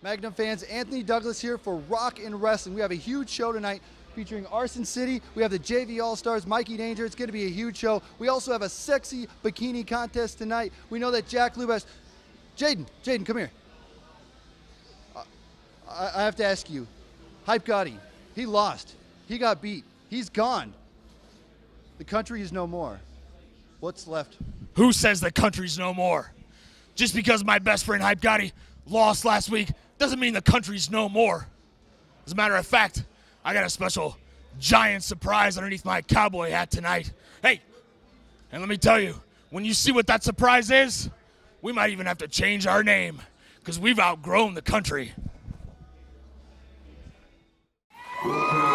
Magnum fans, Anthony Douglas here for Rock and Wrestling. We have a huge show tonight featuring Arson City. We have the JV All-Stars, Mikey Danger. It's going to be a huge show. We also have a sexy bikini contest tonight. We know that Jack Lubas... Jaden, come here. I have to ask you. Hype Gotti, he lost. He got beat. He's gone. The country is no more. What's left? Who says the country's no more? Just because my best friend Hype Gotti lost last week doesn't mean the country's no more. As a matter of fact, I got a special giant surprise underneath my cowboy hat tonight. Hey, and let me tell you, when you see what that surprise is, we might even have to change our name because we've outgrown the country. Well,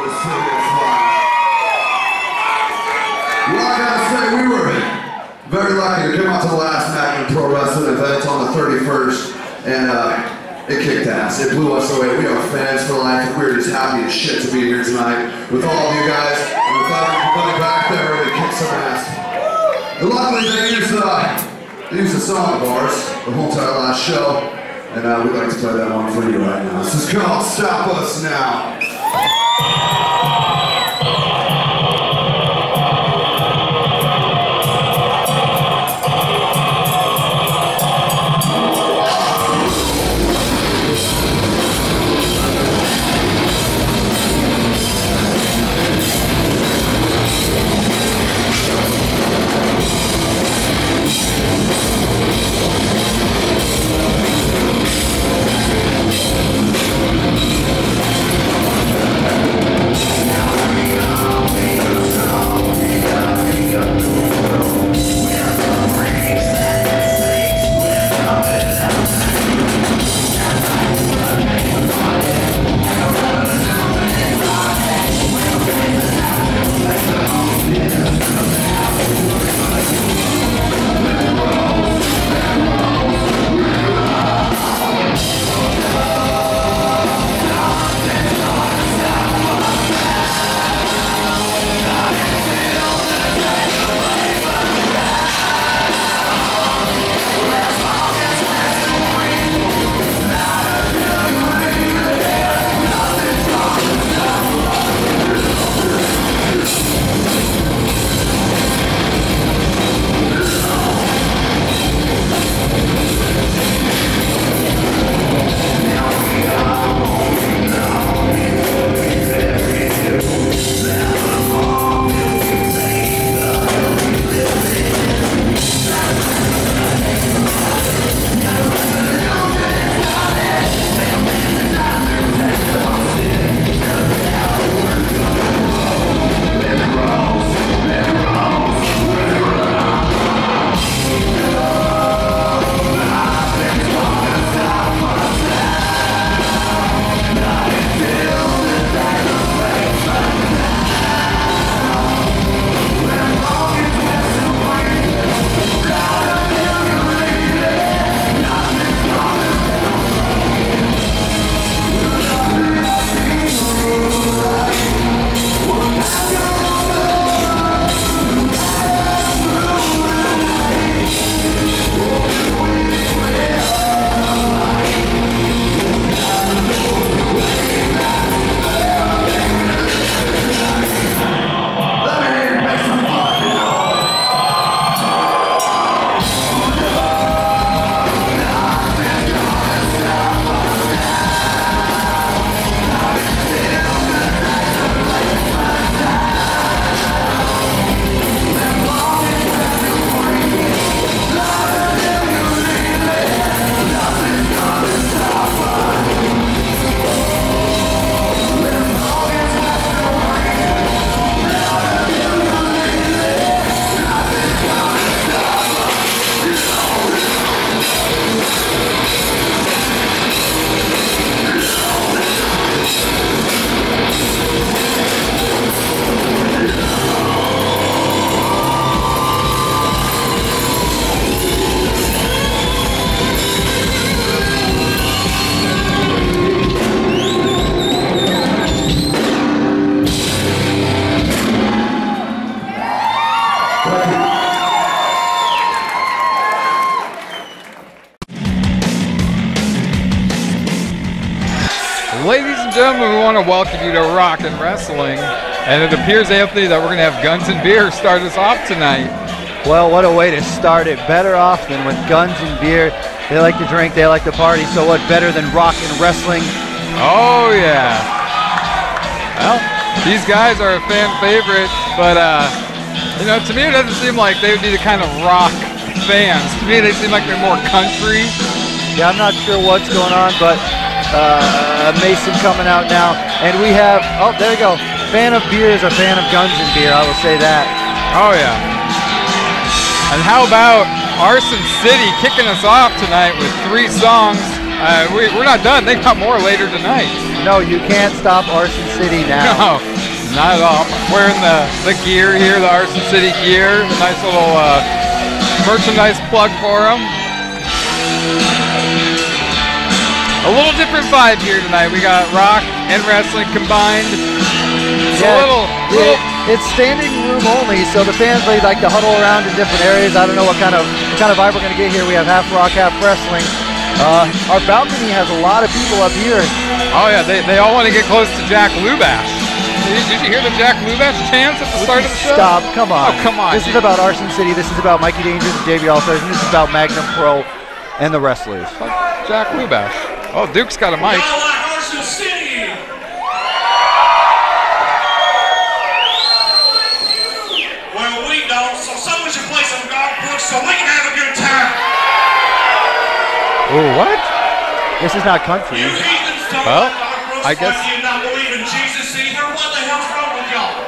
I gotta say, we were very lucky to come out to the last Magnum Pro Wrestling event on the 31st, and it kicked ass. It blew us away. We are fans for life, and we're just happy as shit to be here tonight with all of you guys, and with everybody back there ready to kick some ass. And luckily, they used a song of ours the whole entire last show, and we'd like to play that one for you right now. This is called Stop Us Now. gentlemen, we want to welcome you to Rock and Wrestling. And it appears, Anthony, that we're going to have Guns and Beer start us off tonight. Well, what a way to start it. Better off than with Guns and Beer. They like to drink, they like to party, so what better than Rock and Wrestling? Oh, yeah. Well, these guys are a fan favorite, but, you know, to me it doesn't seem like they would be the kind of rock fans. To me, they seem like they're more country. Yeah, I'm not sure what's going on, but Mason coming out now. And we have, oh, there you go. Fan of beer is a fan of Guns and Beer, I will say that. Oh, yeah. And how about Arson City kicking us off tonight with 3 songs? We're not done. They got more later tonight. No, you can't stop Arson City now. No, not at all. I'm wearing the gear here, the Arson City gear. A nice little merchandise plug for them. A little different vibe here tonight. We got rock and wrestling combined. It's standing room only, so the fans they like to huddle around in different areas. I don't know what kind of vibe we're going to get here. We have half rock, half wrestling. Our balcony has a lot of people up here. Oh yeah, they all want to get close to Jack Lubash. Did you hear the Jack Lubash chants at the start of the show? Stop, come on. Oh, come on. This is about Arson City. This is about Mikey Dangerous and JV All-Stars, and this is about Magnum Pro and the wrestlers. Jack Lubash. Oh, Duke's got a mic. Arson City! Well, we don't, so someone should play some golf books so we can have a good time. Oh, what? This is not country. You heathens don't Well, I like guess. you not believe in Jesus either. What the hell's wrong with y'all?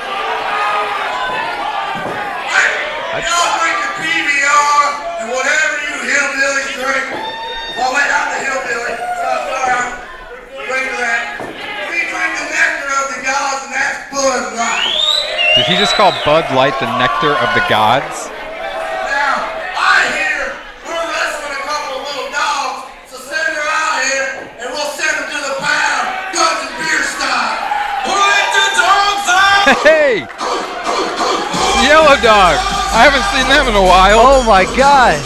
Y'all drink your PBR and whatever you hillbillies drink. Well, wait, I'm the hillbilly. Sorry, drink that. We drink the nectar of the gods, and that's Bud Light. Did he just call Bud Light the nectar of the gods? Now, I hear we're wrestling a couple of little dogs, so send her out here, and we'll send them to the pound, Guns and Beer style. Let the dogs out! Hey! Yellow Dog. I haven't seen them in a while. Oh my God.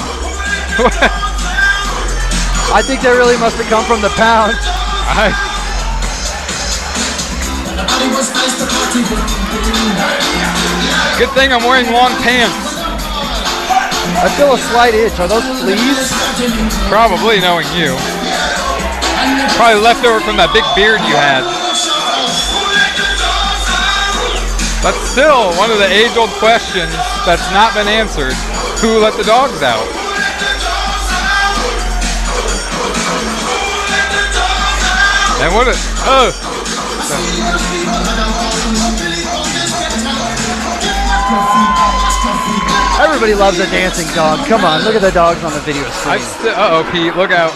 I think they really must have come from the pound. Good thing I'm wearing long pants. I feel a slight itch. Are those fleas? Probably, knowing you. Probably left over from that big beard you had. But still, one of the age-old questions that's not been answered. Who let the dogs out? And what is... Everybody loves a dancing dog. Come on, look at the dogs on the video screen. Uh-oh, Pete, look out.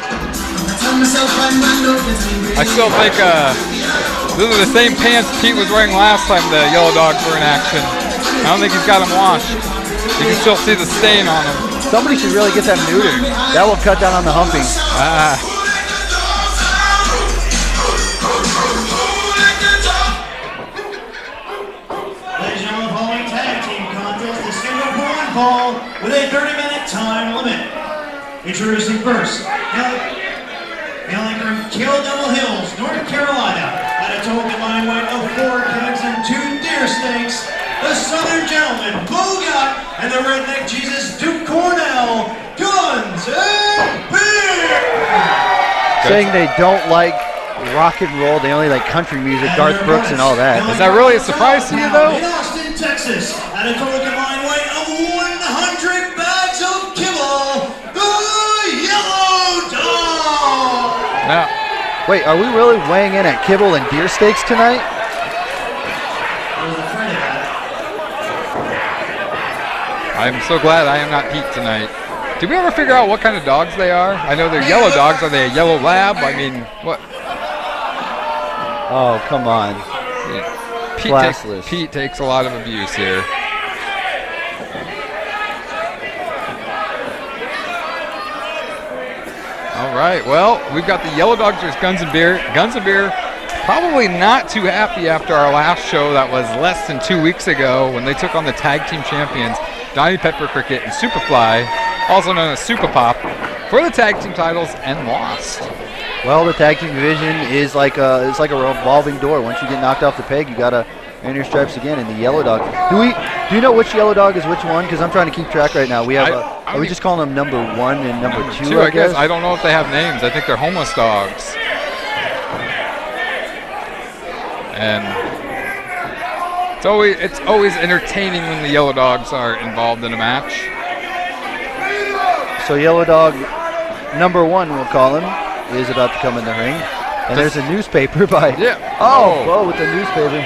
I still think these are the same pants Pete was wearing last time the yellow dogs were in action. I don't think he's got them washed. You can still see the stain on them. Somebody should really get them neutered. That will cut down on the humping. Ball with a 30-minute time limit. Introducing first, hailing from Kill Devil Hills, North Carolina, at a total combined weight of 4 kegs and 2 deer steaks, the Southern Gentleman, Bogat, and the Redneck Jesus, Duke Cornell, Guns and Beer! Saying they don't like rock and roll, they only like country music, Garth Brooks and all that. Is that really a surprise to you, though? In Austin, Texas, at a total combined weight of 100 bags of kibble, the Yellow Dog! Now, Wait, are we really weighing in at kibble and deer steaks tonight? I'm so glad I am not Pete tonight. Did we ever figure out what kind of dogs they are? I know they're yellow dogs. Are they a yellow lab? I mean, what? Oh, come on. Pete takes a lot of abuse here. All right, well, we've got the Yellow Dogs versus Guns and Beer. Guns and Beer probably not too happy after our last show that was less than 2 weeks ago when they took on the tag team champions, Donnie Pepper Cricket and Superfly, also known as Super Pop, for the tag team titles and lost. Well, the tag team division is like a revolving door. Once you get knocked off the peg, you gotta earn your stripes again. And the yellow dog. Do you know which yellow dog is which one? Because I'm trying to keep track right now. We have. Are we just calling them number 1 and number 2? I guess. I don't know if they have names. I think they're homeless dogs. And it's always entertaining when the yellow dogs are involved in a match. So yellow dog number 1, we'll call him, is about to come in the ring. And there's a newspaper by. Yeah. Oh, with the newspaper.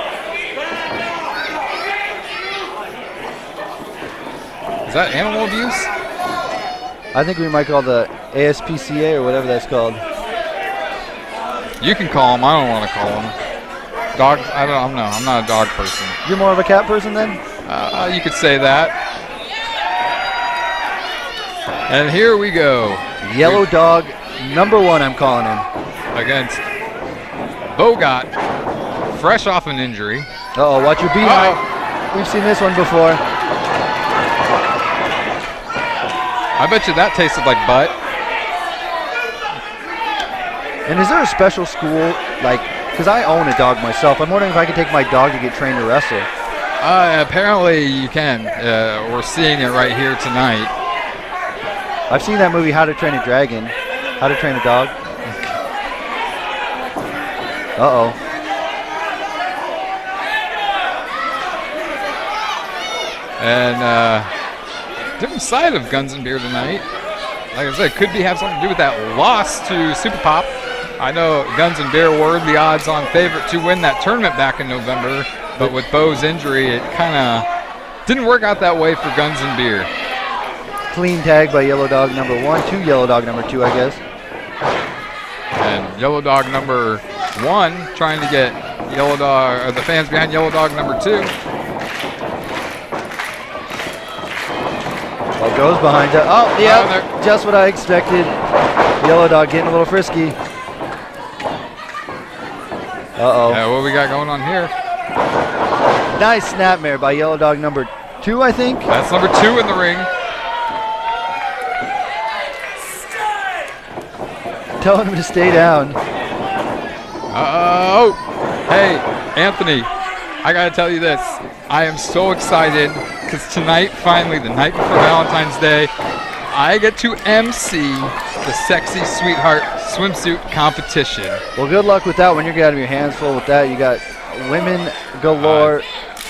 Is that animal abuse? I think we might call the ASPCA or whatever that's called. You can call them. I don't want to call them. Dogs, I don't know. I'm not a dog person. You're more of a cat person then? You could say that. And here we go. Yellow dog number 1, I'm calling him. Against Bogot, fresh off an injury. Uh-oh, watch your behind. We've seen this one before. I bet you that tasted like butt. And is there a special school, like, because I own a dog myself. I'm wondering if I could take my dog to get trained to wrestle. Apparently you can. We're seeing it right here tonight. I've seen that movie, How to Train a Dragon. How to Train a Dog. Uh-oh. And different side of Guns and Beer tonight. Like I said, could have something to do with that loss to Super Pop. I know Guns and Beer were the odds-on favorite to win that tournament back in November, but with Bo's injury, it kind of didn't work out that way for Guns and Beer. Clean tag by Yellow Dog number 1 to Yellow Dog number 2, I guess. And Yellow Dog number 1 trying to get Yellow Dog, or the fans behind Yellow Dog number 2. Well, goes behind it. Oh, yeah, just what I expected. Yellow Dog getting a little frisky. Uh-oh. Yeah, what we got going on here? Nice snapmare by Yellow Dog number 2, I think. That's number 2 in the ring. Telling him to stay down. Oh, hey, Anthony, I got to tell you this. I am so excited because tonight, finally, the night before Valentine's Day, I get to MC the Sexy Sweetheart swimsuit competition. Well, good luck with that one. You're getting your hands full with that. You got women galore.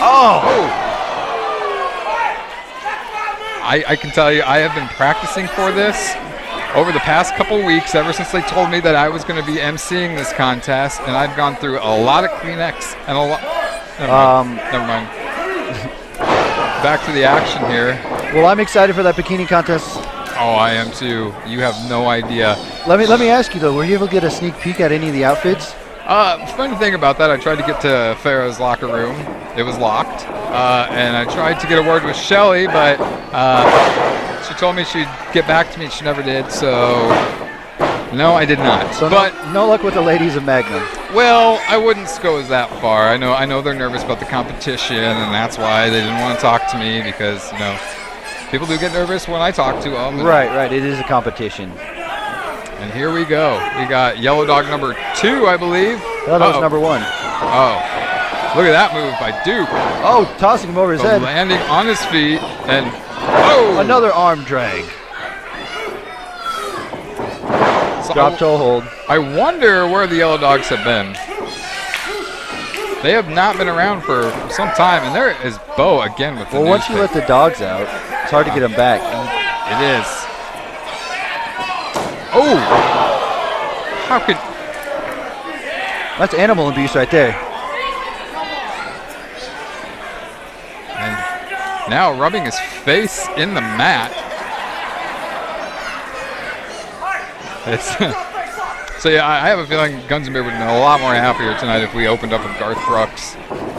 I can tell you, I have been practicing for this over the past couple weeks, ever since they told me that I was going to be emceeing this contest, and I've gone through a lot of Kleenex and a lot. Never mind. Back to the action here. Well, I'm excited for that bikini contest. Oh, I am too. You have no idea. Let me ask you though, were you able to get a sneak peek at any of the outfits? Funny thing about that, I tried to get to Farrah's locker room. It was locked. And I tried to get a word with Shelly, but she told me she'd get back to me, and she never did. So, no, I did not. So but no luck with the ladies of Magnum. Well, I wouldn't go as that far. I know they're nervous about the competition, and that's why they didn't want to talk to me because people do get nervous when I talk to them. Right. It is a competition. And here we go. We got Yellow Dog number 2, I believe. Yellow Dog's number 1. Oh, look at that move by Duke. Oh, tossing him over his head. Landing on his feet, and another arm drag. So Drop toe hold. I wonder where the Yellow Dogs have been. They have not been around for some time, and there is Bo again with the Well, once you let the dogs out, it's hard to get them back. It is. Oh! How could... That's animal abuse right there. And now rubbing his face in the mat. So yeah, I have a feeling Guns and Beer would have been a lot more happier tonight if we opened up with Garth Brooks.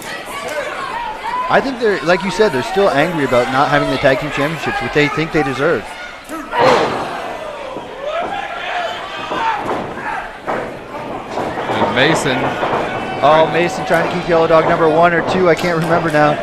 I think they're, like you said, they're still angry about not having the tag team championships, which they think they deserve. And Mason. Oh, Mason trying to keep Yellow Dog number 1 or 2. I can't remember now.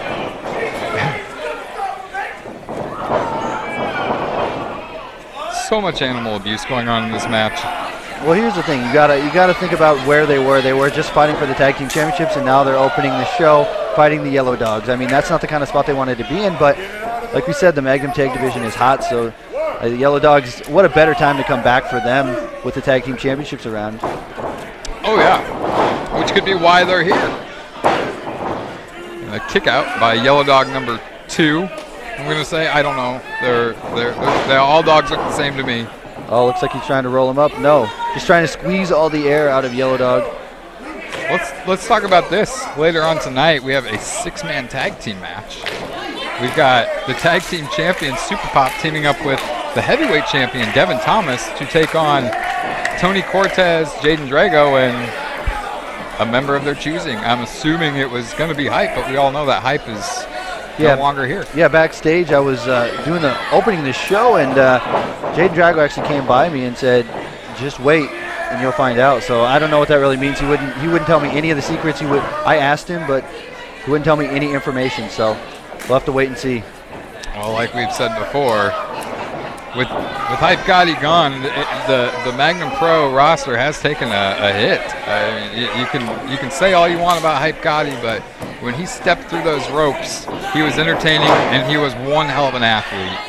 So much animal abuse going on in this match. Well, here's the thing. You gotta think about where they were. They were just fighting for the tag team championships, and now they're opening the show fighting the Yellow Dogs. I mean, that's not the kind of spot they wanted to be in, but like we said, the Magnum tag division is hot, so the Yellow Dogs, what a better time to come back for them with the tag team championships around. Oh, yeah. Which could be why they're here. And a kick out by Yellow Dog number 2. I'm going to say, I don't know. They're all dogs look the same to me. Oh, looks like he's trying to roll him up. No, he's trying to squeeze all the air out of Yellow Dog. Let's talk about this. Later on tonight, we have a 6-man tag team match. We've got the tag team champion Super Pop teaming up with the heavyweight champion Devin Thomas to take on Tony Cortez, Jaden Drago, and a member of their choosing. I'm assuming it was going to be Hype, but we all know that Hype is no longer here. Yeah, backstage I was doing the opening of the show, and Jaden Drago actually came by me and said, "Just wait, and you'll find out." So I don't know what that really means. He wouldn't tell me any of the secrets. I asked him, but he wouldn't tell me any information. So we'll have to wait and see. Well, like we've said before, with Hype Gotti gone, the Magnum Pro roster has taken a hit. I mean, you can say all you want about Hype Gotti, but when he stepped through those ropes, he was entertaining and he was one hell of an athlete.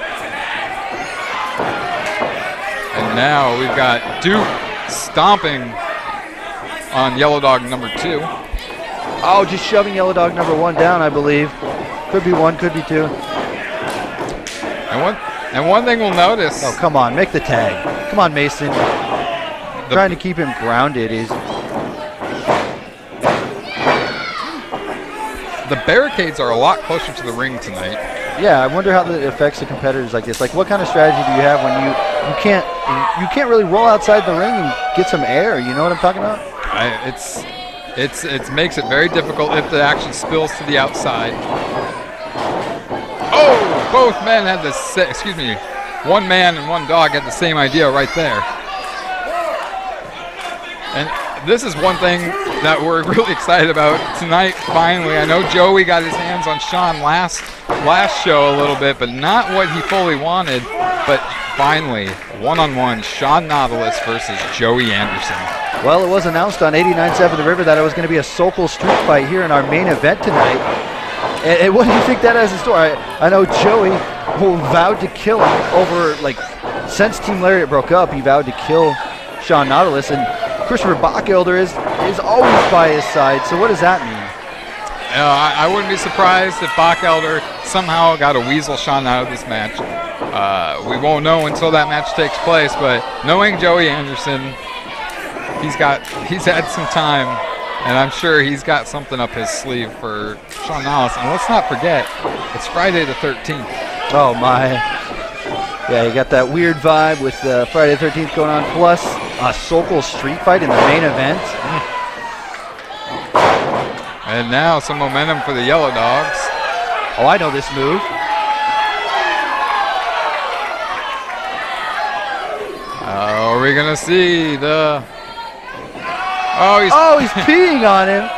And now we've got Duke stomping on Yellow Dog number 2. Oh, just shoving Yellow Dog number 1 down, I believe. Could be 1, could be 2. And one thing we'll notice. Oh, come on, make the tag. Come on, Mason. Trying to keep him grounded is. The barricades are a lot closer to the ring tonight. Yeah, I wonder how that affects the competitors like this. Like, what kind of strategy do you have when you can't really roll outside the ring and get some air? You know what I'm talking about? It makes it very difficult if the action spills to the outside. Oh, both men had one man and one dog had the same idea right there. And this is one thing that we're really excited about tonight, finally. I know Joey got his hands on Sean last show a little bit, but not what he fully wanted. But finally, one-on-one, Sean Nautilus versus Joey Anderson. Well, it was announced on 89.7 The River that it was going to be a Sokol street fight here in our main event tonight. And what do you think that has in store? I know Joey vowed to kill him over, since Team Lariat broke up, he vowed to kill Sean Nautilus, and Christopher Bachelder is always by his side. So what does that mean? I wouldn't be surprised if Bachelder somehow got a weasel Sean out of this match. We won't know until that match takes place, but knowing Joey Anderson, he's had some time, and I'm sure he's got something up his sleeve for Sean Nautilus. And let's not forget, it's Friday the 13th. Oh my. Yeah, you got that weird vibe with Friday the 13th going on, plus a Sokol street fight in the main event. And now some momentum for the Yellow Dogs. Oh, I know this move. Are we going to see the... Oh, he's peeing on him.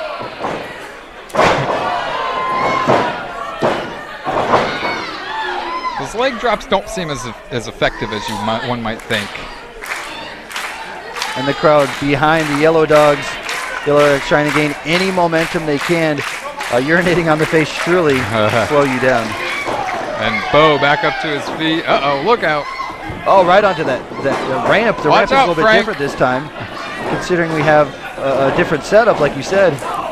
Those leg drops don't seem as effective as one might think. And the crowd behind the Yellow Dogs. Yellow Dogs trying to gain any momentum they can. Urinating on the face surely slow you down. And Bo back up to his feet. Uh-oh, look out. Oh, right onto that ramp. The ramp is a little bit different this time, considering we have a different setup, like you said.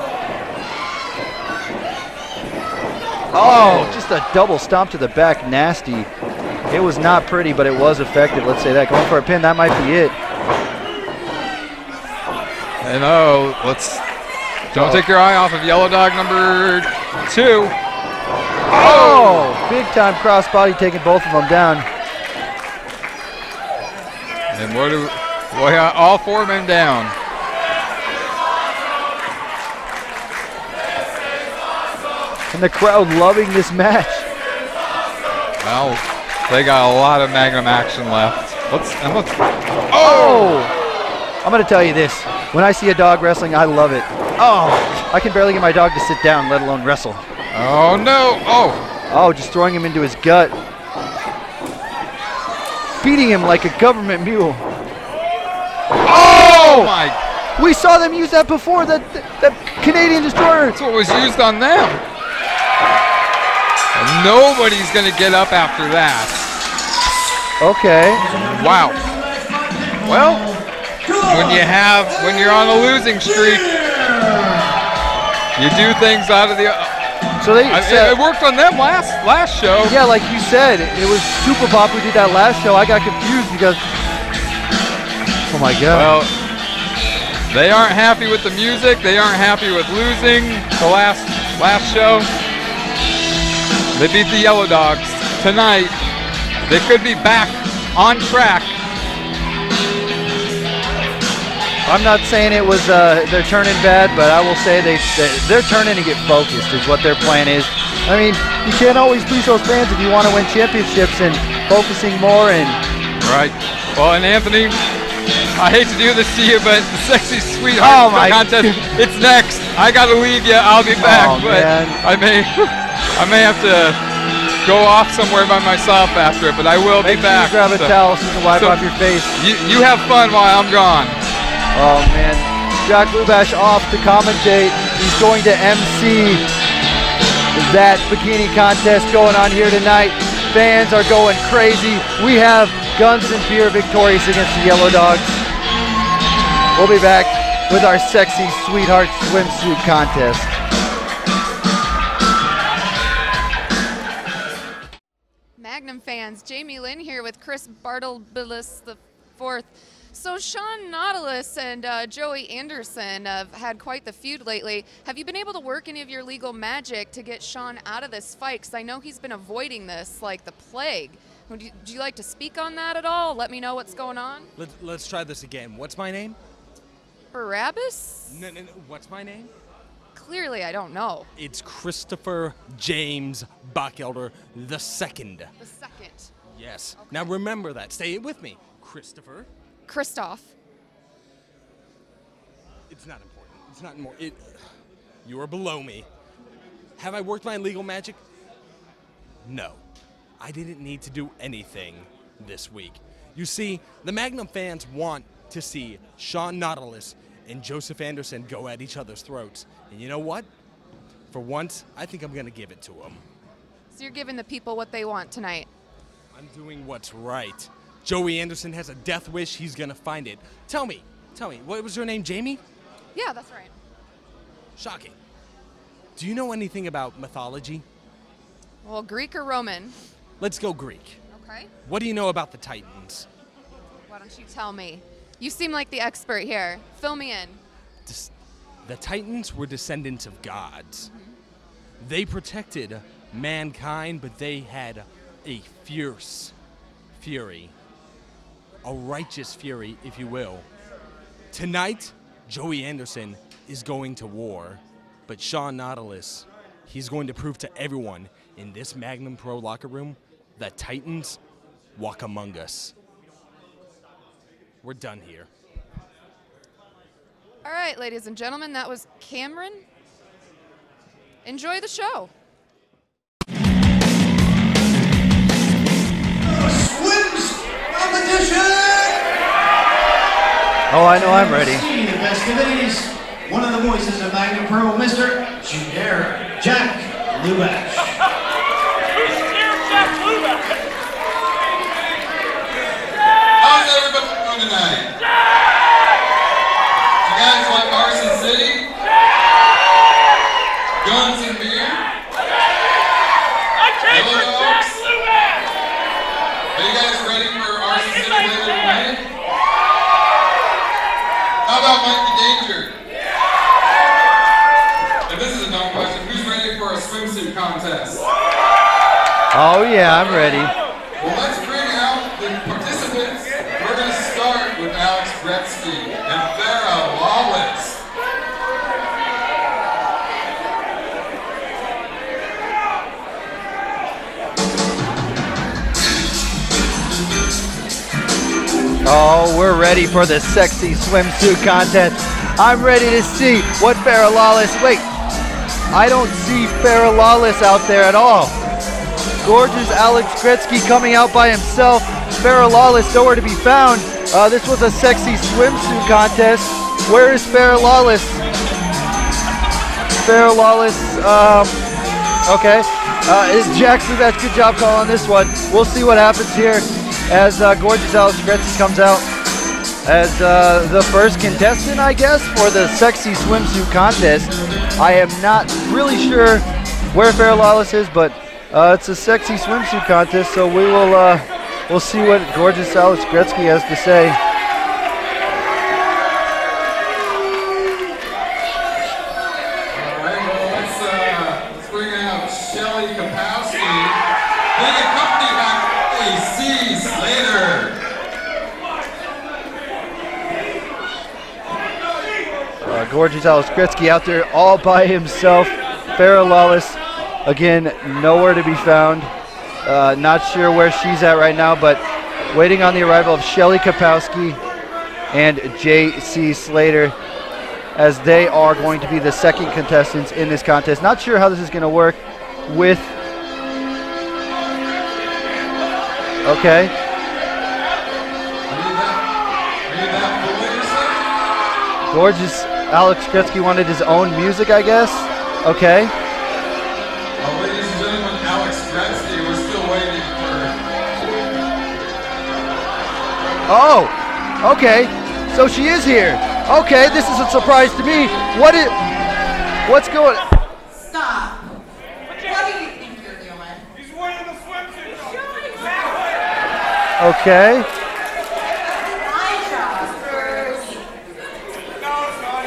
Oh, just a double stomp to the back, nasty. It was not pretty, but it was effective, let's say that. Going for a pin, that might be it. And don't take your eye off of Yellow Dog number 2. Oh, big time crossbody taking both of them down. And all 4 men down. And the crowd loving this match. Well, they got a lot of Magnum action left. Oh! I'm going to tell you this. When I see a dog wrestling, I love it. Oh! I can barely get my dog to sit down, let alone wrestle. Oh, no! Oh, just throwing him into his gut. Beating him like a government mule. Oh my! We saw them use that before, that Canadian Destroyer. That's what was used on them. And nobody's going to get up after that. Okay. Wow. Well, when you're on a losing streak, you do things out of the. So it worked on them last show. Yeah, like you said, it was Super Pop who did that last show. I got confused because, oh my God. Well, they aren't happy with the music. They aren't happy with losing the last show. They beat the Yellow Dogs tonight. They could be back on track. I'm not saying it was they're turning bad, but I will say they're turning to get focused is what their plan is. I mean, you can't always please those fans if you want to win championships, and focusing more and. Right. Well, and Anthony, I hate to do this to you, but the Sexy Sweetheart contest, it's next. I got to leave you. I'll be back, but man. I may have to go off somewhere by myself after it, but I will be back. Make sure you grab a towel so you can wipe off your face. You have fun while I'm gone. Oh man, Jack Lubash off to commentate. He's going to MC that bikini contest going on here tonight. Fans are going crazy. We have Guns and Beer victorious against the Yellow Dogs. We'll be back with our Sexy Sweetheart swimsuit contest. Magnum fans, Jamie Lynn here with Chris Bartlebilis IV. So Sean Nautilus and Joey Anderson have had quite the feud lately. Have you been able to work any of your legal magic to get Sean out of this fight? Because I know he's been avoiding this like the plague. Would you like to speak on that at all? Let me know what's going on. Let's try this again. What's my name? Barabbas? No. What's my name? Clearly, I don't know. It's Christopher James Bachelder II. The second. Yes. Okay. Now remember that. Stay it with me. Christopher. Christoph. It's not important. It's not more. You are below me. Have I worked my legal magic? No. I didn't need to do anything this week. You see, the Magnum fans want to see Sean Nautilus and Joseph Anderson go at each other's throats. And you know what? For once, I think I'm going to give it to them. So you're giving the people what they want tonight. I'm doing what's right. Joey Anderson has a death wish. He's going to find it. Tell me, what was your name, Jamie? Yeah, that's right. Shocking. Do you know anything about mythology? Well, Greek or Roman? Let's go Greek. Okay. What do you know about the Titans? Why don't you tell me? You seem like the expert here. Fill me in. The Titans were descendants of gods. Mm-hmm. They protected mankind, but they had a fierce fury. A righteous fury, if you will. Tonight, Joey Anderson is going to war, but Sean Nautilus, he's going to prove to everyone in this Magnum Pro locker room that Titans walk among us. We're done here. All right, ladies and gentlemen, that was Cameron. Enjoy the show. Swims competition! Oh, I know I'm ready. See the festivities. One of the voices of Magnum Pro, Mr. Junior Jack Lubash. How's everybody doing tonight? You guys like Arson City? Guns and beer? Yellow Dogs? Are you guys ready for Arson City later tonight? How about Mikey Danger? And this is a dumb question. Who's ready for a swimsuit contest? Oh yeah, I'm ready. Well, let's bring out the participants. We're going to start with Alex Gretzky and Farrah Lawless. Oh, we're ready for the sexy swimsuit contest. I'm ready to see what Farrah Lawless. Wait, I don't see Farrah Lawless out there at all. Gorgeous Alex Gretzky coming out by himself. Farrah Lawless nowhere to be found. This was a sexy swimsuit contest. Where is Farrah Lawless? Farrah Lawless, okay. Jackson, that's good job call on this one. We'll see what happens here as Gorgeous Alex Gretzky comes out as the first contestant, I guess, for the sexy swimsuit contest. I am not really sure where Farrah Lawless is, but it's a sexy swimsuit contest, so we'll see what Gorgeous Alex Gretzky has to say. All right, well, let's bring out Shelly Kapowski, being accompanied by AC Slater. Gorgeous Alex Gretzky out there all by himself. Farrah Lawless, again, nowhere to be found. Not sure where she's at right now, but waiting on the arrival of Shelly Kapowski and JC Slater, as they are going to be the second contestants in this contest. Not sure how this is going to work with... Okay. Gorgeous Alex Gretzky wanted his own music, I guess. Okay. Well, ladies and gentlemen, Alex Gretzky, we're still waiting for... Oh, okay. So she is here. Okay, this is a surprise to me. What's going... Stop. What do you think you're doing? He's wearing the swimsuit. Okay. My job first. No, it's not.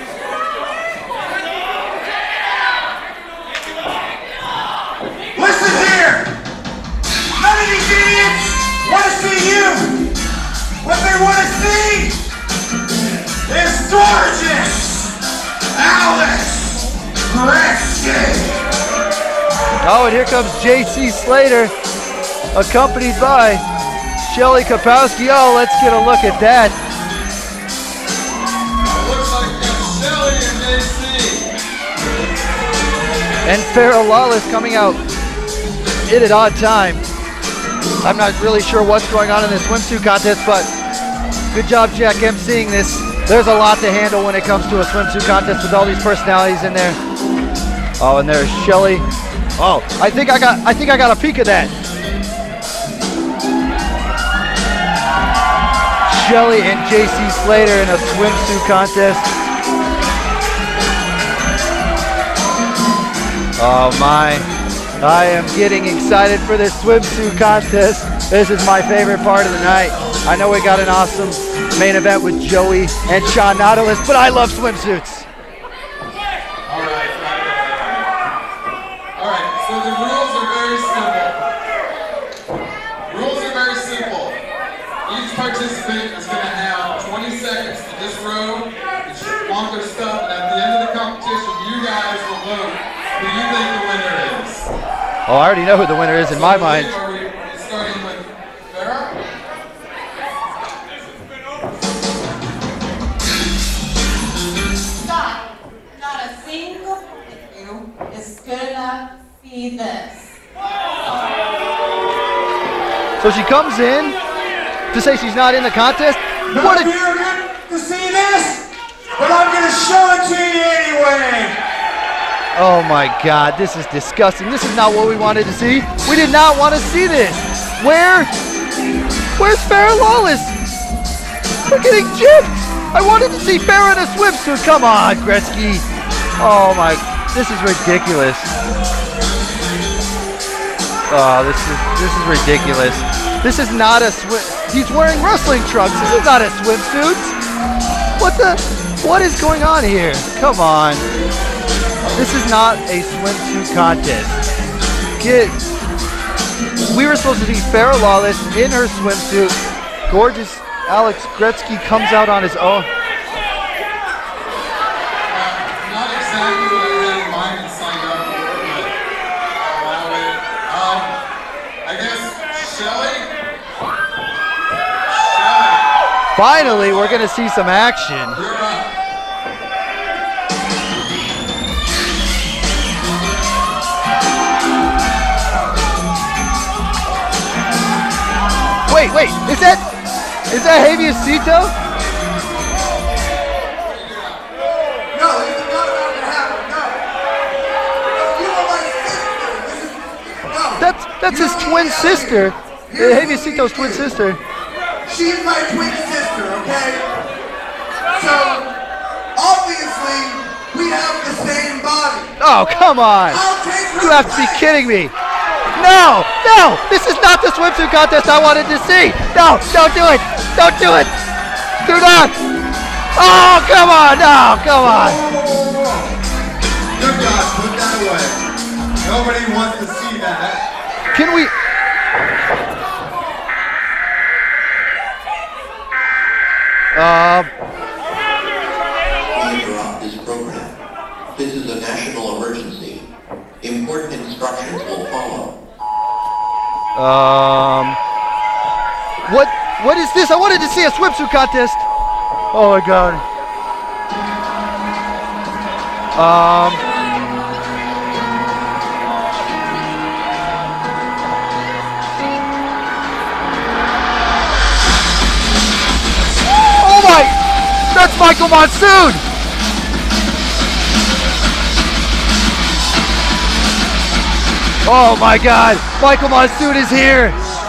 Listen here! None of these idiots want to see you! What they want to see is gorgeous Alex Gretzky! Oh, and here comes JC Slater, accompanied by Shelly Kapowski. Oh, let's get a look at that. It looks like it's Shelly and JC. And Farrah Lawless coming out in an odd time. I'm not really sure what's going on in this swimsuit contest, but good job, Jack, emceeing this. There's a lot to handle when it comes to a swimsuit contest with all these personalities in there. Oh, and there's Shelly. Oh, I think I got a peek of that. Shelly and JC Slater in a swimsuit contest. Oh my, I am getting excited for this swimsuit contest. This is my favorite part of the night. I know we got an awesome main event with Joey and Sean Nautilus, but I love swimsuits. All right, so the rules are very simple. Rules are very simple. Each participant is going to have 20 seconds to disrobe and flaunt their stuff, and at the end of the competition, you guys will vote who you think the winner is. Oh, I already know who the winner is in my mind. Are we starting with Farrah? Stop. Not a single one of you is good enough to see this. So she comes in to say she's not in the contest. Not here to see this, but I'm going to show it to you anyway. Oh my God, this is disgusting. This is not what we wanted to see. We did not want to see this. Where's Farrah Lawless? We're getting gypped. I wanted to see Farrah in a swimsuit. Come on, Gretzky. Oh my, this is ridiculous. Oh, this is ridiculous. This is not a swim. He's wearing wrestling trunks. This is not a swimsuit. What is going on here? Come on. This is not a swimsuit contest. We were supposed to see Farrah Lawless in her swimsuit. Gorgeous Alex Gretzky comes out on his own. Not exactly what I had in mind and signed up for, but I'll allow it. I guess Shelly? Finally, we're going to see some action. You're up. Wait, is that Javiecito? No, this is not about to happen. No. You are my sister. This is no. That's his twin sister. Javiecito's twin sister. She's my twin sister, okay? So, obviously, we have the same body. Oh, come on. I'll take her You have to be place. kidding me. No, this is not the swimsuit contest I wanted to see. No, don't do it. Don't do it. Do not. Oh, come on. No, come on. Good God, put that away. Nobody wants to see that. Can we? Interrupt this program. This is a national emergency. Important instructions will follow. What is this? I wanted to see a swimsuit contest. Oh my God. Oh my! That's Michael Monsoon! Oh my God! Michael Monsoon is here!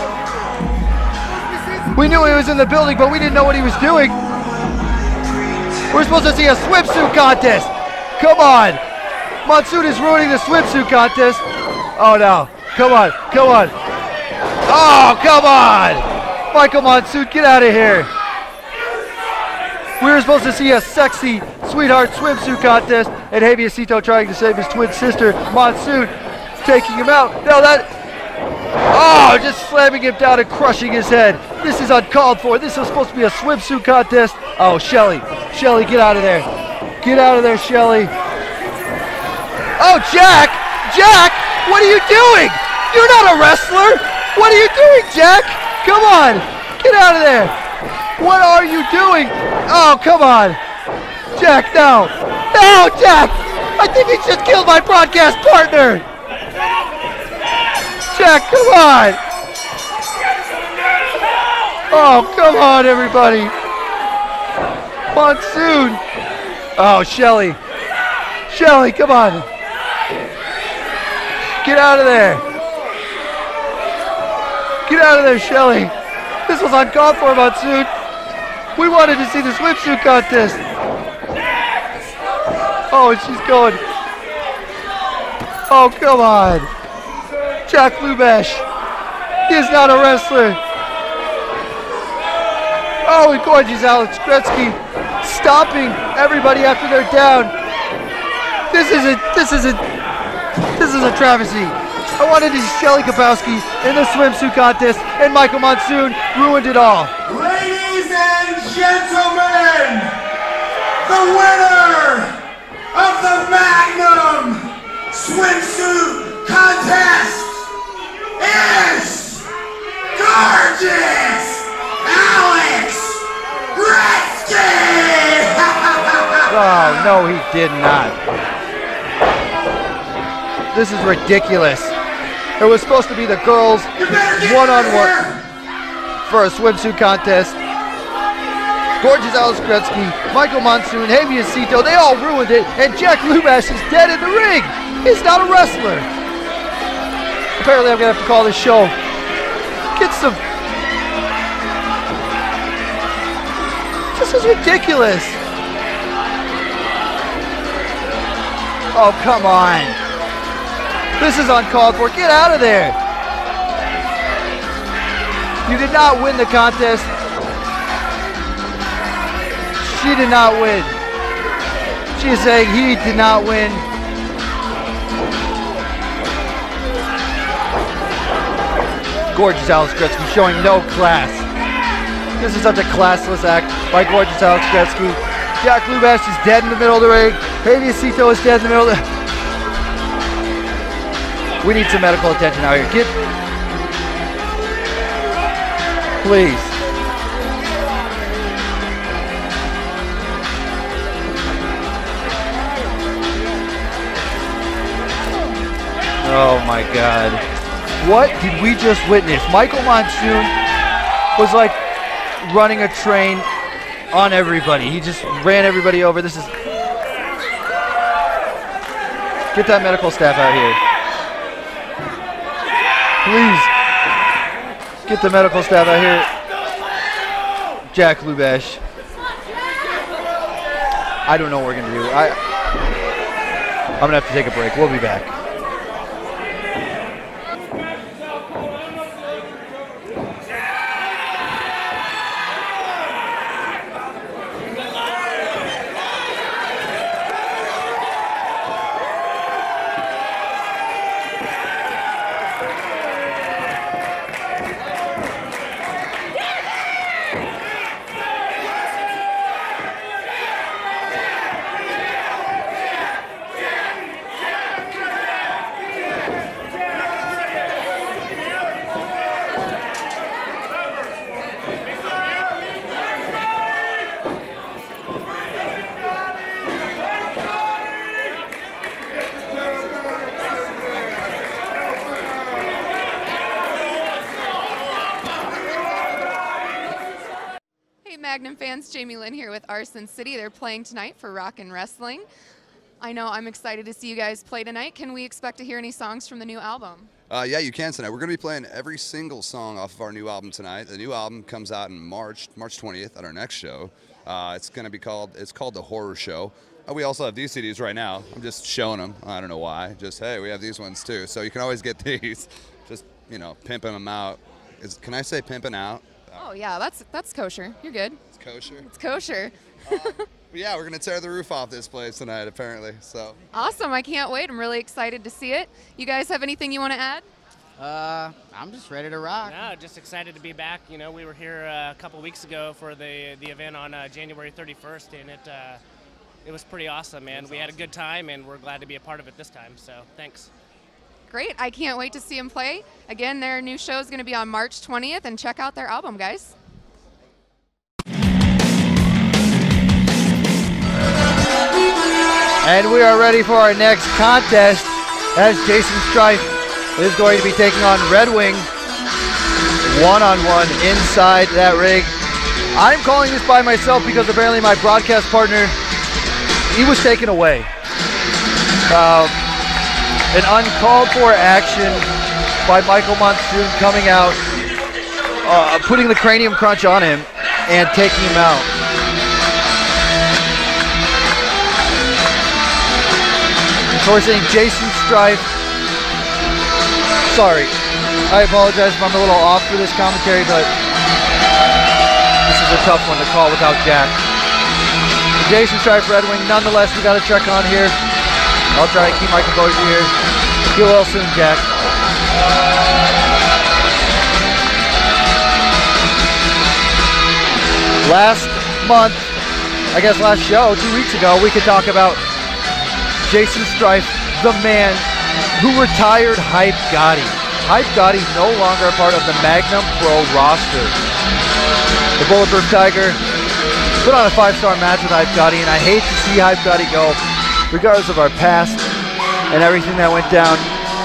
We knew he was in the building, but we didn't know what he was doing. We're supposed to see a swimsuit contest. Come on! Monsoon is ruining the swimsuit contest. Oh no! Come on! Come on! Oh, come on! Michael Monsoon, get out of here! We were supposed to see a sexy, sweetheart swimsuit contest, and Javiecito trying to save his twin sister, Monsoon, taking him out. No, oh, just slamming him down and crushing his head. This is uncalled for. This is supposed to be a swimsuit contest. Oh, Shelly, get out of there. Get out of there, Shelly. Oh, Jack, what are you doing? You're not a wrestler. What are you doing, Jack? Come on, get out of there. What are you doing? Oh, come on. Jack, no. No, Jack. I think he just killed my broadcast partner. Jack, come on. Oh, come on, everybody. Monsoon. Oh, Shelly, come on. Get out of there. Get out of there, Shelly. This was uncalled for, Monsoon. We wanted to see the swimsuit contest. Oh, and she's going. Oh, come on. Jack Lubash. He is not a wrestler. Oh, and gorgeous Alex Gretzky stopping everybody after they're down. This is a travesty. I wanted to see Shelly Kapowski in the swimsuit contest, and Michael Monsoon ruined it all. Ladies and gentlemen, the winner of the Magnum swimsuit contest is gorgeous Alex Gretzky! Oh, no, he did not. This is ridiculous. It was supposed to be the girls one-on-one for a swimsuit contest. Gorgeous Alex Gretzky, Michael Monsoon, Javiecito, they all ruined it, and Jack Lubash is dead in the ring. He's not a wrestler. Apparently I'm gonna have to call this show. Get some. This is ridiculous. Oh, come on. This is uncalled for. Get out of there. You did not win the contest. She did not win. She is saying he did not win. Gorgeous Alex Gretzky showing no class. This is such a classless act by gorgeous Alex Gretzky. Jack Lubash is dead in the middle of the ring. Javiecito is dead in the middle of the... We need some medical attention out here. Please. Oh my God. What did we just witness? Michael Monsoon was like running a train on everybody. He just ran everybody over. This is... Get that medical staff out here. Please. Get the medical staff out here. Jack Lubash. I don't know what we're going to do. I'm going to have to take a break. We'll be back. Magnum fans, Jamie Lynn here with Arson City. They're playing tonight for Rockin' Wrestling. I know I'm excited to see you guys play tonight. Can we expect to hear any songs from the new album? Yeah, you can tonight. We're going to be playing every single song off of our new album tonight. The new album comes out in March 20th at our next show. It's called The Horror Show. We also have these CDs right now. I'm just showing them. I don't know why. Just, hey, we have these ones too. So you can always get these. Just, you know, pimping them out. Can I say pimping out? Oh yeah, that's kosher. You're good. It's kosher? It's kosher. Yeah, we're going to tear the roof off this place tonight, apparently. So awesome. I can't wait. I'm really excited to see it. You guys have anything you want to add? I'm just ready to rock. No, just excited to be back. You know, we were here a couple weeks ago for the event on January 31st, and it was pretty awesome, man. We had a good time, and we're glad to be a part of it this time, so thanks. Great. I can't wait to see them play. Again, their new show is going to be on March 20th, and check out their album, guys. And we are ready for our next contest as Jason Strife is going to be taking on Red Wing one-on-one inside that ring. I'm calling this by myself because apparently my broadcast partner, he was taken away. An uncalled for action by Michael Monsoon coming out, putting the cranium crunch on him and taking him out. So we're saying Jason Strife. Sorry, I apologize if I'm a little off for this commentary, but this is a tough one to call without Jack. Jason Strife, Red Wing, nonetheless, we got to check on here. I'll try to keep my composure here. Get well soon, Jack. Last month, I guess last show, 2 weeks ago, we could talk about Jason Strife, the man who retired Hype Gotti. Hype Gotti no longer a part of the Magnum Pro roster. The Bulletproof Tiger put on a 5-star match with Hype Gotti, and I hate to see Hype Gotti go, regardless of our past and everything that went down.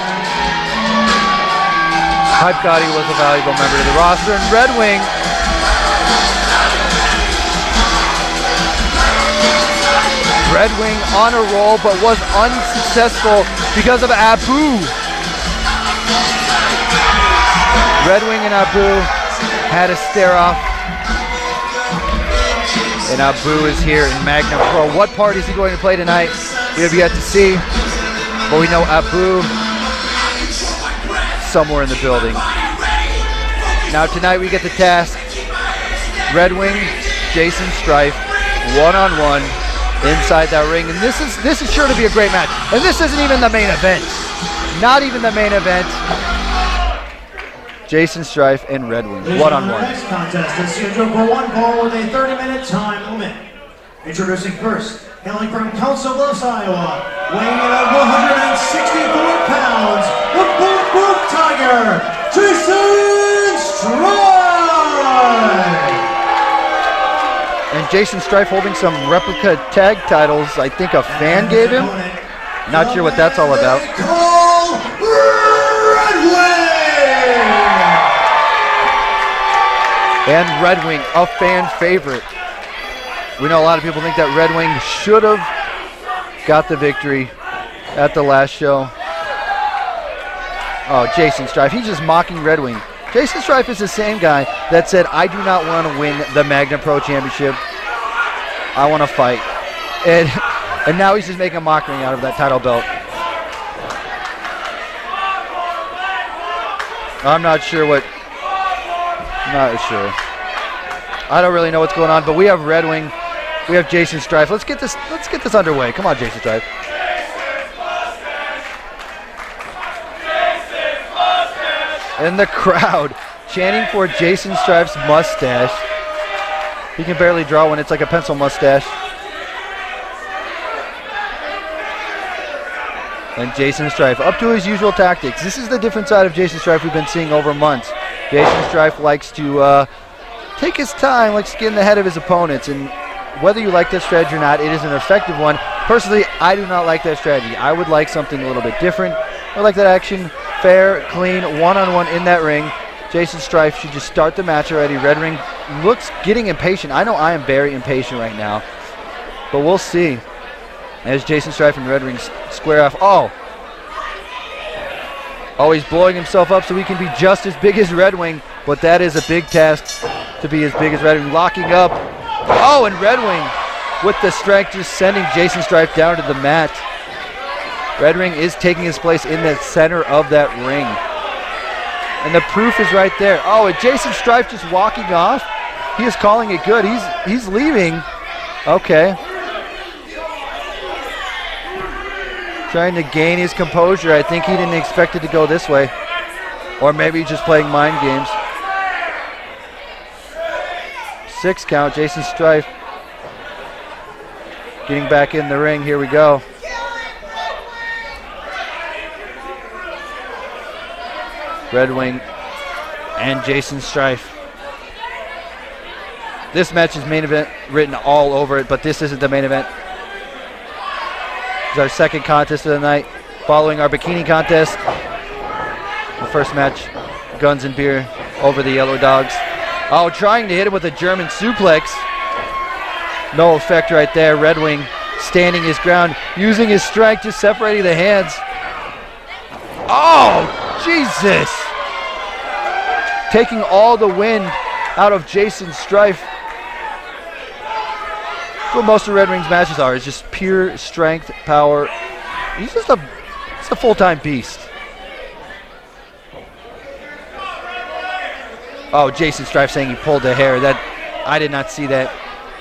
Hype Gotti was a valuable member of the roster, and Red Wing on a roll, but was unsuccessful because of Abu. Red Wing and Abu had a stare-off, and Abu is here in Magnum Pro. What part is he going to play tonight? We have yet to see, but we know Abu somewhere in the building. Now tonight we get the task. Red Wing, Jason Strife, one-on-one inside that ring, and this is sure to be a great match. And this isn't even the main event. Not even the main event. Jason Strife and Red Wing, one-on-one. Next contest is scheduled for one fall with a 30-minute time limit. Introducing first, hailing from Council Bluffs, Iowa, weighing in at 164 pounds, the Bulletproof Tiger, Jason Strife! And Jason Strife holding some replica tag titles I think a fan gave him. Not sure what that's all about. And Red Wing, a fan favorite. We know a lot of people think that Red Wing should have got the victory at the last show. Oh, Jason Strife, he's just mocking Red Wing. Jason Strife is the same guy that said, I do not want to win the Magnum Pro Championship. I want to fight. And now he's just making a mockery out of that title belt. I'm not sure. I don't really know what's going on, but we have Red Wing. We have Jason Strife. Let's get this underway. Come on, Jason Strife. And the crowd chanting for Jason Strife's mustache. He can barely draw one. It's like a pencil mustache. And Jason Strife up to his usual tactics. This is the different side of Jason Strife we've been seeing over months. Jason Strife likes to take his time, likes to get in the head of his opponents. And whether you like that strategy or not, it is an effective one. Personally, I do not like that strategy. I would like something a little bit different. I like that action, fair, clean, one-on-one in that ring. Jason Strife should just start the match already. Red Ring looks getting impatient. I know I am very impatient right now, but we'll see as Jason Strife and Red Ring square off. Oh, he's blowing himself up so he can be just as big as Red Wing, but that is a big task to be as big as Red Wing. Locking up. Oh, and Red Wing with the strength just sending Jason Strife down to the mat. Red Wing is taking his place in the center of that ring. And the proof is right there. Oh, and Jason Strife just walking off. He is calling it good. He's leaving. Okay. Trying to gain his composure. I think he didn't expect it to go this way. Or maybe just playing mind games. 6 count, Jason Strife getting back in the ring. Here we go. Red Wing and Jason Strife. This match is main event written all over it, but this isn't the main event. It's our second contest of the night, following our bikini contest. The first match, Guns and Beer over the Yellow Dogs. Oh, trying to hit him with a German suplex. No effect right there. Red Wing standing his ground, using his strength, just separating the hands. Oh, Jesus! Taking all the wind out of Jason Strife. That's what most of Red Wing's matches are, is just pure strength, power. He's just a full-time beast. Oh, Jason Strife saying he pulled the hair. I did not see that.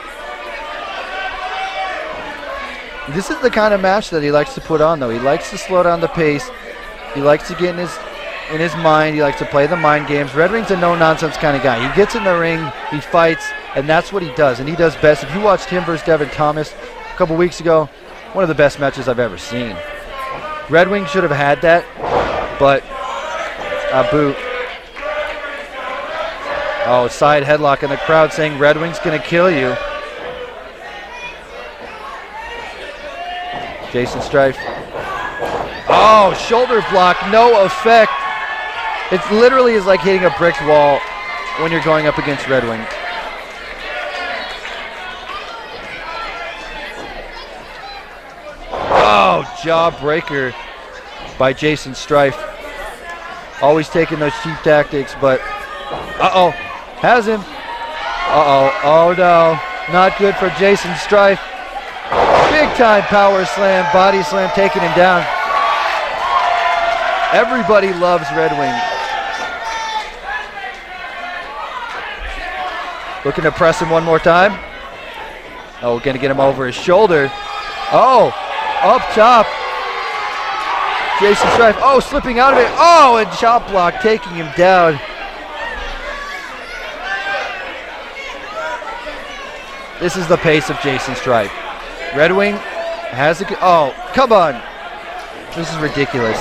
This is the kind of match that he likes to put on, though. He likes to slow down the pace. He likes to get in his mind. He likes to play the mind games. Red Wing's a no-nonsense kind of guy. He gets in the ring, he fights, and that's what he does. And he does best. If you watched him versus Devin Thomas a couple weeks ago, one of the best matches I've ever seen. Red Wing should have had that, but a boot. Oh, side headlock, and the crowd saying Red Wing's going to kill you. Jason Strife. Oh, shoulder block, no effect. It literally is like hitting a brick wall when you're going up against Red Wing. Oh, jawbreaker by Jason Strife. Always taking those cheap tactics, but uh-oh, has him. Uh-oh, oh no, not good for Jason Strife. Big time power slam, body slam, taking him down. Everybody loves Red Wing. Looking to press him one more time. Oh, gonna get him over his shoulder. Oh, up top. Jason Strife, oh, slipping out of it. Oh, and chop block, taking him down. This is the pace of Jason Strife. Red Wing has a, oh, come on. This is ridiculous.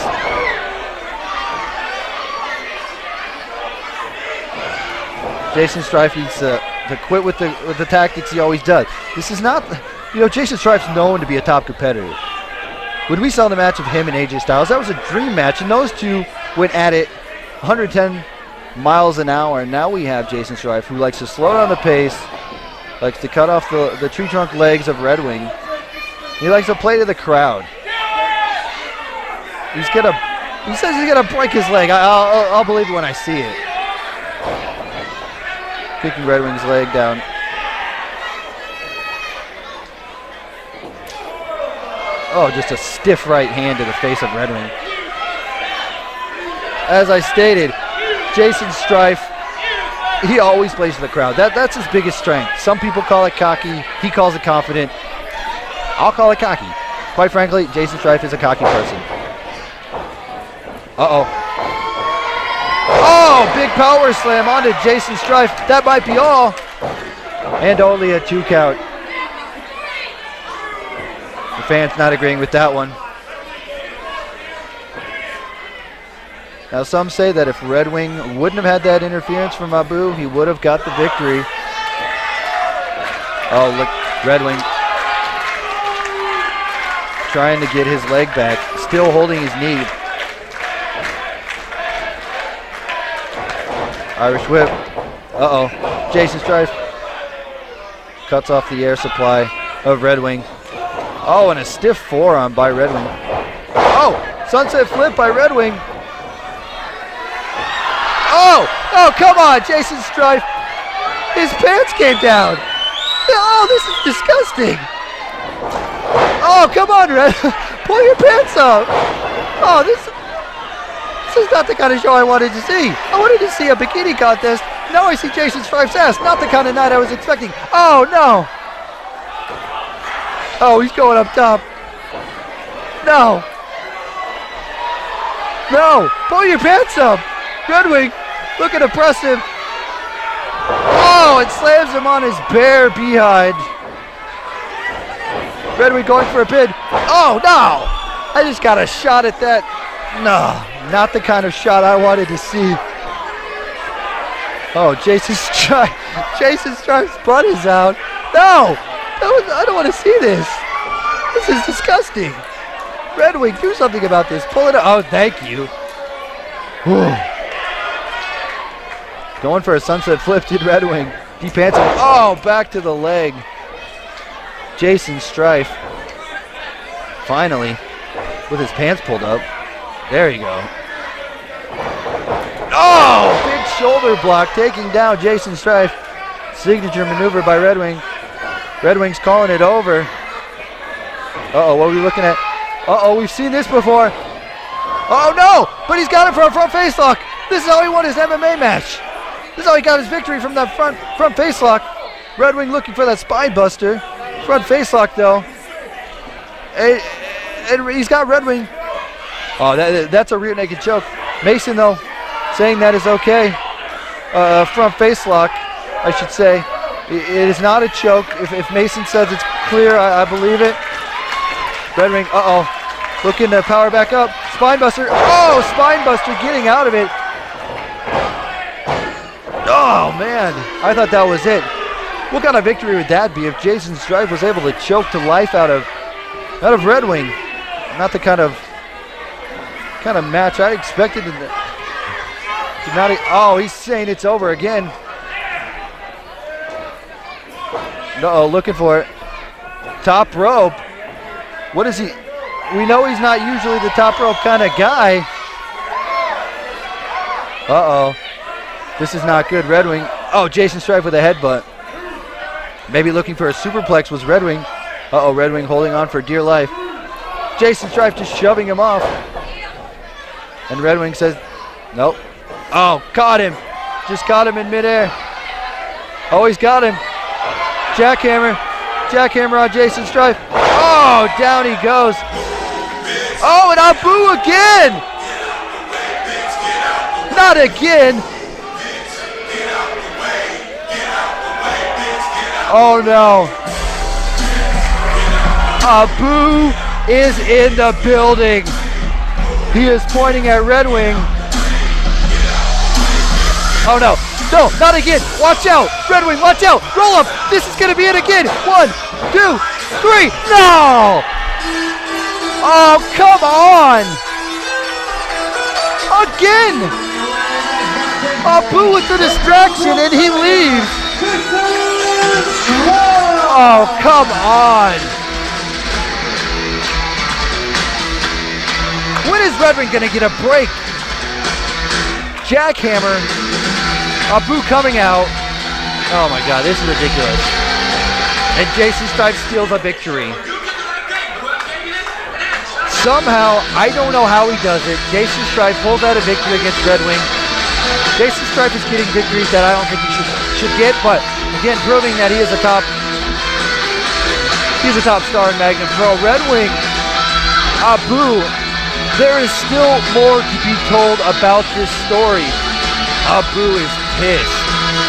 Jason Strife needs to quit with the tactics he always does. This is not, Jason Strife's known to be a top competitor. When we saw the match of him and AJ Styles, that was a dream match, and those two went at it 110 miles an hour. And now we have Jason Strife, who likes to slow down the pace, likes to cut off the tree trunk legs of Red Wing. He likes to play to the crowd. He says he's gonna break his leg. I'll believe it when I see it. Kicking Red Wing's leg down. Oh, just a stiff right hand to the face of Red Wing. As I stated, Jason Strife, he always plays to the crowd. That's his biggest strength. Some people call it cocky. He calls it confident. I'll call it cocky. Quite frankly, Jason Strife is a cocky person. Uh-oh. Oh, big power slam onto Jason Strife. That might be all. And only a 2 count. The fans not agreeing with that one. Now some say that if Red Wing wouldn't have had that interference from Abu, he would have got the victory. Oh, look, Red Wing trying to get his leg back, still holding his knee. Irish whip. Uh-oh. Jason Strife cuts off the air supply of Red Wing. Oh, and a stiff forearm by Red Wing. Oh, sunset flip by Red Wing. Oh, come on, Jason Strife. His pants came down. Oh, this is disgusting. Oh, come on, Red. Pull your pants up. Oh, this is not the kind of show I wanted to see. I wanted to see a bikini contest. Now I see Jason Strife's ass. Not the kind of night I was expecting. Oh, no. Oh, he's going up top. No. No. Pull your pants up. Red Wing looking impressive. Oh, it slams him on his bare behind. Red Wing going for a pin. Oh, no. I just got a shot at that. No, not the kind of shot I wanted to see. Oh, Jason Strife. Jason Strife's butt is out. No, I don't want to see this. This is disgusting. Red Wing, do something about this. Pull it out. Oh, thank you. Whew. Going for a sunset flip, did Red Wing. Deep pants. Oh, back to the leg. Jason Strife. Finally, with his pants pulled up. There you go. Oh, big shoulder block taking down Jason Strife. Signature maneuver by Red Wing. Red Wing's calling it over. Uh-oh, what are we looking at? Uh-oh, we've seen this before. Oh, no, but he's got it for a front face lock. This is how he won his MMA match. This is how he got his victory from that front face lock. Red Wing looking for that spine buster. Front face lock, though. And he's got Red Wing. Oh, that's a rear naked choke. Mason, though, saying that is okay. Front face lock, I should say. It is not a choke. If Mason says it's clear, I believe it. Red Wing, uh-oh. Looking to power back up. Spinebuster. Oh, Spinebuster getting out of it. Oh, man. I thought that was it. What kind of victory would that be if Jason Strife was able to choke to life out of Red Wing? Not the kind of match I expected. Oh, he's saying it's over again. Uh-oh, looking for it. Top rope. What is he? We know he's not usually the top rope kind of guy. Uh-oh. This is not good. Red Wing. Oh, Jason Strife with a headbutt. Maybe looking for a superplex was Red Wing. Uh-oh, Red Wing holding on for dear life. Jason Strife just shoving him off. And Red Wing says, nope. Oh, caught him. Just caught him in midair. Oh, he's got him. Jackhammer. Jackhammer on Jason Strife. Oh, down he goes. Oh, and Abu again. Not again. Oh, no. Abu is in the building. He is pointing at Red Wing. Oh, no. No, not again. Watch out. Red Wing, watch out. Roll up. This is going to be it again. 1, 2, 3. No. Oh, come on. Again. Abu with the distraction, and he leaves. Oh, come on. When is Red Wing going to get a break? Jackhammer. Abu coming out. Oh my God, this is ridiculous. And Jason Strife steals a victory. Somehow, I don't know how he does it. Jason Strife pulls out a victory against Red Wing. Jason Strife is getting victories that I don't think he should get, but again, proving that he is a top star in Magnum Pro. Red Wing, Abu, there is still more to be told about this story. Abu is pissed.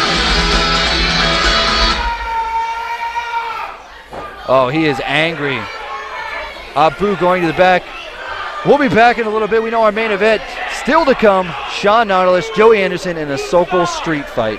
Oh, he is angry. Abu going to the back. We'll be back in a little bit. We know our main event still to come. Sean Nautilus, Joey Anderson in a Sokol street fight.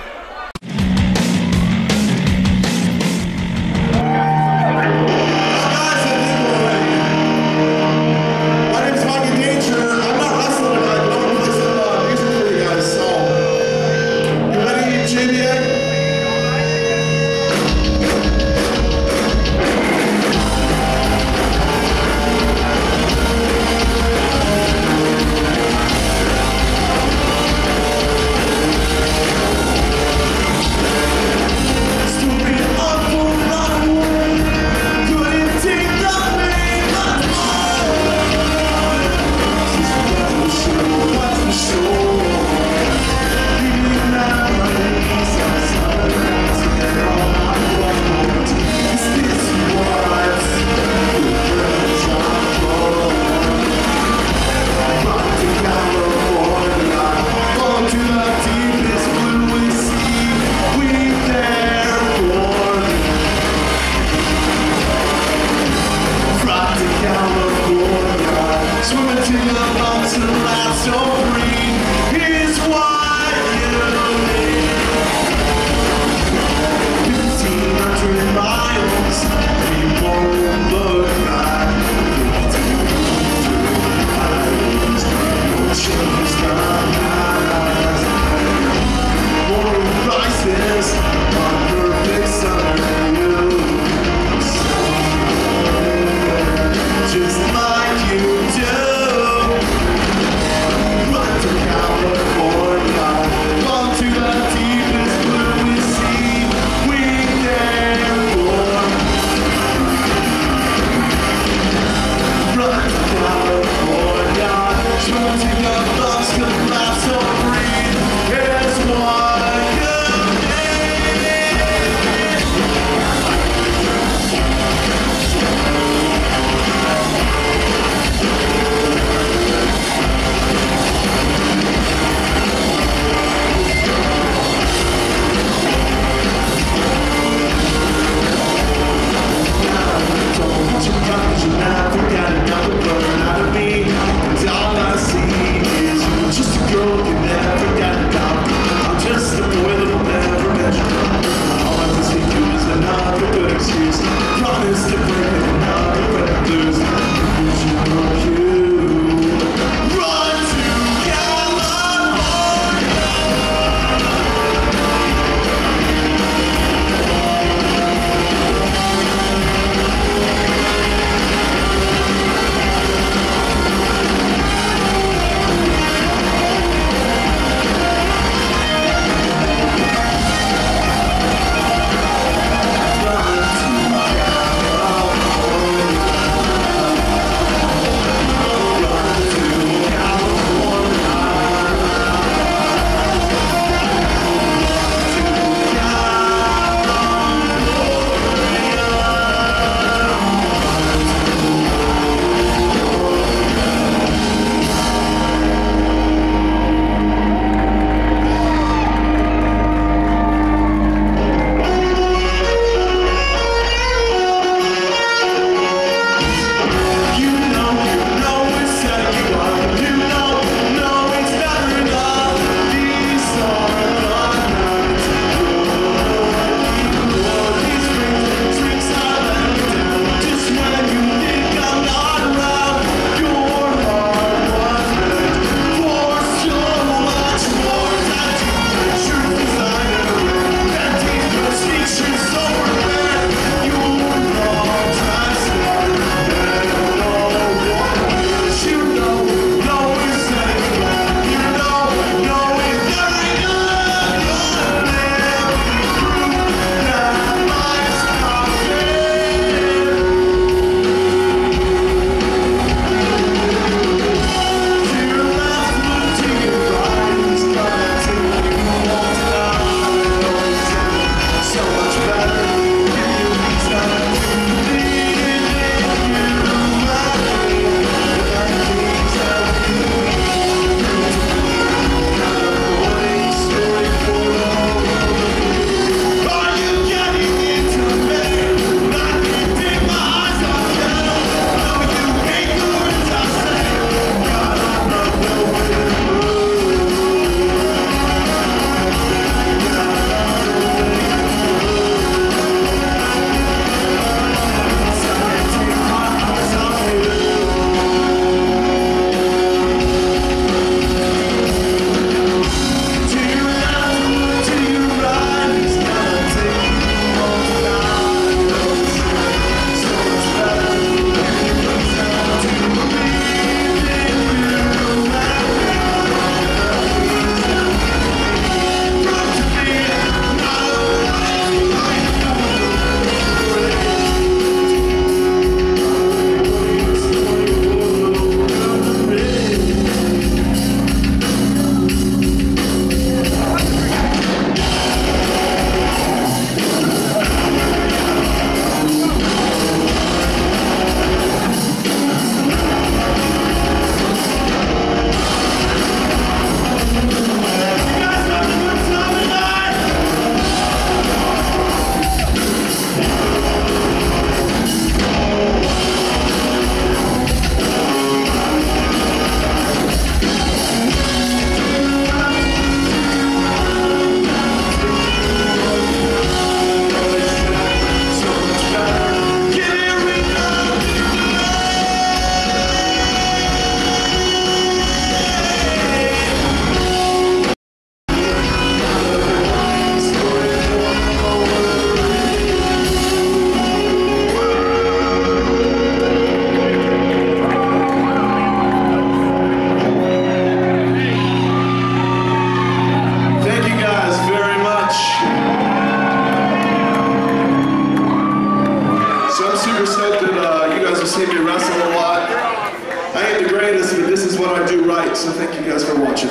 so thank you guys for watching.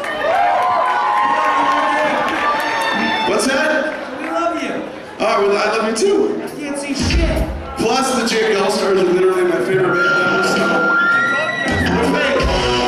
What's that? We love you. Oh, well, I love you too. I can't see shit. Plus, the JV All-Stars are literally my favorite band ever, so... We're fake.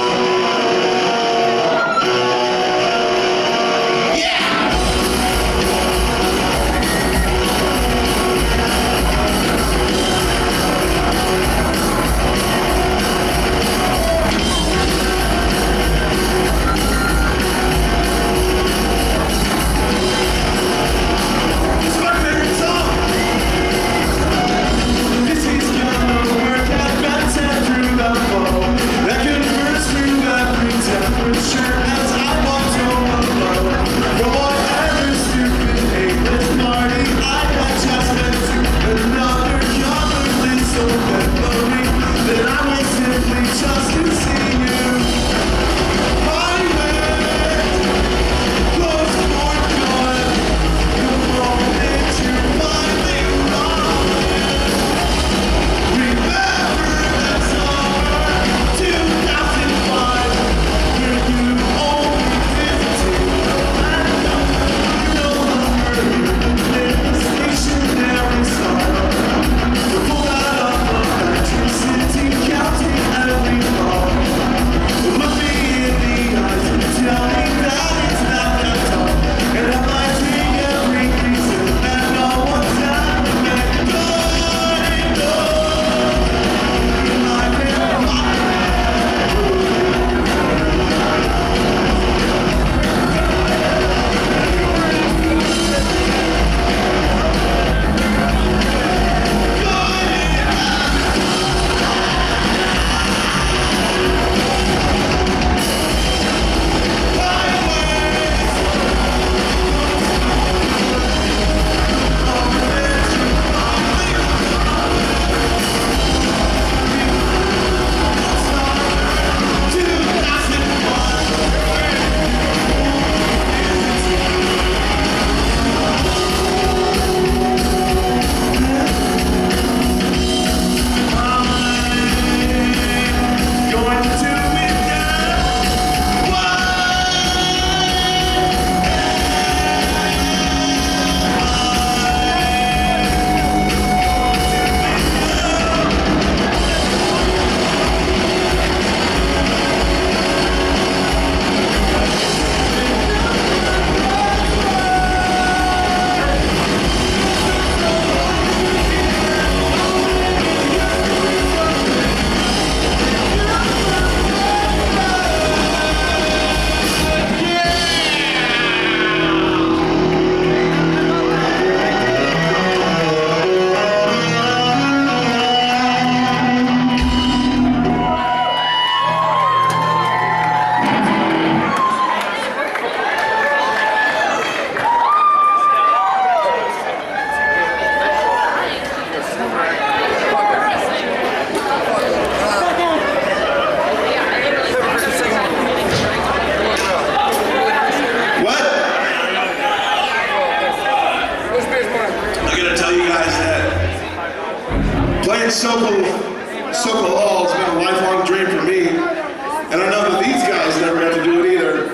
Sokol Hall has been a lifelong dream for me, and I know that these guys never got to do it either.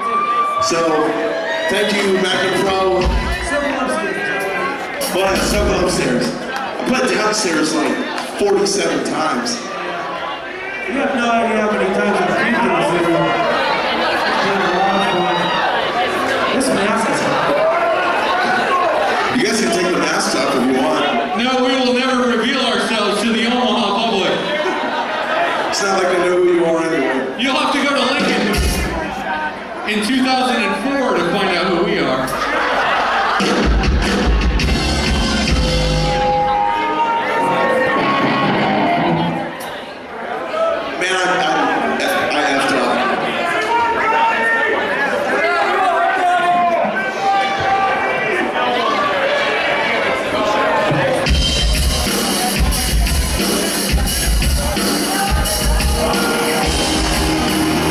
So, thank you, Magnum Pro. Well, Sokol upstairs. I played downstairs like 47 times. You have no idea how many times I've been here. This mask is hot. You guys can take the masks off if you want. No, we will never reveal ourselves to the Omaha public. It's not like they know who you are anyway. You'll have to go to Lincoln in 2004 to find out who we are.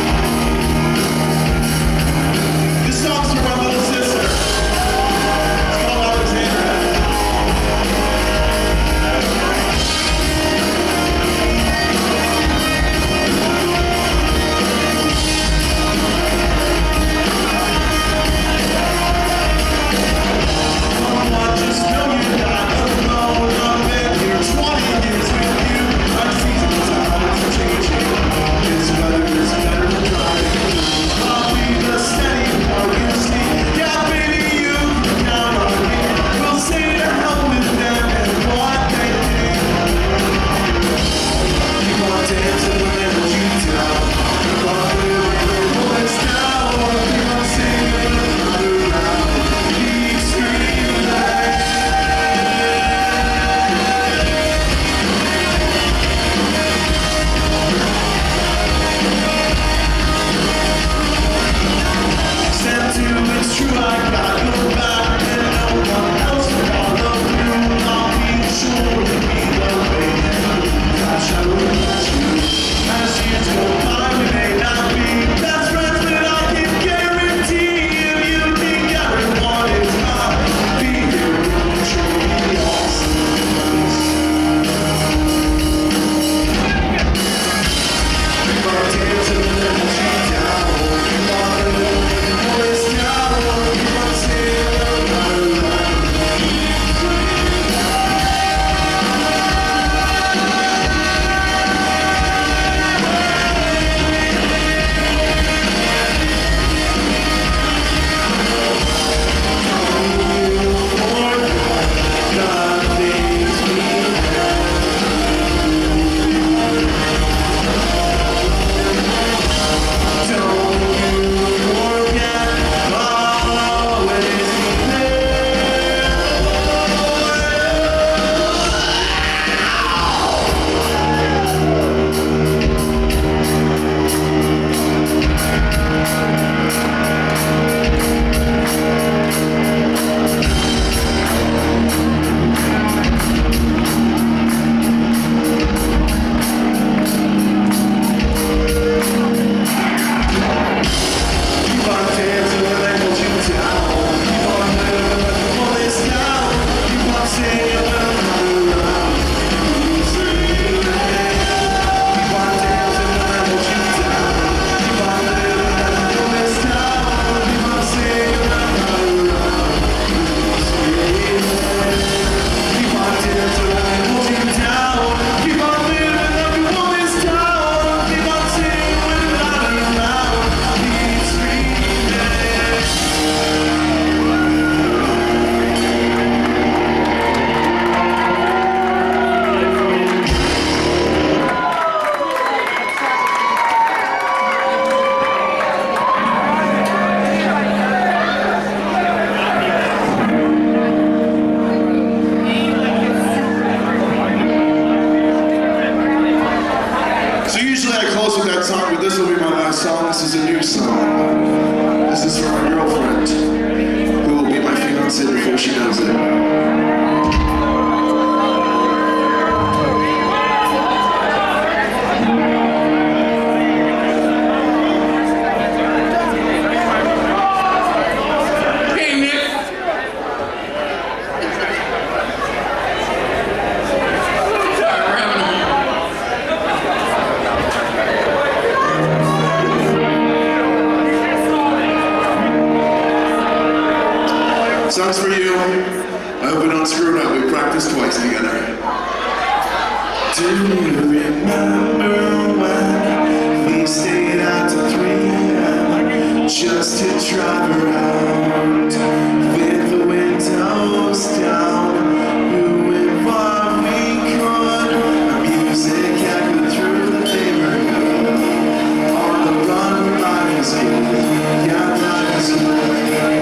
This song's for my little sister. new song. This is for my girlfriend, who will be my fiance before she knows it. Song's for you. I hope we don't screw it up. We practiced twice together. Do you remember when we stayed out till 3 a.m. just to drive around with the windows down, doing what we could? Our music echoed through the neighborhood. On the run, life is good. Yeah, life is good.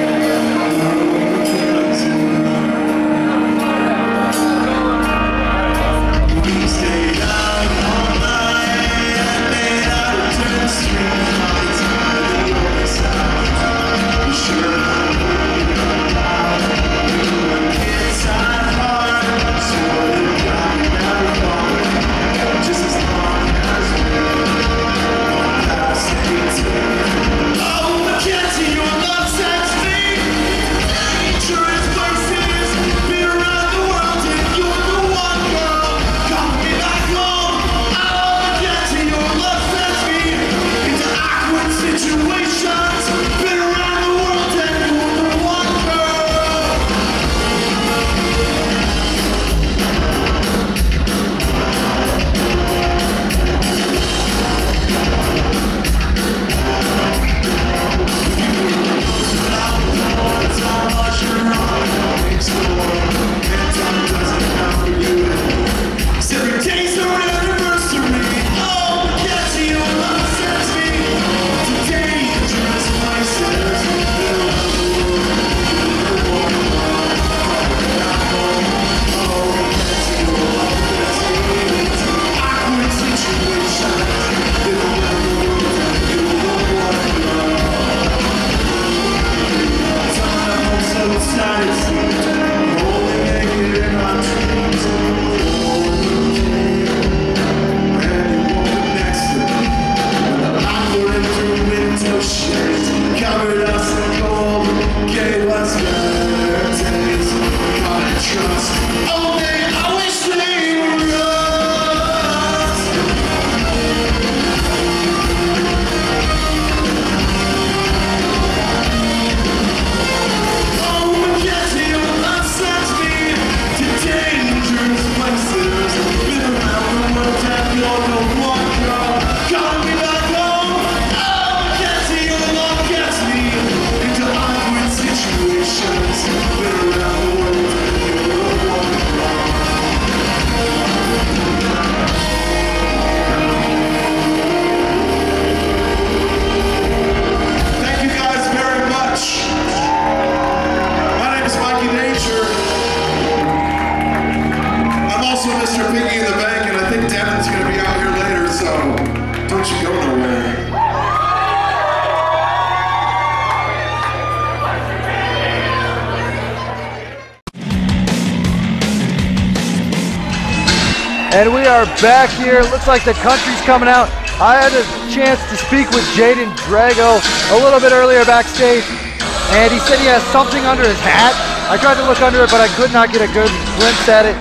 And we are back here. Looks like the country's coming out. I had a chance to speak with Jaden Drago a little bit earlier backstage, and he said he has something under his hat. I tried to look under it, but I could not get a good glimpse at it.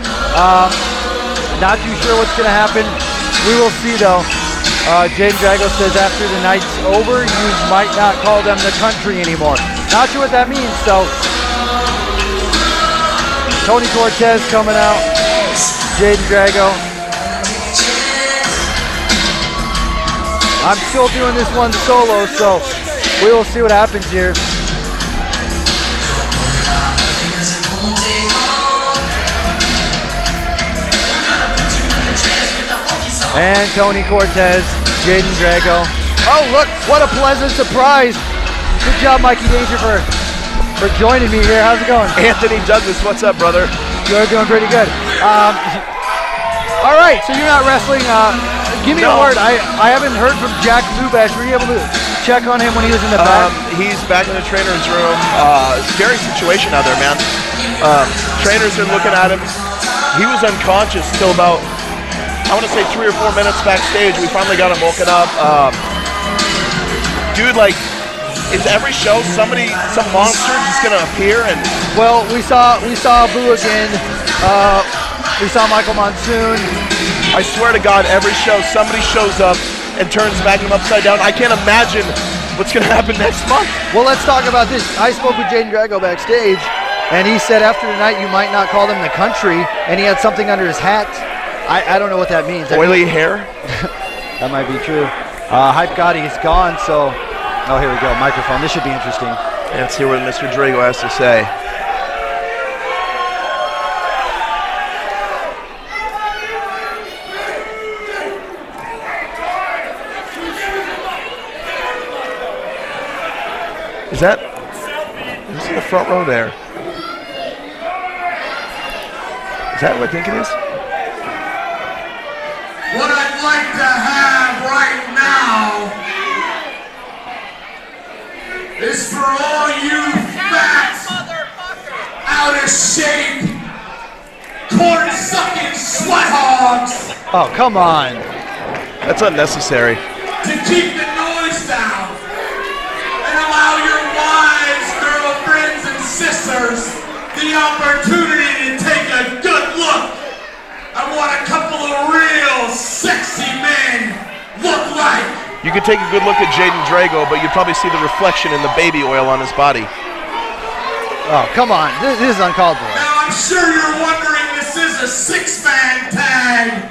Not too sure what's going to happen. We will see, though. Jaden Drago says after the night's over, you might not call them the country anymore. Not sure what that means, though. Tony Cortez coming out. Jaden Drago. I'm still doing this one solo, so we will see what happens here. And Tony Cortez, Jaden Drago. Oh, look, what a pleasant surprise. Good job, Mikey Danger, for joining me here. How's it going? Anthony Douglas, what's up, brother? You're doing pretty good. All right, so you're not wrestling. Give me a word. I haven't heard from Jack Lubash. Were you able to check on him when he was in the back? He's back in the trainer's room. Scary situation out there, man. Trainers are looking at him. He was unconscious till about, I want to say 3 or 4 minutes backstage. We finally got him woken up. Dude, like, is every show some monster just gonna appear? And well, we saw Boo again. We saw Michael Monsoon. I swear to God, every show somebody shows up and turns Magnum upside down. I can't imagine what's gonna happen next month. Well, let's talk about this. I spoke with Jaden Drago backstage, and he said after tonight you might not call them the country, and he had something under his hat. I don't know what that means. Oily hair? That might be true. Hype Gotti is gone, so oh, here we go. Microphone. This should be interesting. Let's hear what Mr. Drago has to say. Is that? Who's in the front row there? Is that what I think it is? What I'd like to have right now is for all you fat, out of shape, corn-sucking sweat hogs Oh, come on. That's unnecessary. to keep the noise down and allow your wives, girlfriends, and sisters the opportunity to take a good look at what a couple of real sexy men look like. You could take a good look at Jaden Drago, but you'd probably see the reflection in the baby oil on his body. Oh, come on. This is uncalled for. Now, I'm sure you're wondering this is a six-man tag.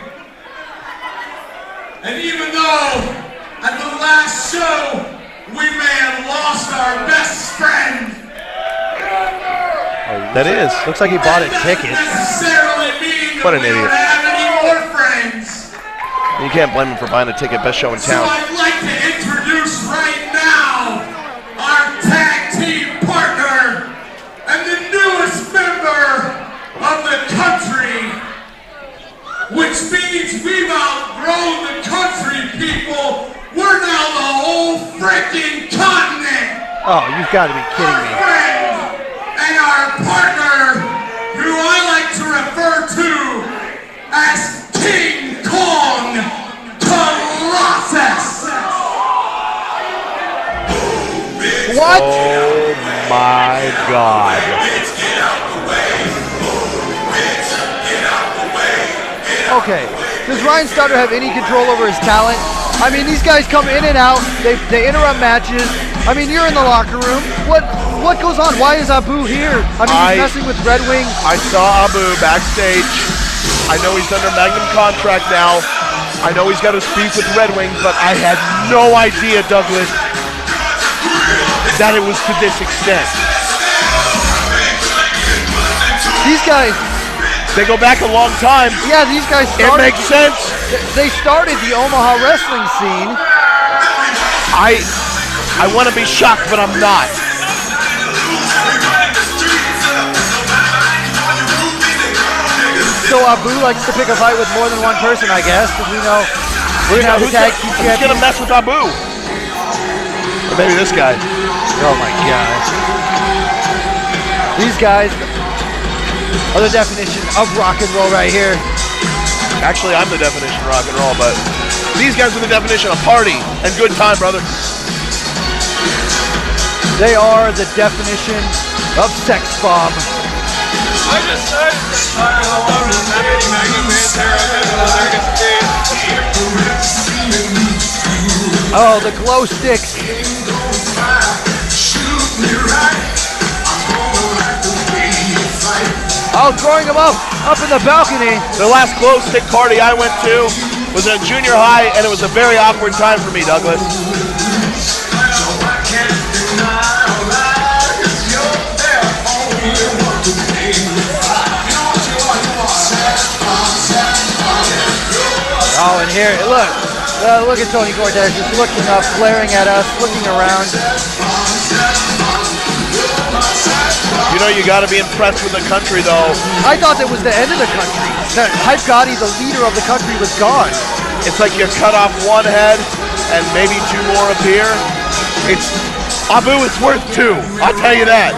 And even though at the last show we may have lost our best friend, That is. Looks like he bought a ticket. necessarily mean What that an we idiot. don't have any more friends. You can't blame him for buying a ticket, best show in So town. I'd like to introduce right now our tag team partner and the newest member of the country, which means we've outgrown the country, people. We're now the whole freaking continent. Oh, you've got to be kidding me. And our partner, who I like to refer to as King Kong Colossus. What? Oh my God. Okay. Does Ryan Stutter have any control over his talent? I mean, these guys come in and out. They interrupt matches. I mean, you're in the locker room. What goes on? Why is Abu here? I mean, he's messing with Red Wing. I saw Abu backstage. I know he's under Magnum contract now. I know he's got his beef with Red Wing, but I had no idea, Douglas, that it was to this extent. These guys, they go back a long time. Yeah, these guys started. It makes sense. They started the Omaha wrestling scene. I want to be shocked, but I'm not. So Abu likes to pick a fight with more than one person, I guess, because we know we're gonna have a tag team Who's gonna mess with Abu? Or maybe this guy. Oh my God. These guys are the definition of rock and roll right here. Actually, I'm the definition of rock and roll, but these guys are the definition of party and good time, brother. They are the definition of sex bomb. I just said Oh, the glow sticks. Oh, throwing them up in the balcony. The last glow stick party I went to was in junior high, and it was a very awkward time for me, Douglas. Oh, and here, look at Tony Cortez just looking up, glaring at us, looking around. You know you got to be impressed with the country, though. I thought that was the end of the country. That Hype Gotti, the leader of the country, was gone. it's like you cut off one head and maybe 2 more appear. It's Abu is worth 2. I'll tell you that.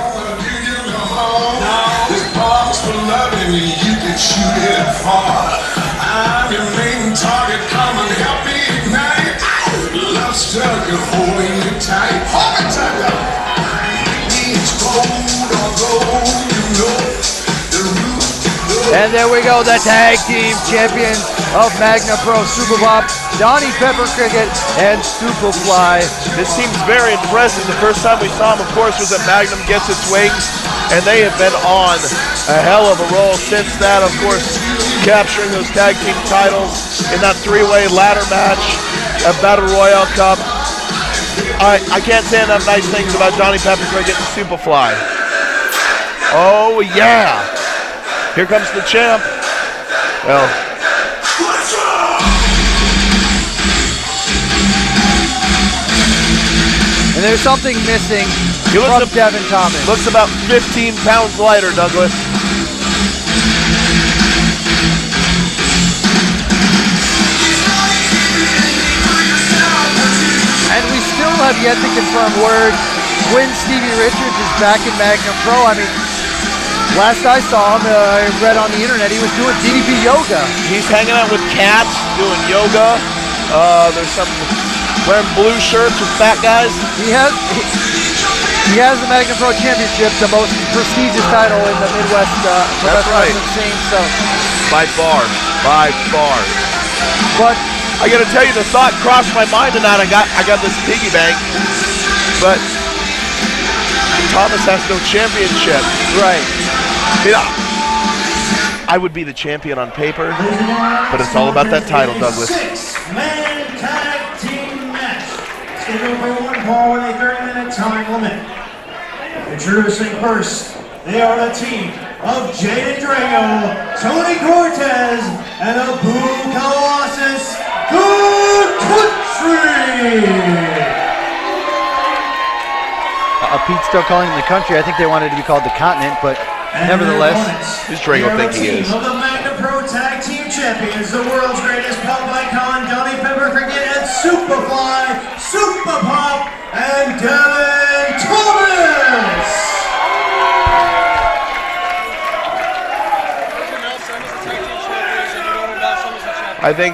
This box for loving me, you can shoot it far. I'm your main target, come and help me ignite. Love stuck, you're holding me tight. Hold me tight. It's cold, although you know the root to go. And there we go, the tag team champions of Magnum Pro Super Pop, Donnie Pepper Cricket and Superfly. This team's very impressive. The first time we saw them, of course, was at Magnum Gets Its Wings, and they have been on a hell of a roll since that, of course, capturing those tag team titles in that 3-way ladder match at Battle Royale Cup. I can't say enough nice things about Donnie Pepper Cricket and Superfly. Oh, yeah. Here comes the champ. Well, and there's something missing from Devin Thomas. Looks about 15 pounds lighter, Douglas. And we still have yet to confirm word when Stevie Richards is back in Magnum Pro. I mean, last I saw him, I read on the internet, he was doing DDP yoga. He's hanging out with cats, doing yoga. There's some wearing blue shirts with fat guys. He has the Magnum Pro Championship, the most prestigious title in the Midwest professional wrestling scene. So, by far. But I got to tell you, the thought crossed my mind tonight. I got this piggy bank, but Thomas has no championship. Right. You know, I would be the champion on paper, but it's all about that title, Douglas. 6-man tag team match. Scheduled for 1 fall with a 30-minute time limit. Introducing first, they are the team of Jaden Drago, Tony Cortez, and Abu Colossus, Good Country. Pete's still calling them the country. I think they wanted to be called the continent, but nevertheless. Who's Drago think he is? Of the Magnum Pro Tag Team Champions, the world's greatest pop icon, Donnie Pepper Cricket, and Superfly, Super Pop, and Devin Thomas. I think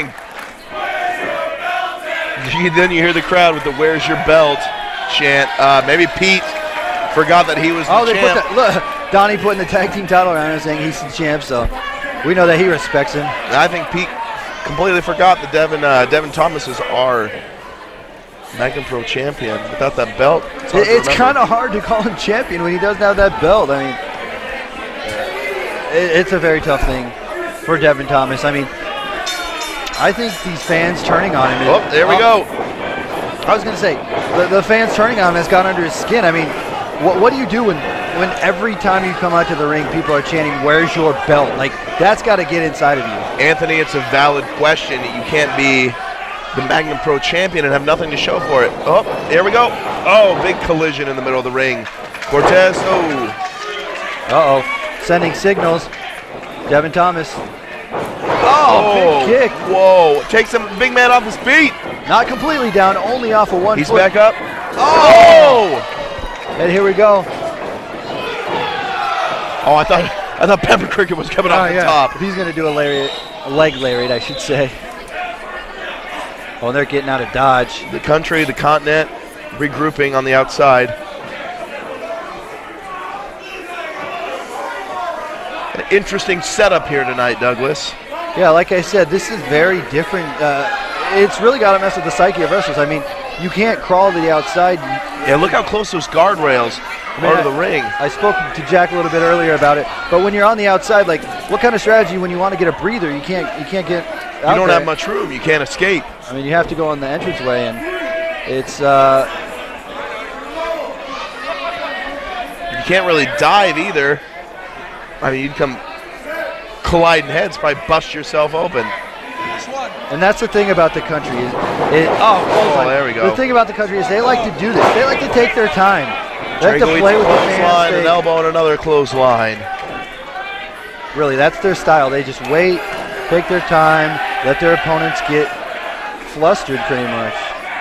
then you hear the crowd with the "Where's your belt?" chant. Maybe Pete forgot that he was the champ. Look, Donnie putting the tag team title around him saying he's the champ, so we know that he respects him. I think Pete completely forgot that Devin Thomas is our Magnum Pro champion. Without that belt, it's kind of hard to call him champion when he doesn't have that belt. I mean, it's a very tough thing for Devin Thomas. I mean, I think these fans turning on him. Oh, there we go. I was going to say, the fans turning on him has got under his skin. I mean, what do you do when every time you come out to the ring, people are chanting, "Where's your belt?" Like, that's got to get inside of you. Anthony, it's a valid question. You can't be the Magnum Pro champion and have nothing to show for it. Oh, there we go. Oh, big collision in the middle of the ring. Cortez, Uh-oh, sending signals. Devin Thomas. Oh, big kick. Whoa, takes him, big man off his feet. Not completely down, only off of one foot. He's back up. Oh! And here we go. Oh, I thought Pepper Cricket was coming off the top. He's going to do a leg lariat, I should say. Oh, they're getting out of dodge. The country, the continent, regrouping on the outside. An interesting setup here tonight, Douglas. Yeah, like I said, this is very different. It's really got to mess with the psyche of wrestlers. I mean, you can't crawl to the outside. Yeah, look how close those guardrails are to the ring. I spoke to Jack a little bit earlier about it, but when you're on the outside, like, what kind of strategy when you want to get a breather? You can't get out. You don't have much room. You can't escape. I mean, you have to go on the entranceway, and it's you can't really dive either. I mean, you'd come colliding heads, probably bust yourself open. And that's the thing about the country is, there we go. The thing about the country is they like to do this. They like to take their time. They like to play with the fans. An elbow and another clothesline. Really, that's their style. They just wait, take their time, let their opponents get flustered pretty much.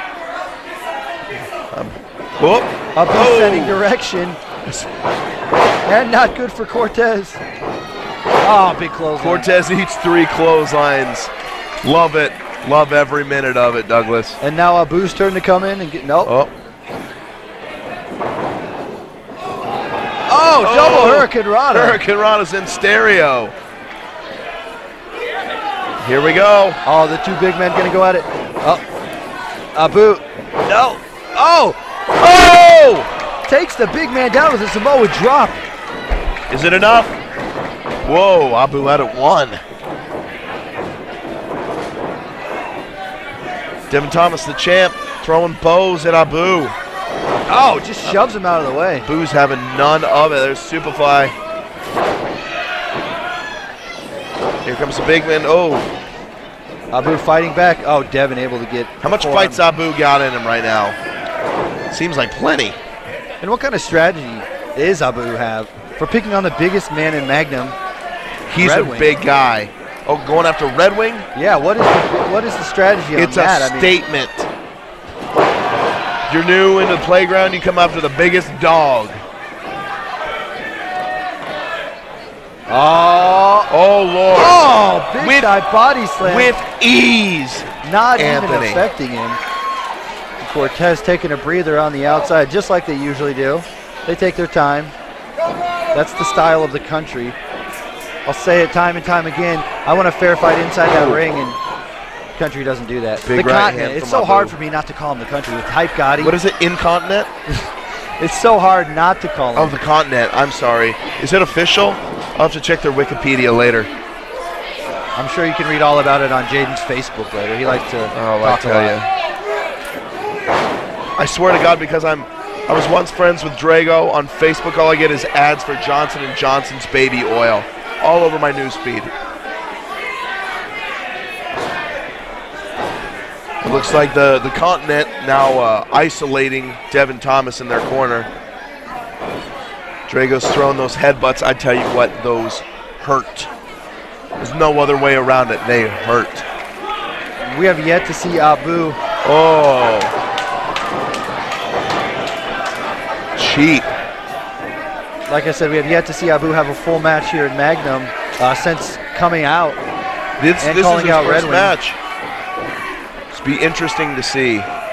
Abu setting direction. And not good for Cortez. Oh, big clothesline. Cortez eats 3 clotheslines. Love it. Love every minute of it, Douglas. And now Abu's turn to come in and get, nope. Oh, double Hurricane Rana. Hurricane Rana's in stereo. Here we go. Oh, the 2 big men gonna go at it. Oh, Abu, no. Oh, takes the big man down with a Samoa drop. Is it enough? Whoa, Abu had it 1. Devin Thomas, the champ, throwing bows at Abu. Oh, just shoves him out of the way. Abu's having none of it. There's Superfly. Here comes the big man. Oh. Abu fighting back. Oh, Devin able to get. How much fights Abu got in him right now? Seems like plenty. And what kind of strategy is Abu have for picking on the biggest man in Magnum? He's a big guy. Oh, going after Red Wing? Yeah, what is the strategy on that? It's a statement. You're new into the playground, you come after the biggest dog. Oh, Lord. Oh, big dive body slam. With ease. Not even affecting him. Cortez taking a breather on the outside, just like they usually do. They take their time. That's the style of the country. I'll say it time and time again. I want a fair fight inside that ring, and country doesn't do that. Big the right continent. hand It's from so hard Abu. for me not to call him the country with Hype Gotti. What is it, incontinent? It's so hard not to call him. Oh, the continent. I'm sorry. Is it official? I'll have to check their Wikipedia later. I'm sure you can read all about it on Jaden's Facebook later. He likes to talk a lot. I swear to God, because I was once friends with Drago on Facebook, all I get is ads for Johnson & Johnson's baby oil all over my news feed. It looks like the continent now isolating Devin Thomas in their corner. Drago's throwing those headbutts. I tell you what, those hurt. There's no other way around it. They hurt. We have yet to see Abu. Oh. Cheap. Like I said, we have yet to see Abu have a full match here in Magnum since coming out. This is his calling out first Red Wing. match. It's be interesting to see.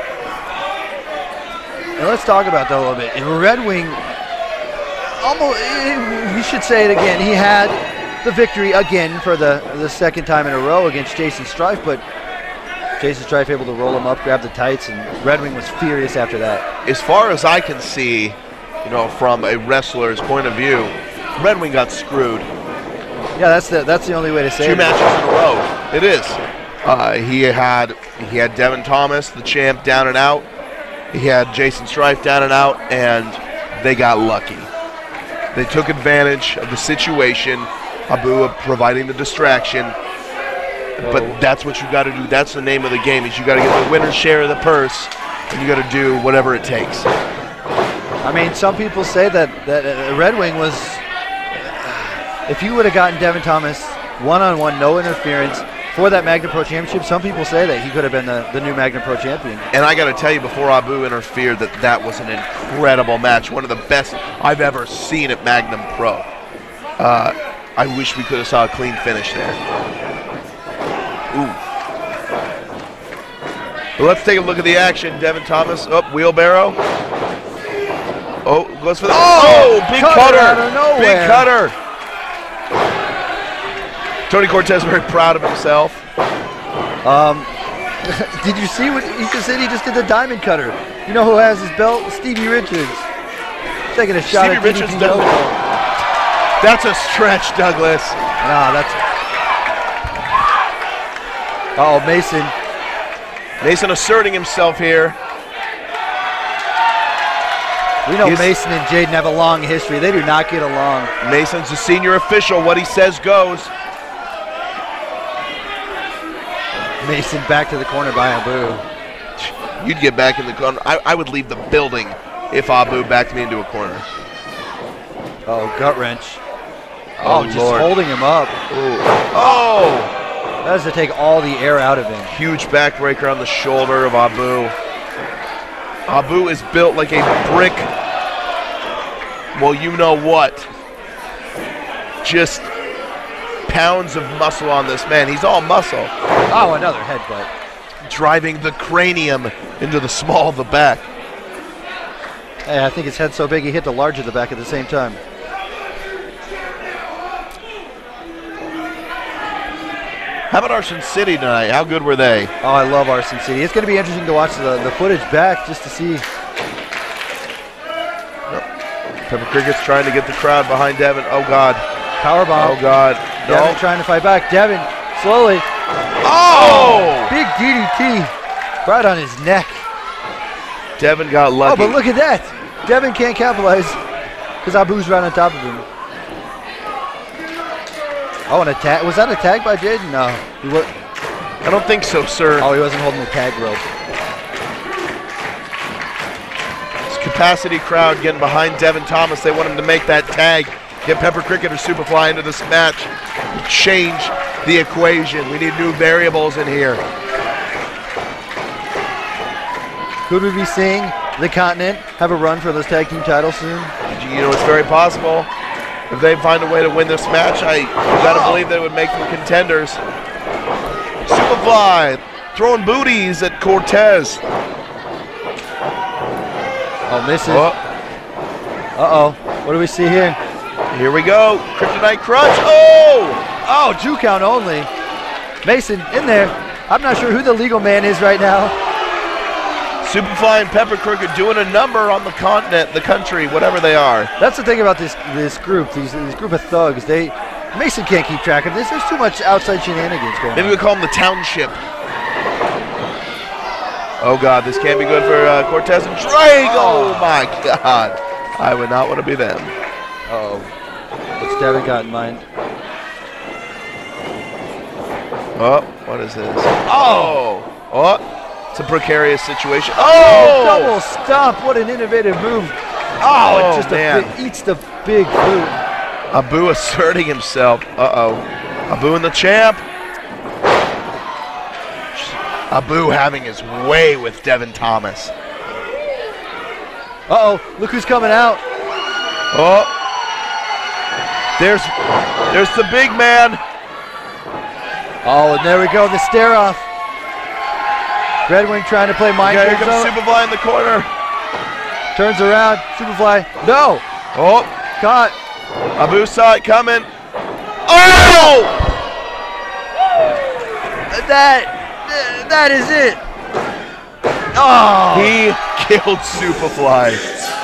And let's talk about that a little bit. Red Wing, almost, we should say it again, he had the victory again for the second time in a row against Jason Strife, but Jason Strife able to roll him up, grab the tights, and Red Wing was furious after that. As far as I can see, from a wrestler's point of view, Red Wing got screwed. Yeah, that's the only way to say it. 2 matches in a row. It is. He had Devin Thomas, the champ, down and out. He had Jason Strife down and out, and they got lucky. They took advantage of the situation. Abu providing the distraction. But that's what you got to do. That's the name of the game. Is you got to get the winner's share of the purse, and you got to do whatever it takes. I mean, some people say that Red Wing was, if you would have gotten Devin Thomas one-on-one, no interference, for that Magnum Pro Championship, some people say that he could have been the new Magnum Pro Champion. And I got to tell you, before Abu interfered, that was an incredible match. One of the best I've ever seen at Magnum Pro. I wish we could have saw a clean finish there. Ooh. But let's take a look at the action. Devin Thomas, wheelbarrow. Oh, goes for the big cutter out of nowhere. Big cutter. Tony Cortez very proud of himself. Did you see what he just did? He just did the diamond cutter. You know who has his belt? Stevie Richards. Taking a shot Stevie at Richards DDP does. Noble. That's a stretch, Douglas. Nah, that's. Uh-oh, Mason. Mason asserting himself here. We know Mason and Jaden have a long history. They do not get along. Mason's the senior official. What he says goes. Mason back to the corner by Abu. You'd get back in the corner. I would leave the building if Abu backed me into a corner. Oh, gut wrench. Oh, just Lord. holding him up. Ooh. Oh! That is to take all the air out of him. Huge backbreaker on the shoulder of Abu. Abu is built like a brick. Well, you know what? Just pounds of muscle on this man. He's all muscle. Oh, another headbutt. Driving the cranium into the small of the back. Hey, I think his head's so big he hit the large of the back at the same time. How about Arson City tonight? How good were they? Oh, I love Arson City. It's going to be interesting to watch the footage back just to see. Pepper Cricket's trying to get the crowd behind Devin. Oh, God. Powerbomb. Oh, God. Devin No. trying to fight back. Devin, slowly. Oh! Big DDT right on his neck. Devin got Oh, lucky. but look at that. Devin can't capitalize because Abu's right on top of him. Oh, an attack. Was that a tag by Jaden? No. I don't think so, sir. Oh, he wasn't holding the tag rope. This capacity crowd getting behind Devin Thomas. They want him to make that tag. Get Pepper Cricket or Superfly into this match. Change the equation. We need new variables in here. Could we be seeing the Continent have a run for those tag team titles soon? You know, it's very possible. If they find a way to win this match, I gotta believe they would make them contenders. Superfly throwing booties at Cortez. Oh, misses. Uh-oh. What do we see here? Here we go. Kryptonite Crunch. Oh! Oh, 2 count only. Mason in there. I'm not sure who the legal man is right now. Superfly and Pepper Cricket doing a number on the continent, the country, whatever they are. That's the thing about this group, these group of thugs. Mason can't keep track of this. There's too much outside shenanigans going on. Maybe we call them the township. Oh, God, this can't be good for Cortez and Drake. Oh, my God. I would not want to be them. Uh-oh. What's Devin got in mind? Oh, what is this? Oh! Oh! It's a precarious situation. Oh! Double stomp. What an innovative move. Oh, it just eats the big boot. Abu asserting himself. Uh-oh. Abu and the champ. Abu having his way with Devin Thomas. Uh-oh. Look who's coming out. Oh. There's the big man. Oh, and there we go. The stare off. Red Wing trying to play mind Here games. comes Superfly in the corner. Turns around. Superfly. No. Oh. Caught. Abu saw it coming. Oh! That is it. Oh. He killed Superfly.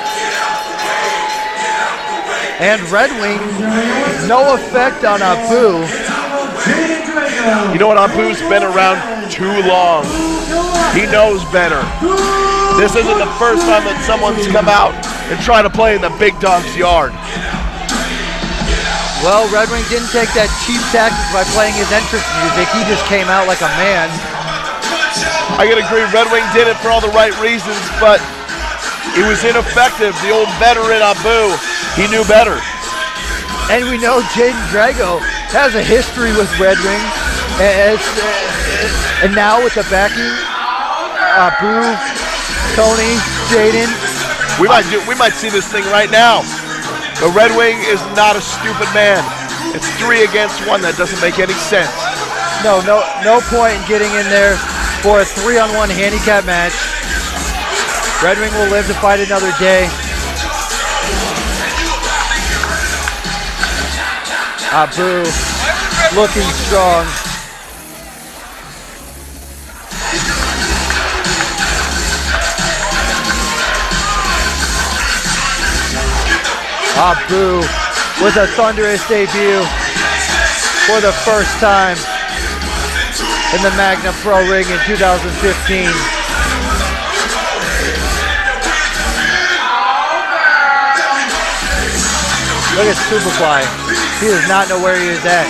And Red Wing, no effect on Abu. You know what? Abu's been around too long. He knows better. This isn't the first time that someone's come out and tried to play in the big dog's yard. Well, Red Wing didn't take that cheap tactic by playing his entrance music. He just came out like a man. I can agree, Red Wing did it for all the right reasons, but it was ineffective. The old veteran Abu, he knew better. And we know Jaden Drago has a history with Red Wing. And now with the backing, Abu, Tony, Jaden. We might see this thing right now. The Red Wing is not a stupid man. It's 3 against 1. That doesn't make any sense. No point in getting in there for a 3-on-1 handicap match. Red Wing will live to fight another day. Abu looking strong. Abu with a thunderous debut for the first time in the Magnum Pro Ring in 2015. Look at Superfly. He does not know where he is at.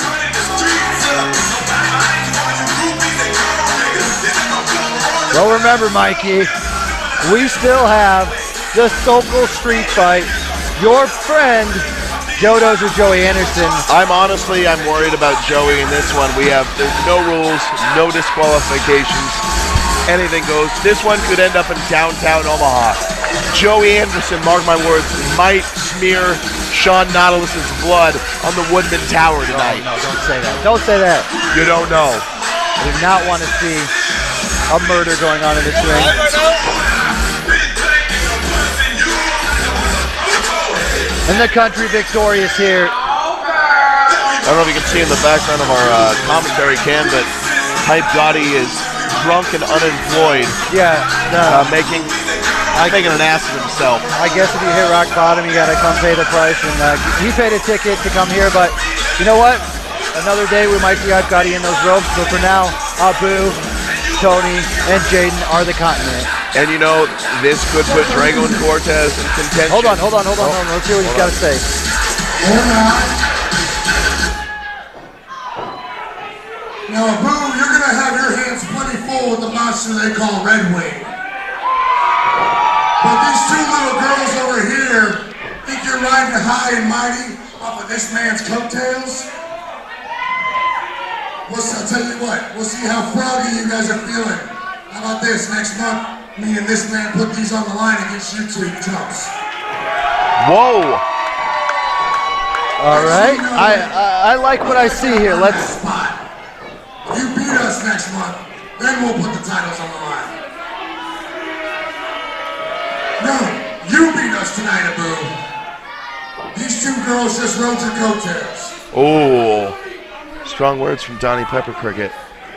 Well, remember, Mikey, we still have the Sokol Street Fight. Your friend, Jodos or Joey Anderson. I'm worried about Joey in this one. There's no rules, no disqualifications. Anything goes. This one could end up in downtown Omaha. Joey Anderson, mark my words, might smear Sean Nautilus' blood on the Woodman Tower tonight. No, don't say that. Don't say that. You don't know. I do not want to see a murder going on in this ring. And the country victorious here. I don't know if you can see in the background of our commentary cam, but Hype Gotti is drunk and unemployed. Yeah. Making an ass of himself. I guess if you hit rock bottom, you got to come pay the price. And he paid a ticket to come here, but you know what? Another day we might see Hype Gotti in those ropes, but for now, Abu, Tony, and Jaden are the continent. And you know, this could put Drago and Cortez in contention. Hold on. Let's hear what he's got to say. Now, Abu, you're going to have your hands plenty full with the monster they call Red Wing. But these two little girls over here think you're riding high and mighty off of this man's coattails? I'll tell you what, we'll see how froggy you guys are feeling. How about this, next month, me and this man put these on the line against you two chumps. Whoa! All right, I like what I see here. Let's. You beat us next month, then we'll put the titles on the line. No, you beat us tonight, Abu. These two girls just rode your coattails. Oh, strong words from Donnie Pepper Cricket.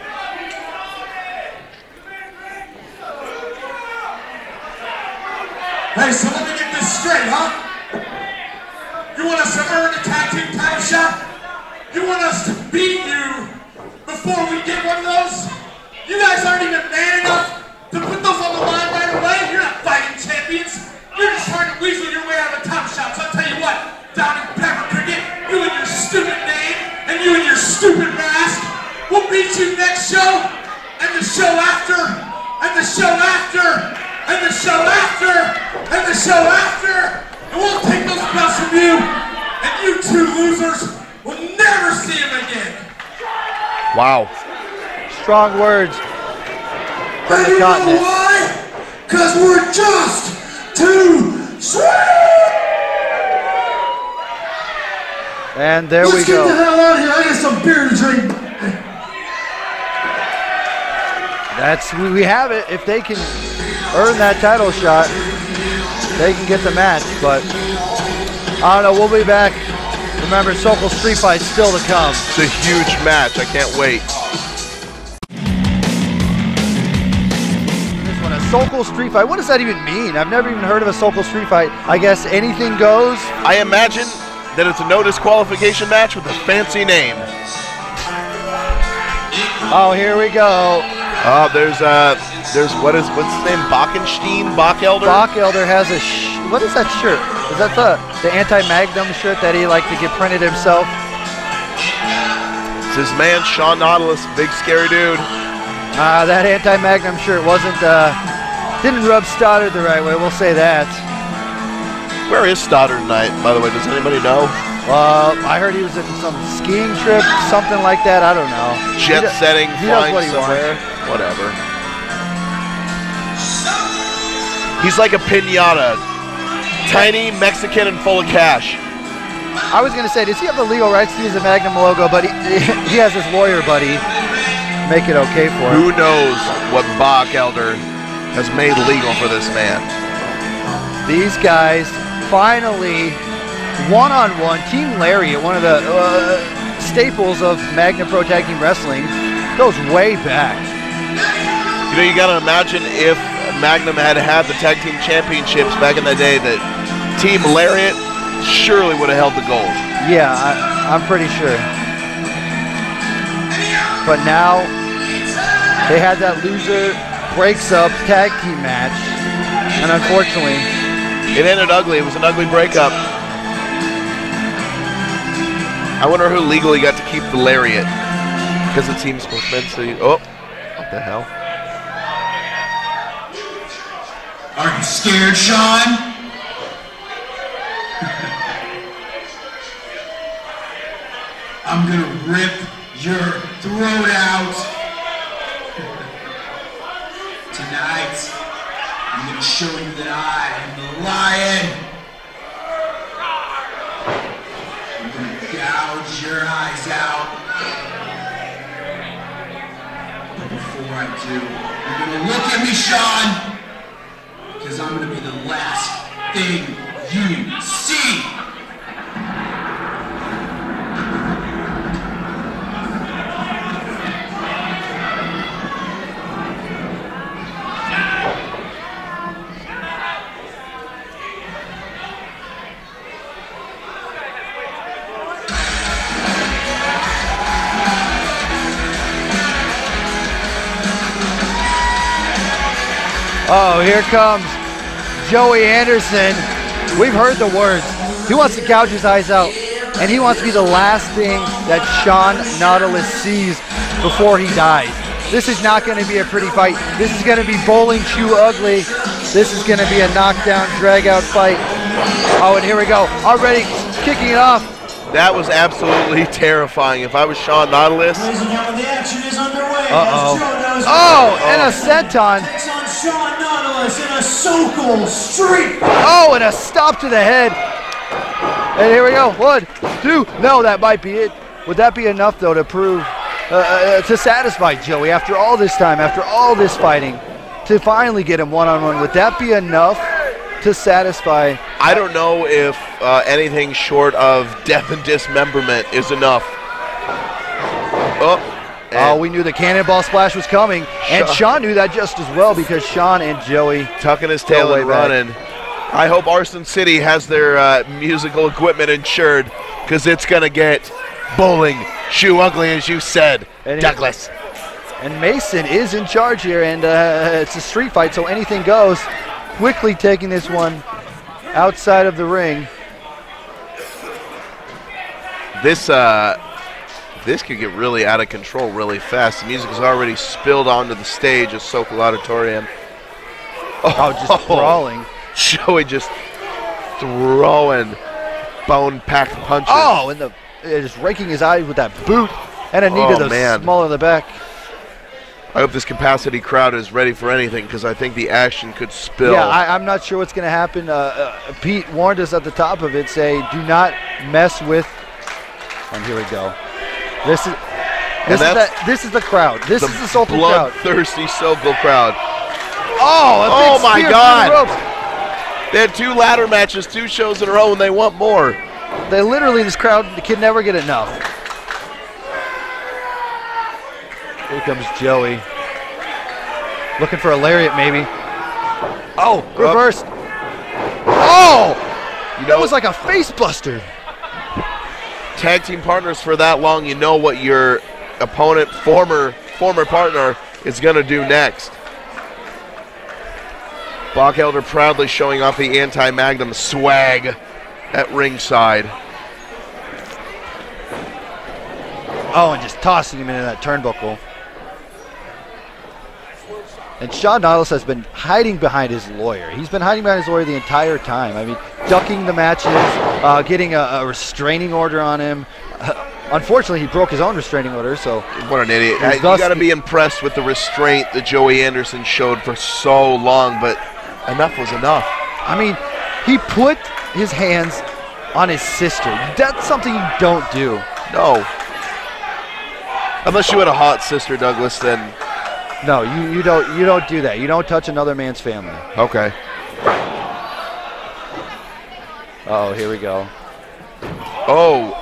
Hey, so let me get this straight, huh? You want us to earn the tag team title shot? You want us to beat you before we get one of those? You guys aren't even man enough to put those on the line right away? You're not fighting champions. You're just trying to weasel your way out of the top shot. So I'll tell you what, Donnie Pepper Cricket, you and your stupid name, and you and your stupid mask, we'll beat you next show, and the show after, and the show after, and the show after, and the show after, and we'll take those belts from you, and you two losers will never see them again. Wow. Strong words from the you continent. know why? Because we're just too sweet! And there Let's we go. get the hell out of here. I got some beer to drink. We have it. If they can earn that title shot, they can get the match. But I don't know. We'll be back. Remember, Sokol Street Fight's still to come. It's a huge match. I can't wait. This one, a Sokol Street Fight. What does that even mean? I've never even heard of a Sokol Street Fight. I guess anything goes. I imagine that it's a no disqualification match with a fancy name. Oh, here we go. There's what's his name? Bachenstein? Bachelder? Bachelder has a what is that shirt? Is that the anti-Magnum shirt that he liked to get printed himself? It's his man, Sean Nautilus, big scary dude. That anti-Magnum shirt didn't rub Stoddard the right way, we'll say that. Where is Stoddard tonight, by the way? Does anybody know? I heard he was in some skiing trip, something like that. I don't know. Jet setting, flying what he somewhere. wants. Whatever. He's like a piñata. Tiny, Mexican, and full of cash. I was going to say, does he have the legal rights to use the Magnum logo? But he has his lawyer buddy make it okay for him. Who knows what Bachelder has made legal for this man? These guys finally one-on-one. Team Lariat, one of the staples of Magnum Pro Tag Team Wrestling, goes way back. You know, you got to imagine if Magnum had the tag team championships back in the day, that Team Lariat surely would have held the gold. Yeah, I'm pretty sure. But now they had that loser breaks up tag team match, and unfortunately, it ended ugly. It was an ugly breakup. I wonder who legally got to keep the Lariat, because the team spokesman said, "Oh, what the hell?" Are you scared, Sean? I'm gonna rip your throat out. Tonight, I'm gonna show you that I am the lion. I'm gonna gouge your eyes out. But before I do, you're gonna look at me, Sean, because I'm gonna be the last thing you see. Oh, here comes Joey Anderson. We've heard the words. He wants to gouge his eyes out, and he wants to be the last thing that Sean Nautilus sees before he dies. This is not going to be a pretty fight. This is going to be bowling shoe ugly. This is going to be a knockdown, drag-out fight. Oh, and here we go. Already kicking it off. That was absolutely terrifying. If I was Sean Nautilus. Ladies and gentlemen, the action is underway. Oh, and a senton. Takes on Sean Nautilus in a Sokol Street. Oh, and a stop to the head. And here we go. 1, 2. No, that might be it. Would that be enough, though, to prove, to satisfy Joey after all this time, after all this fighting, to finally get him one-on-one? Would that be enough to satisfy? I don't know if anything short of death and dismemberment is enough. Oh, we knew the cannonball splash was coming, and Sean knew that just as well because Sean and Joey tucking his tail and running. I hope Arson City has their musical equipment insured because it's going to get bowling shoe ugly, as you said, Douglas. And Mason is in charge here, and it's a street fight, so anything goes. Quickly taking this one outside of the ring. This could get really out of control really fast. The music has already spilled onto the stage of Sokol Auditorium. Oh, just brawling. Joey just throwing bone-packed punches. Oh, and just raking his eyes with that boot and a knee to the small of the back. I hope this capacity crowd is ready for anything because I think the action could spill. Yeah, I'm not sure what's going to happen. Pete warned us at the top of it, say, do not mess with. And here we go. This is the crowd. This is the Sokol crowd. Bloodthirsty Sokol crowd. Oh, my God. They had 2 ladder matches, 2 shows in a row, and they want more. They literally, this crowd can never get enough. Here comes Joey. Looking for a lariat, maybe. Oh, reversed. Oh! That was like a face buster. Tag team partners for that long, you know what your opponent, former partner, is going to do next. Bach Elder proudly showing off the anti-Magnum swag at ringside. Oh, and just tossing him into that turnbuckle. And Sean Nautilus has been hiding behind his lawyer. He's been hiding behind his lawyer the entire time. I mean, ducking the matches, getting a restraining order on him. Unfortunately, he broke his own restraining order, so... What an idiot. You got to be impressed with the restraint that Joey Anderson showed for so long, but enough was enough. I mean, he put his hands on his sister. That's something you don't do. No. Unless you had a hot sister, Douglas, then... No, you don't do that. You don't touch another man's family. Okay. Oh, here we go. Oh.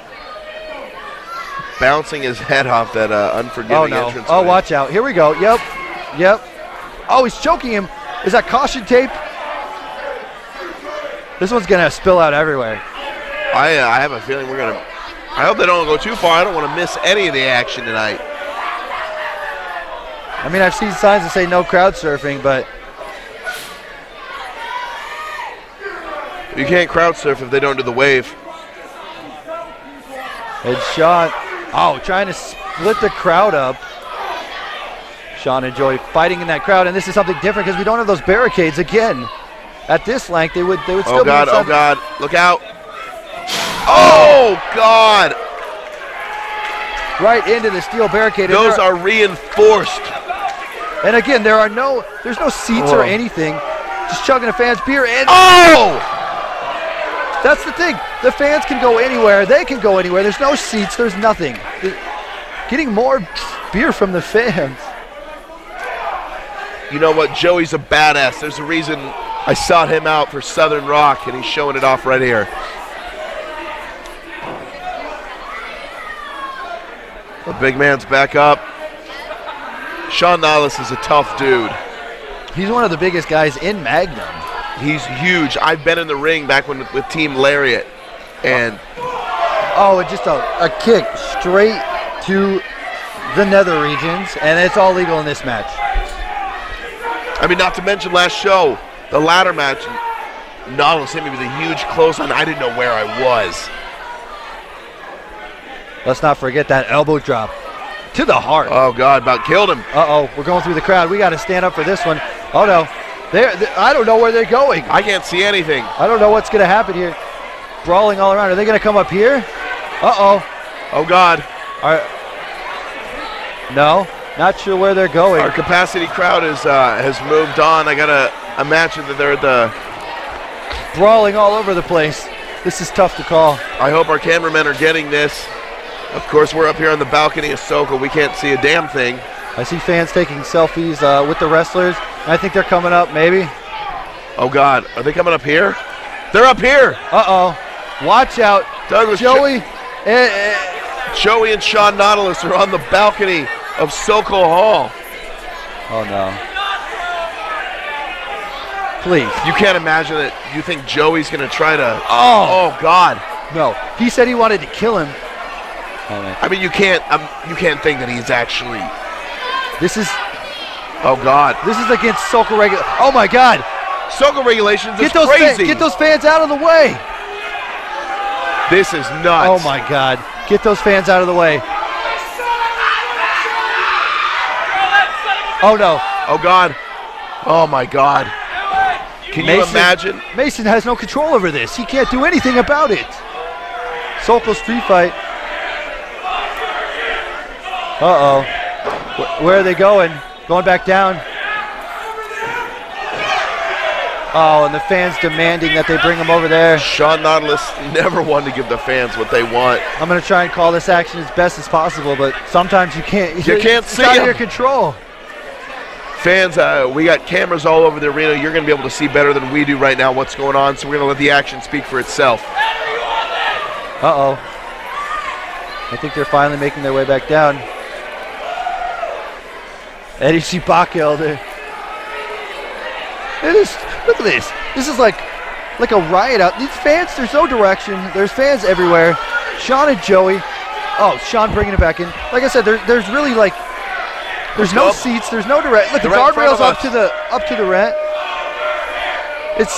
Bouncing his head off that unforgiving entrance. Oh, watch out. Here we go. Yep. Oh, he's choking him. Is that caution tape? This one's going to spill out everywhere. I have a feeling we're going to... I hope they don't go too far. I don't want to miss any of the action tonight. I mean, I've seen signs that say no crowd surfing, but... You can't crowd surf if they don't do the wave. Headshot. Oh, trying to split the crowd up. Sean and Joey fighting in that crowd, and this is something different because we don't have those barricades again. At this length, they would still be inside. Oh, God. Look out. Oh, God. right into the steel barricade. Those are reinforced. And again, there's no seats or anything. Just chugging a fan's beer and that's the thing. The fans can go anywhere. They can go anywhere. There's no seats. There's nothing. Getting more beer from the fans. You know what? Joey's a badass. There's a reason I sought him out for Southern Rock, and he's showing it off right here. The big man's back up. Sean Nautilus is a tough dude. He's one of the biggest guys in Magnum. He's huge. I've been in the ring back when with Team Lariat, and just a kick straight to the nether regions, and it's all legal in this match. I mean, not to mention last show, the ladder match, Nautilus hit me with a huge clothesline. I didn't know where I was. Let's not forget that elbow drop to the heart. Oh God, about killed him. We're going through the crowd. We got to stand up for this one. Oh no. I don't know where they're going. I can't see anything. I don't know what's going to happen here. Brawling all around. Are they going to come up here? Oh God. No, not sure where they're going. Our capacity crowd has moved on. I got to imagine that they're at the... Brawling all over the place. This is tough to call. I hope our cameramen are getting this. Of course, we're up here on the balcony of Sokol. We can't see a damn thing. I see fans taking selfies with the wrestlers. I think they're coming up, maybe. Oh, God. Are they coming up here? They're up here. Watch out. Douglas, Joey. Joey and Sean Nautilus are on the balcony of Sokol Hall. Oh, no. Please. You can't imagine that. You think Joey's going to try to... Oh, God. No. He said he wanted to kill him. Oh, man. I mean, you can't think that he's actually... This is... Oh, God. This is against Sokol regulations. Oh, my God. Sokol regulations is crazy. Get those fans out of the way. This is nuts. Oh, my God. Get those fans out of the way. Oh, no. Oh, God. Oh, my God. Can you imagine? Mason has no control over this. He can't do anything about it. Sokol street fight. Where are they going? Going back down. Oh, and the fans demanding that they bring him over there. Sean Nautilus never wanted to give the fans what they want. I'm going to try and call this action as best as possible, but sometimes you can't. You can't see it. It's out of your control. Fans, we got cameras all over the arena. You're going to be able to see better than we do right now what's going on, so we're going to let the action speak for itself. I think they're finally making their way back down. Eddie Bakel there. Look at this. This is like a riot out. These fans, there's no direction. There's fans everywhere. Sean and Joey. Oh, Sean bringing it back in. Like I said, there's really like, there's no seats. There's no direct. Look, the guardrails up to the rent. It's.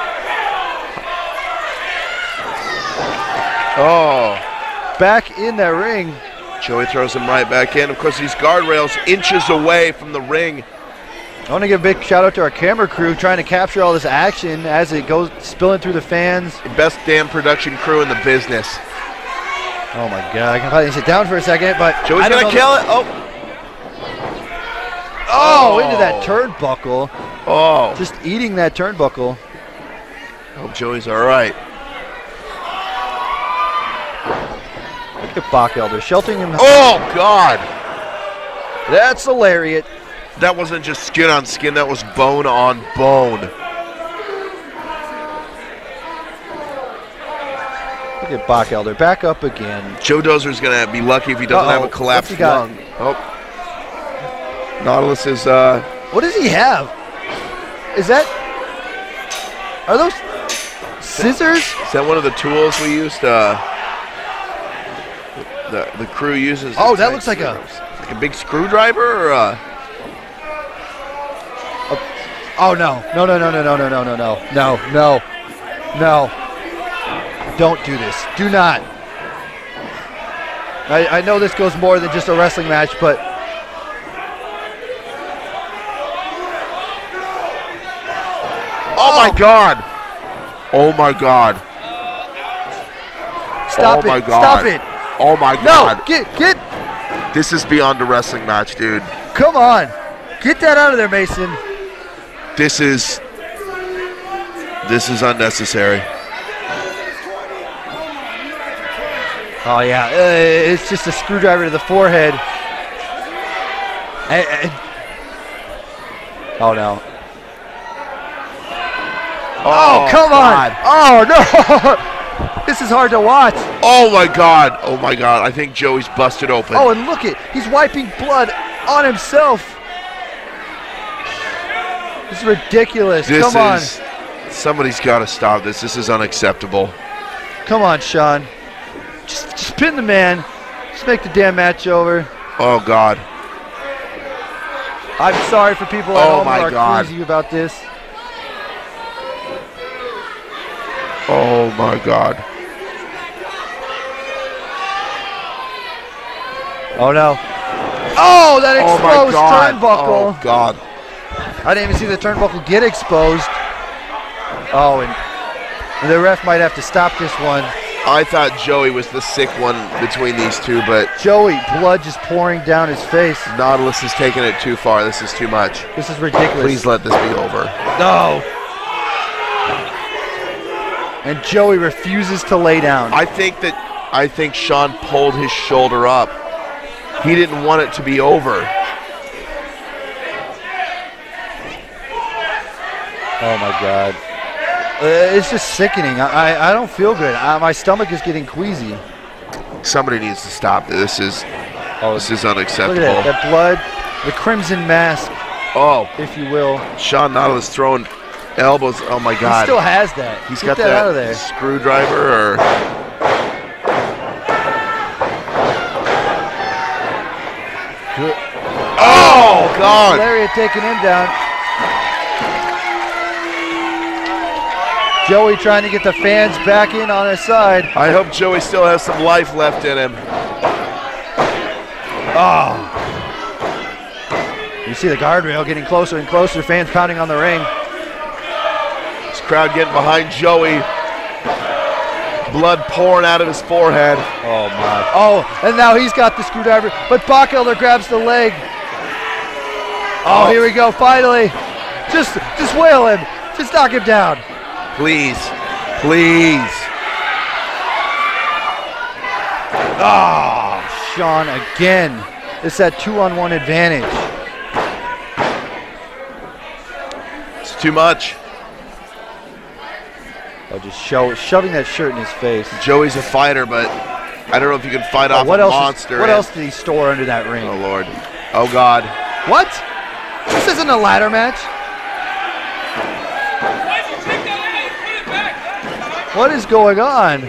Back in that ring. Joey throws him right back in. Of course, these guardrails inches away from the ring. I want to give a big shout out to our camera crew trying to capture all this action as it goes spilling through the fans. The best damn production crew in the business. Oh my God, I can probably sit down for a second, but Joey's gonna kill it. Into that turnbuckle. Just eating that turnbuckle. Hope Joey's all right. Look at Bakel, they're sheltering him. Oh God, that's a lariat. That wasn't just skin on skin, that was bone on bone. Look at Bakel, they're back up again. Joe Dozer's gonna be lucky if he doesn't have a collapsed lung. Nautilus is what does he have? Are those scissors? Is that one of the tools we used? The crew uses. Oh, that looks like a big screwdriver or a. Oh no. No. Don't do this. Do not. I know this goes more than just a wrestling match, but oh my God. Oh my God. Stop it. My God. Stop it. Oh my God. No, get This is beyond a wrestling match, dude. Come on. Get that out of there, Mason. This is unnecessary. Oh, yeah. It's just a screwdriver to the forehead. Oh, no. Oh, come on. Oh, no. This is hard to watch. Oh, my God. Oh, my God. I think Joey's busted open. Oh, and look he's wiping blood on himself. This is ridiculous. Come on. Somebody's got to stop this. This is unacceptable. Come on, Sean. Just pin the man. Just make the damn match over. Oh, God. I'm sorry for people at home who are crazy about this. Oh, my God. Oh, no. Oh, that exposed turnbuckle. Oh, God. I didn't even see the turnbuckle get exposed. Oh, and the ref might have to stop this one. I thought Joey was the sick one between these two, but Joey, blood just pouring down his face. Nautilus is taking it too far. This is too much. This is ridiculous. Please let this be over. No. And Joey refuses to lay down. I think Sean pulled his shoulder up. He didn't want it to be over. Oh my God. It's just sickening. I don't feel good. My stomach is getting queasy. Somebody needs to stop this. This is unacceptable. Look at that blood, the crimson mask. Oh, if you will. Sean Nautilus throwing elbows. Oh my God. He still has that. He's Get got that out of there. Screwdriver or. Oh God. Lariat taking him down. Joey trying to get the fans back in on his side. I hope Joey still has some life left in him. Oh. You see the guardrail getting closer and closer, fans pounding on the ring. This crowd getting behind Joey. Blood pouring out of his forehead. Oh my. Oh, and now he's got the screwdriver, but Bockelder grabs the leg. Oh, here we go, finally. Just wail him. Just knock him down. Please, please. Ah, Sean again. It's that 2-on-1 advantage. It's too much. Oh, just shoving that shirt in his face. Joey's a fighter, but I don't know if you can fight off a monster. What else did he store under that ring? Oh, Lord. Oh, God. What? This isn't a ladder match. What is going on?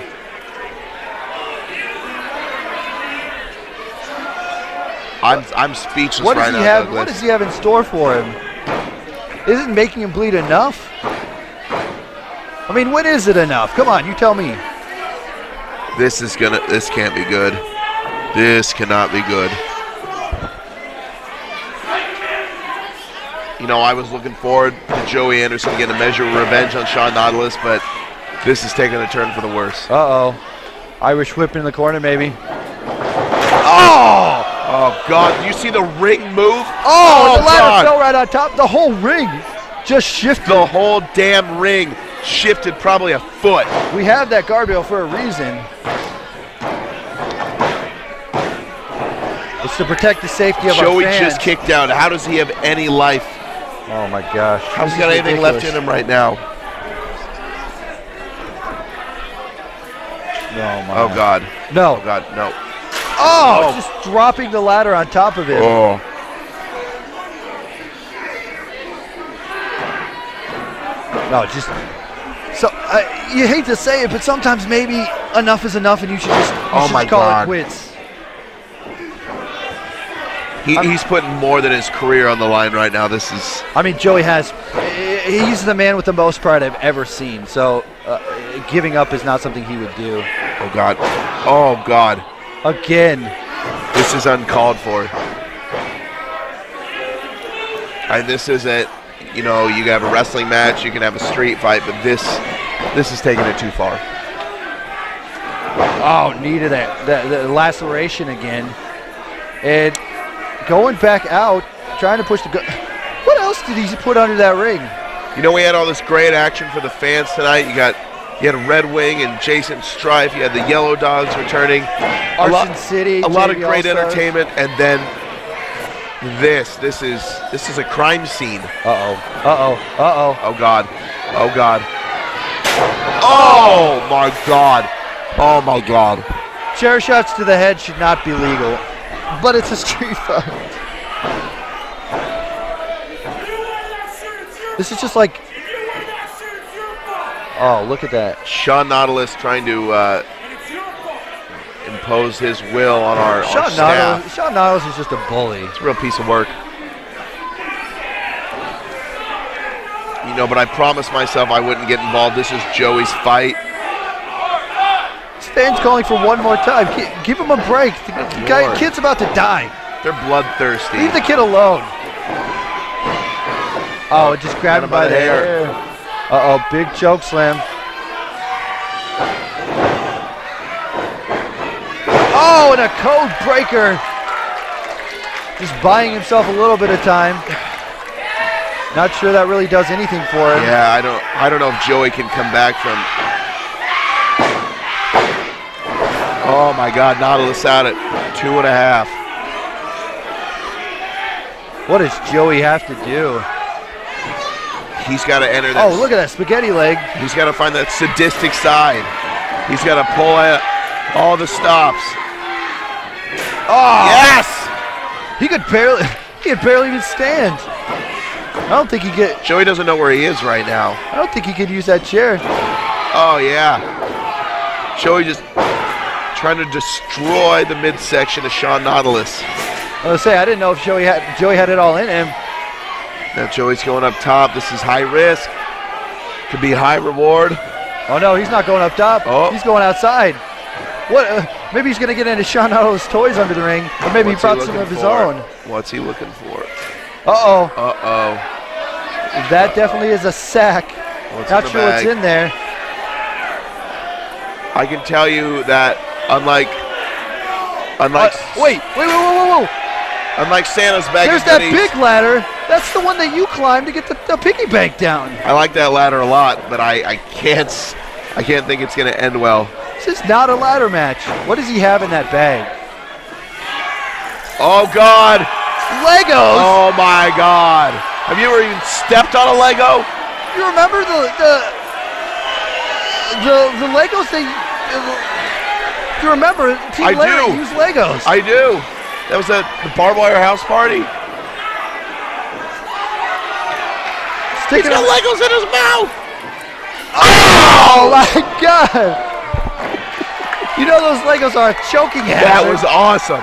I'm speechless right now, Douglas. What does he have in store for him? Isn't making him bleed enough? I mean, when is it enough? Come on, you tell me. This can't be good. This cannot be good. You know, I was looking forward to Joey Anderson getting a measure of revenge on Sean Nautilus, but this is taking a turn for the worse. Uh-oh. Irish whip in the corner, maybe. Oh! Oh, God. Do you see the ring move? Oh, the ladder fell right on top. The whole ring just shifted. The whole damn ring shifted probably a foot. We have that guardrail for a reason. It's to protect the safety of Joey our fans. just kicked out. How does he have any life? Oh, my gosh. How's he got anything left in him right now? Oh, my. Oh, God. No. Oh, God, no. Oh, just dropping the ladder on top of him. Oh. No, just so you hate to say it, but sometimes maybe enough is enough, and you should just call it quits. He's putting more than his career on the line right now. This is. I mean, Joey he's the man with the most pride I've ever seen. So giving up is not something he would do. Oh God. Oh God. Again. This is uncalled for. And this isn't. You know, you can have a wrestling match, you can have a street fight, but this is taking it too far. Oh, needed that laceration again. And going back out, trying to push the what else did he put under that ring? You know, we had all this great action for the fans tonight. You had Red Wing and Jason Strife. You had the Yellow Dogs returning. Arson City. A lot of great All-Stars. entertainment, and then this is a crime scene. Oh God. Oh God. Oh my God. Oh my God. Chair shots to the head should not be legal, but it's a street fight. This is just like, oh, look at that. Sean Nautilus trying to impose his will on our staff. Sean Nautilus is just a bully. It's a real piece of work. You know, but I promised myself I wouldn't get involved. This is Joey's fight. This fan's calling for one more time. Give him a break. The kid's about to die. They're bloodthirsty. Leave the kid alone. Oh, it just grabbed him by the hair. Uh-oh, big choke slam. Oh, and a code breaker. Just buying himself a little bit of time. Not sure that really does anything for him. Yeah, I don't know if Joey can come back from. Oh my God, Nautilus out at 2.5. What does Joey have to do? He's got to enter that. Oh, look at that spaghetti leg. He's got to find that sadistic side. He's got to pull out all the stops. Oh, yes! He could barely even stand. I don't think he could. Joey doesn't know where he is right now. I don't think he could use that chair. Oh yeah. Joey just trying to destroy the midsection of Sean Nautilus. I was gonna say, I didn't know if Joey had it all in him. Now Joey's going up top. This is high risk. Could be high reward. Oh no, he's not going up top. Oh. He's going outside. What? Maybe he's gonna get into Sean Nautilus' toys under the ring, or maybe he brought some of his own. What's he looking for? Uh-oh. Uh-oh. That definitely is a sack. Not sure what's in there. I can tell you that unlike wait. unlike Santa's bag There's of that goodies, big ladder. That's the one that you climbed to get the piggy bank down. I like that ladder a lot, but I can't think it's gonna end well. This is not a ladder match. What does he have in that bag? Oh God! Legos! Oh my God! Have you ever even stepped on a Lego? You remember the Legos they? You remember Team Larry used Legos? I do. That was at the barbed wire house party. He's got Legos in his mouth. Oh my God! You know those Legos are a choking hazard. That was awesome.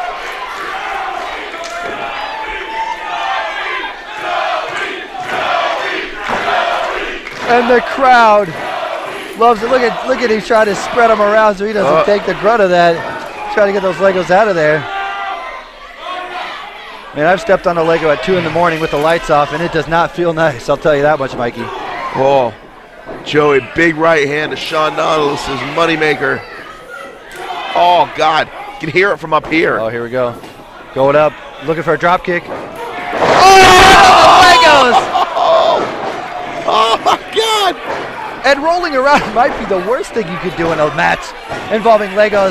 And the crowd loves it. Look at him trying to spread them around so he doesn't take the grunt of that. Trying to get those Legos out of there. Man, I've stepped on a Lego at 2 in the morning with the lights off, and it does not feel nice. I'll tell you that much, Mikey. Oh, Joey, big right hand to Sean Nautilus' moneymaker. Oh, God. You can hear it from up here. Oh, here we go. Going up, looking for a drop kick. Oh, Legos! Oh, my God. And rolling around might be the worst thing you could do in a match involving Legos.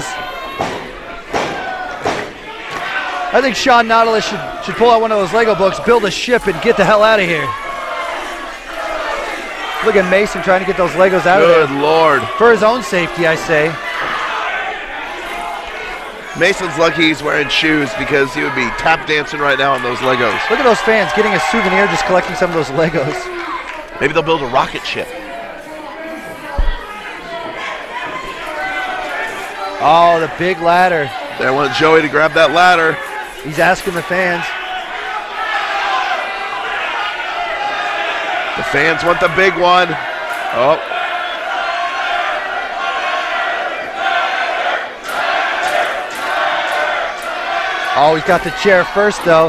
I think Sean Nautilus should pull out one of those Lego books, build a ship, and get the hell out of here. Look at Mason trying to get those Legos out of there. Good Lord. For his own safety, I say. Mason's lucky he's wearing shoes because he would be tap dancing right now on those Legos. Look at those fans getting a souvenir just collecting some of those Legos. Maybe they'll build a rocket ship. Oh, the big ladder. They want Joey to grab that ladder. He's asking the fans. The fans want the big one. Oh. Oh, he's got the chair first, though.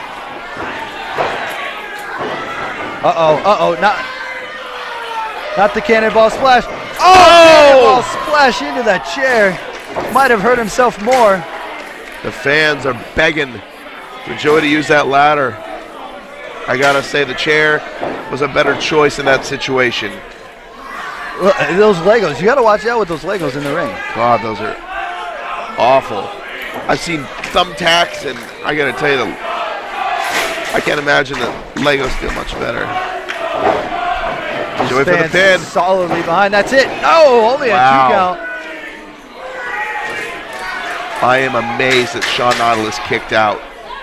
Uh-oh, not the cannonball splash. Oh! Cannonball splash into that chair. Might have hurt himself more. The fans are begging for Joey to use that ladder. I gotta say the chair was a better choice in that situation. Well, those Legos, you gotta watch out with those Legos in the ring. God, those are awful. I've seen thumbtacks, and I gotta tell you, I can't imagine that Legos feel much better. Joey for the pin. Solidly behind. That's it. No, only a 2 count. I am amazed that Sean Nautilus kicked out.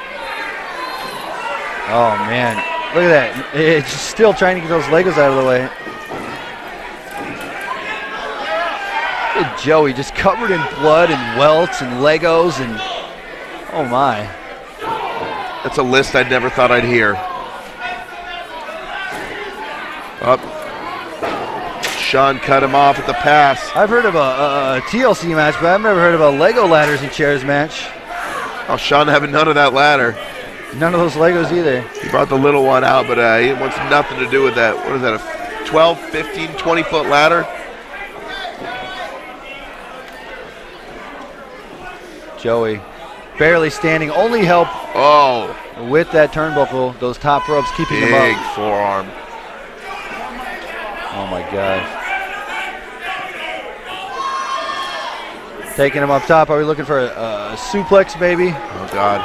Oh man, look at that. It's still trying to get those Legos out of the way. Look at Joey just covered in blood and welts and Legos and oh my. That's a list I never thought I'd hear. Up. Sean cut him off at the pass. I've heard of a TLC match, but I've never heard of a Lego ladders and chairs match. Oh, Sean having none of that ladder. None of those Legos either. He brought the little one out, but he wants nothing to do with that. What is that, a 12, 15, 20-foot ladder? Joey barely standing, only help with that turnbuckle, those top ropes keeping him up. Big forearm. Oh my gosh. Taking him up top. Are we looking for a suplex, baby? Oh God.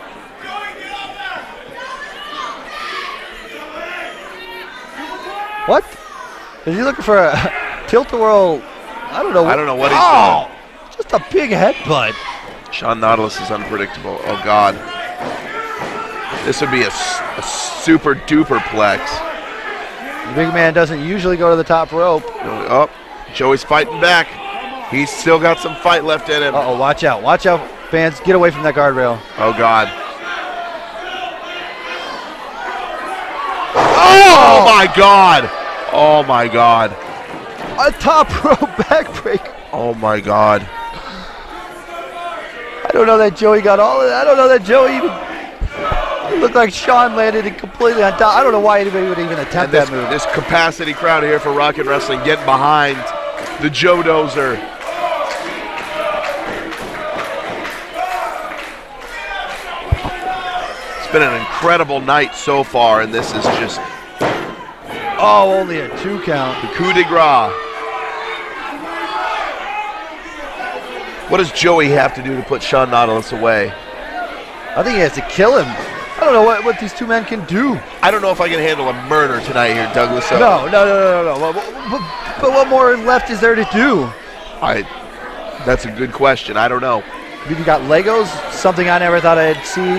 What? Is he looking for a tilt-a-whirl? I don't know. I don't know what he's doing. Just a big headbutt. Sean Nautilus is unpredictable. Oh God. This would be a super duper plex. The big man doesn't usually go to the top rope. Oh, Joey's fighting back. He's still got some fight left in him. Uh-oh, watch out. Watch out, fans. Get away from that guardrail. Oh, God. Oh, my God. Oh, my God. A top rope backbreaker. Oh, my God. I don't know that Joey got all of that. I don't know that Joey even... It looked like Sean landed it completely on top. I don't know why anybody would even attempt that move. This capacity crowd here for Rock and Wrestling getting behind the Joe Dozer. It's been an incredible night so far, and this is just... Oh, only a 2 count. The coup de grace. What does Joey have to do to put Sean Nautilus away? I think he has to kill him. I don't know what these two men can do. I don't know if I can handle a murder tonight here, Douglas. So no. But what more left is there to do? That's a good question. I don't know. You got Legos, something I never thought I'd see.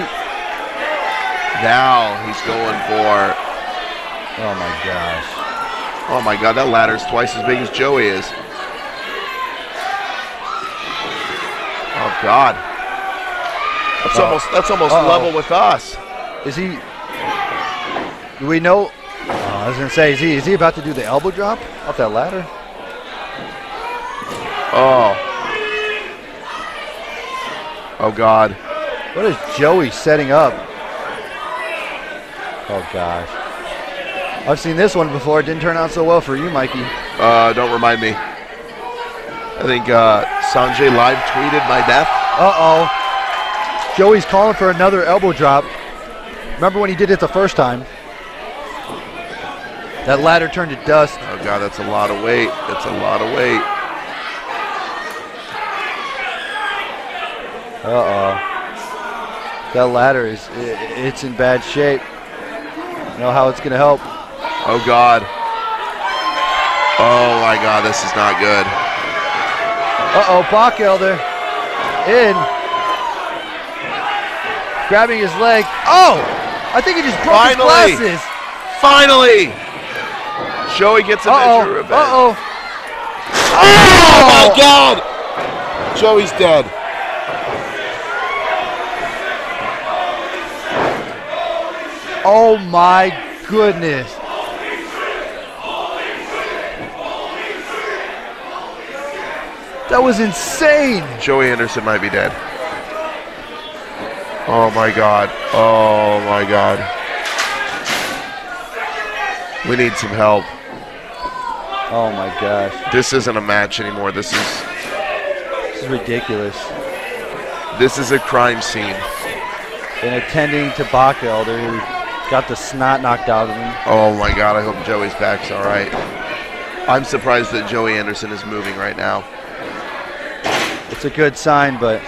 Now he's going for... Oh, my gosh. Oh, my God. That ladder's twice as big as Joey is. Oh, God. That's almost level with us. Is he? Do we know? I was gonna say, is he about to do the elbow drop off that ladder? Oh God. What is Joey setting up? Oh gosh. I've seen this one before. It didn't turn out so well for you, Mikey. Don't remind me. I think Sanjay live tweeted my death. Uh-oh. Joey's calling for another elbow drop. Remember when he did it the first time? That ladder turned to dust. Oh, God, that's a lot of weight. That's a lot of weight. Uh-oh. That ladder it's in bad shape. You know how it's going to help. Oh, God. Oh, my God, this is not good. Uh-oh, Bach Elder in. Grabbing his leg. Oh! I think he just broke his glasses. Finally! Joey gets a measure of revenge. Uh-oh. Oh, my God! Joey's dead. Oh, my goodness. That was insane. Joey Anderson might be dead. Oh my God. Oh my God. We need some help. Oh my gosh. This isn't a match anymore. This is ridiculous. This is a crime scene. An attending tobacco elder who got the snot knocked out of him. Oh my God, I hope Joey's back's all right. I'm surprised that Joey Anderson is moving right now. It's a good sign, but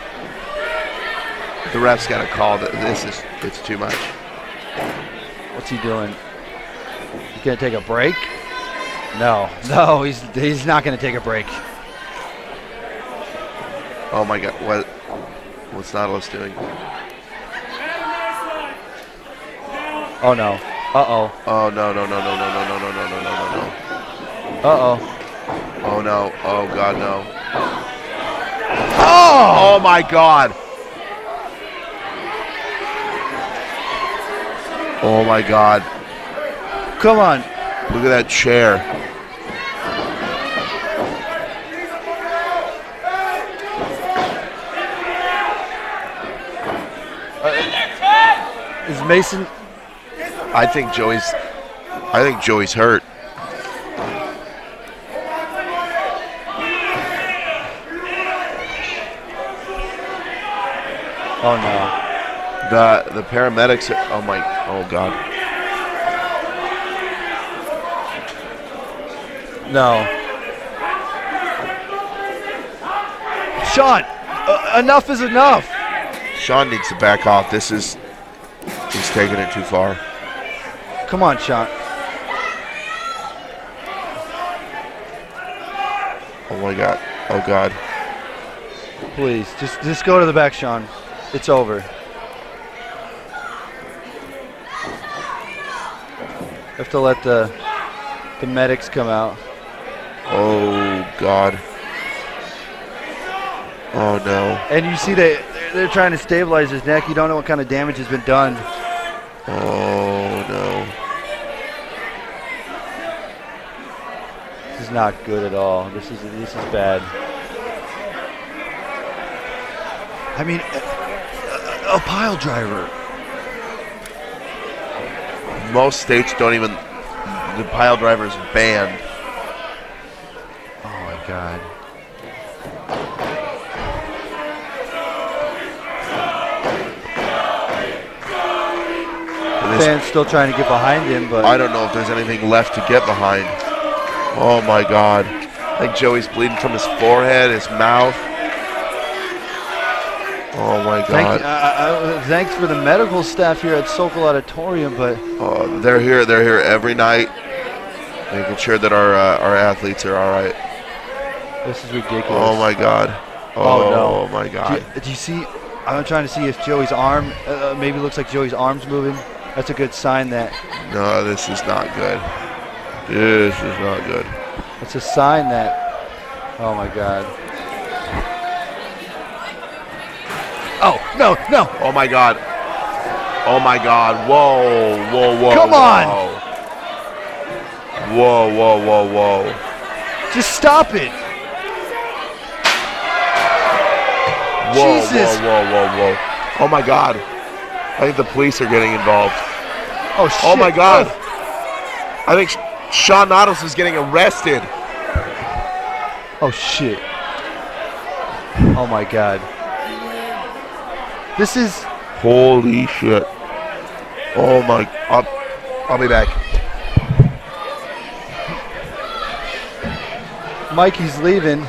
the ref's got to call that it's too much. What's he doing? He's gonna take a break? No, he's not gonna take a break. Oh my God, what's Nautilus doing? Oh no. Uh-oh. Oh no. Uh-oh. Oh no. Oh God, no. Oh my God. Oh my God. Come on. Look at that chair. Is Mason? I think Joey's hurt. Oh no. The paramedics are, oh God. No. Sean, enough is enough. Sean needs to back off. He's taking it too far. Come on, Sean. Oh my God. Oh God. Please, just go to the back, Sean. It's over. Have to let the medics come out. Oh God. Oh no. And you see they're trying to stabilize his neck. You don't know what kind of damage has been done. Oh no. This is not good at all. This is bad. I mean, a pile driver. Most states don't even. The pile driver is banned. Oh my God. Fans still trying to get behind him, but I don't know if there's anything left to get behind. Oh my God. I think Joey's bleeding from his forehead, his mouth. Oh my God. Thanks for the medical staff here at Sokol Auditorium, but they're here every night, making sure that our athletes are all right. This is ridiculous. Oh my God. Oh no. Oh my God. Do you see? I'm trying to see if Joey's arm maybe looks like Joey's arm's moving. That's a good sign that. No, this is not good. This is not good. It's a sign that. Oh my God. Oh no! Oh my God. Oh my God. Whoa. Come on. Whoa. Just stop it. Whoa, Jesus. Whoa. Oh my God. I think the police are getting involved. Oh shit. Oh my God. I think Sean Nautilus is getting arrested. Oh shit. Oh my God. This is. Holy shit. Oh my. I'll be back. Mikey's leaving.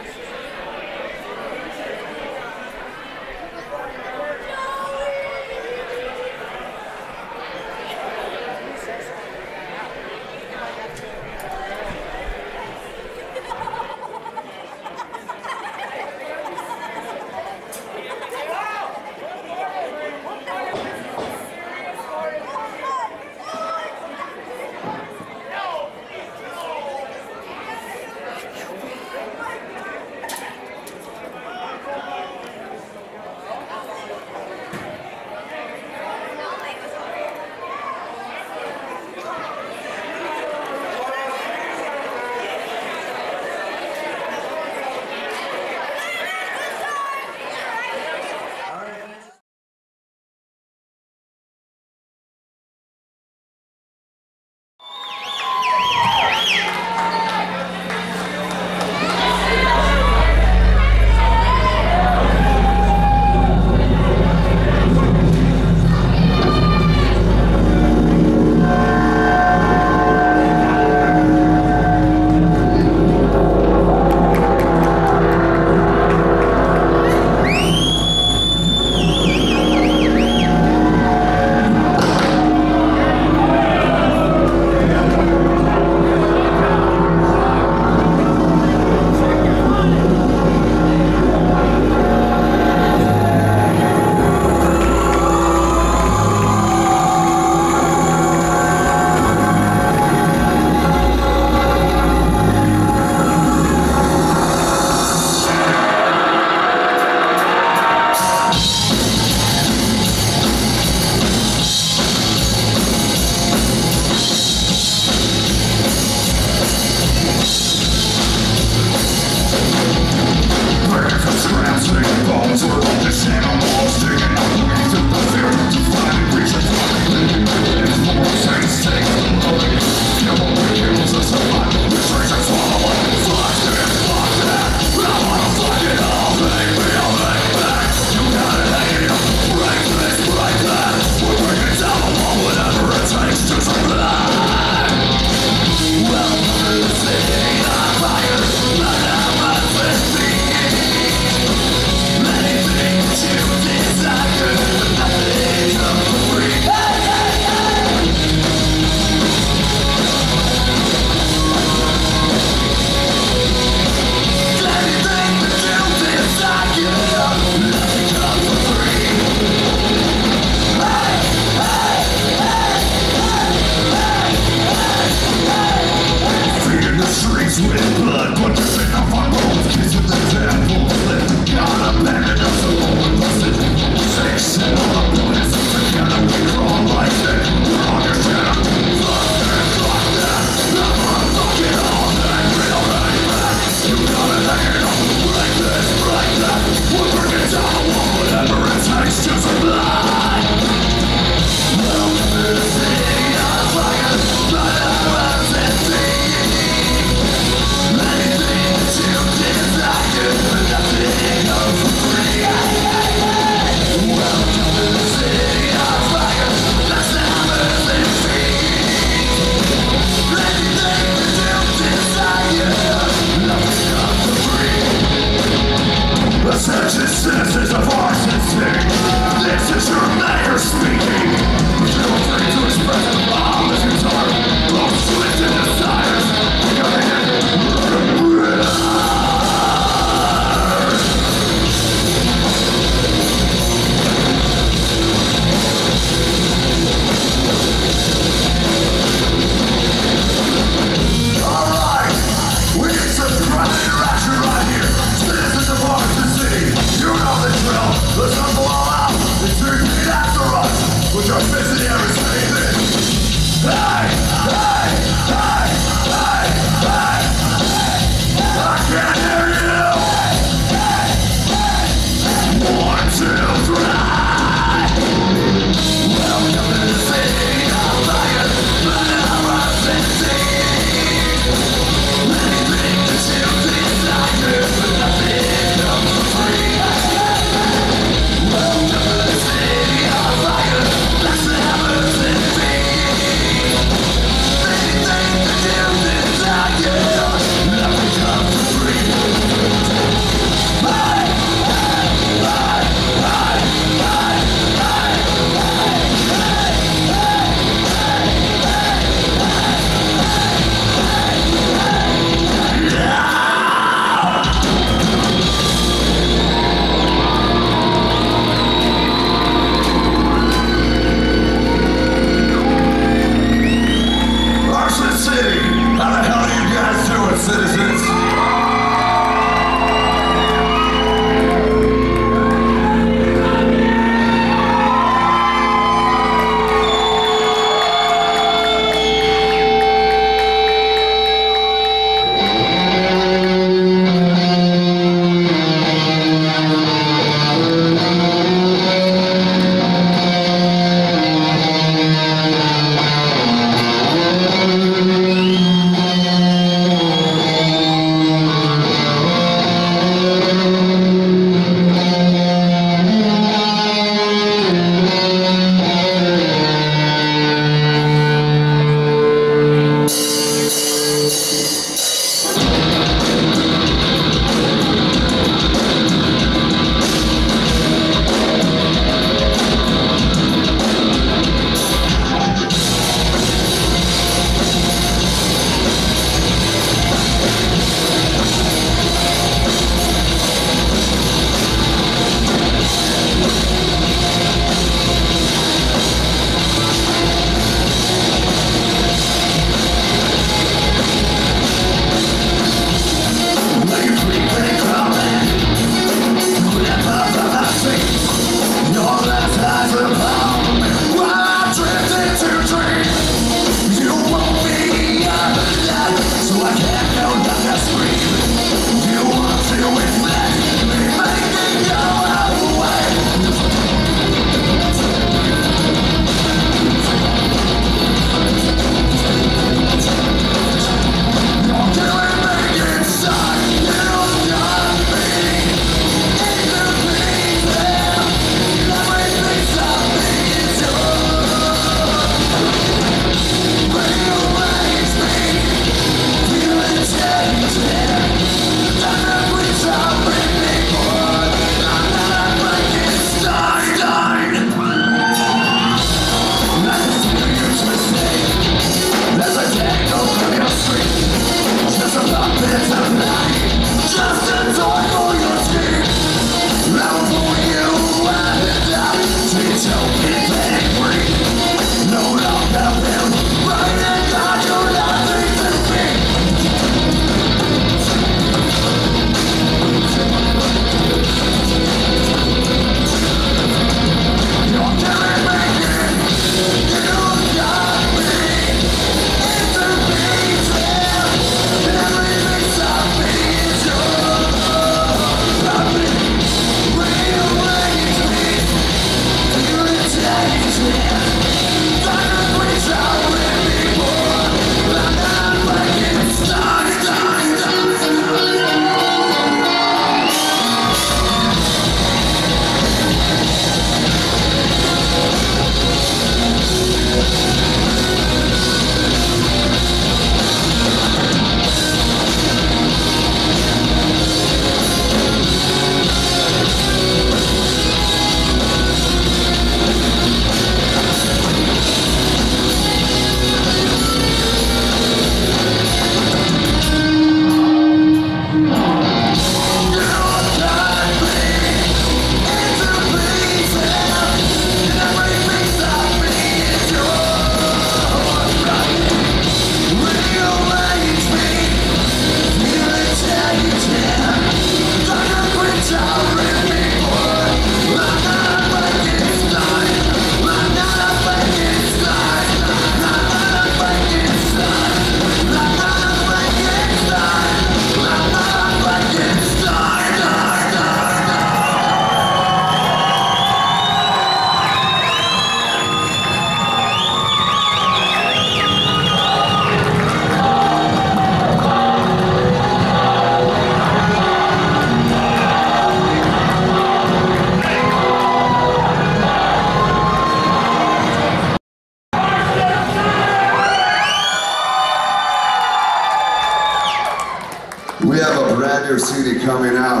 new CD coming out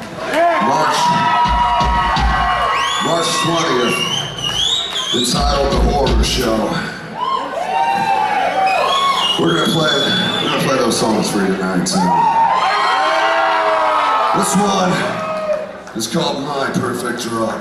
March 20th, entitled The Horror Show. We're gonna play those songs for you tonight too. This one is called My Perfect Drug.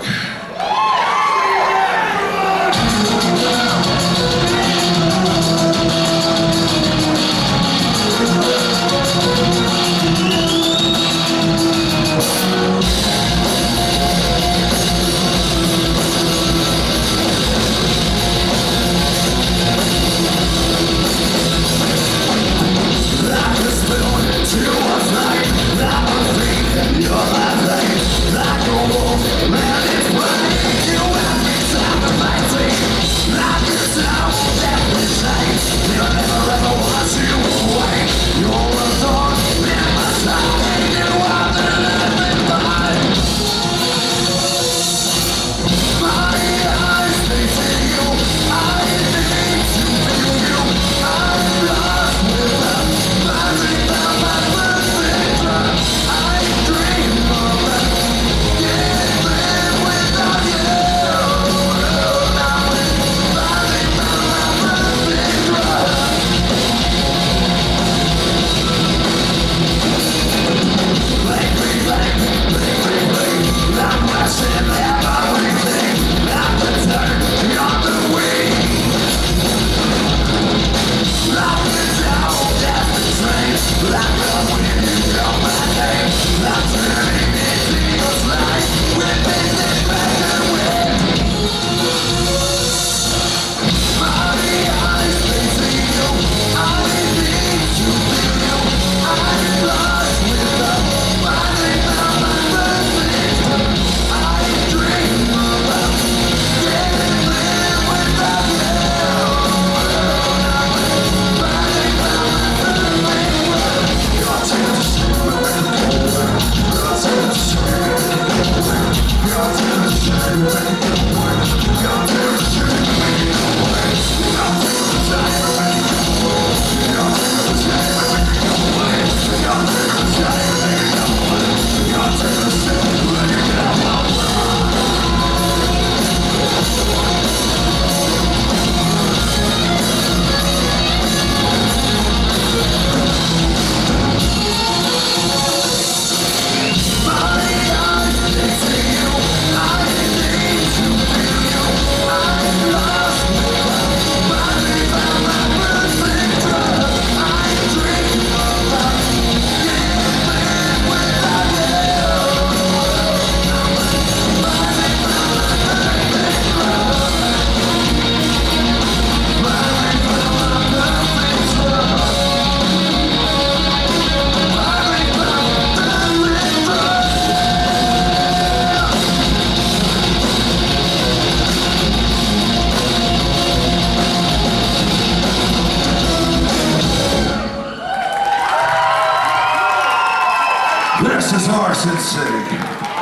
This is Arson City.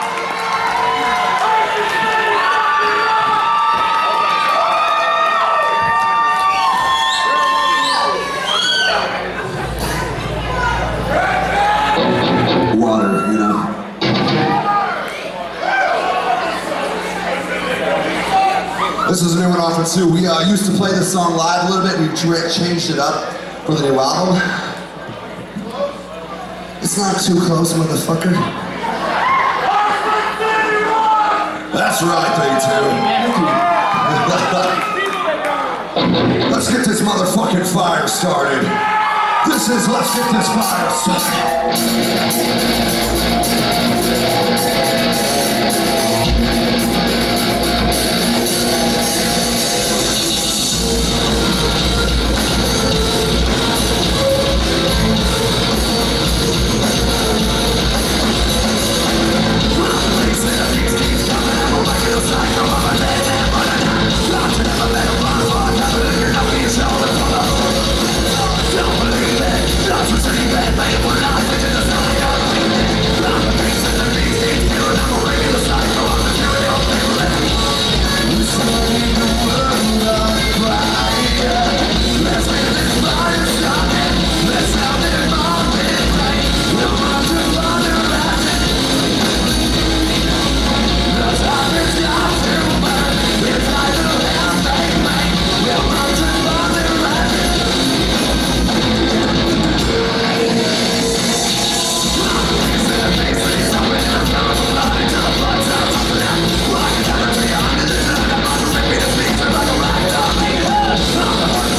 Water, you know. This is a new one off it too. We used to play this song live a little bit. We changed it up for the new album. It's not too close, motherfucker. That's right, they do. Let's get this motherfucking fire started. This is Let's Get This Fire Started. Don't believe it,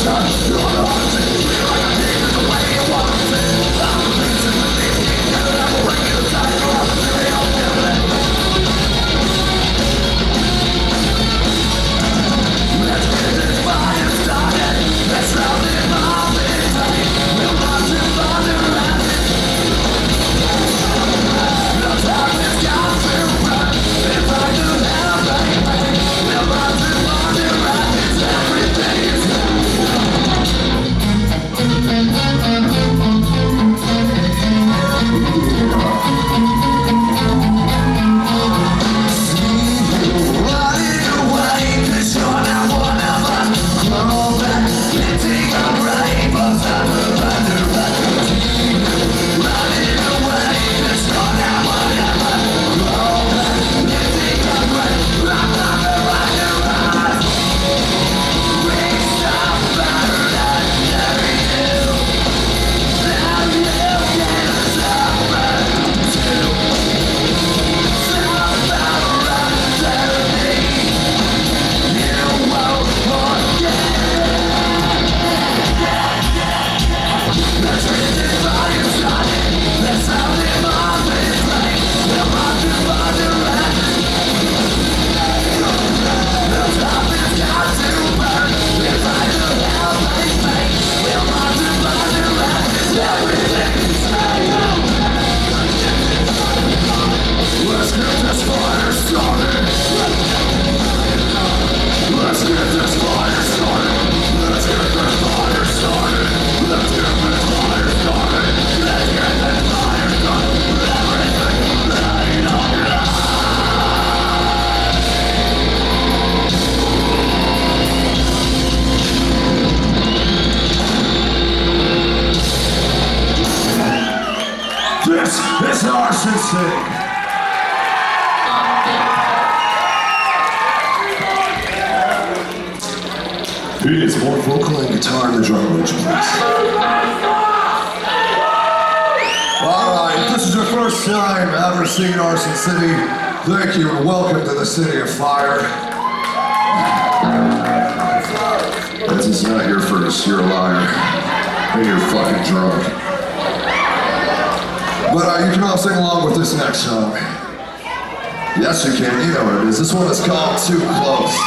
This is Arson City. He is more vocal and guitar than drum roll, please. Alright, this is your first time ever seeing Arson City. Thank you and welcome to the City of Fire. This is not your first, you're a liar. And you're fucking drunk. But you can all sing along with this next song. Yes, you can. You know what it is. This one is called Too Close.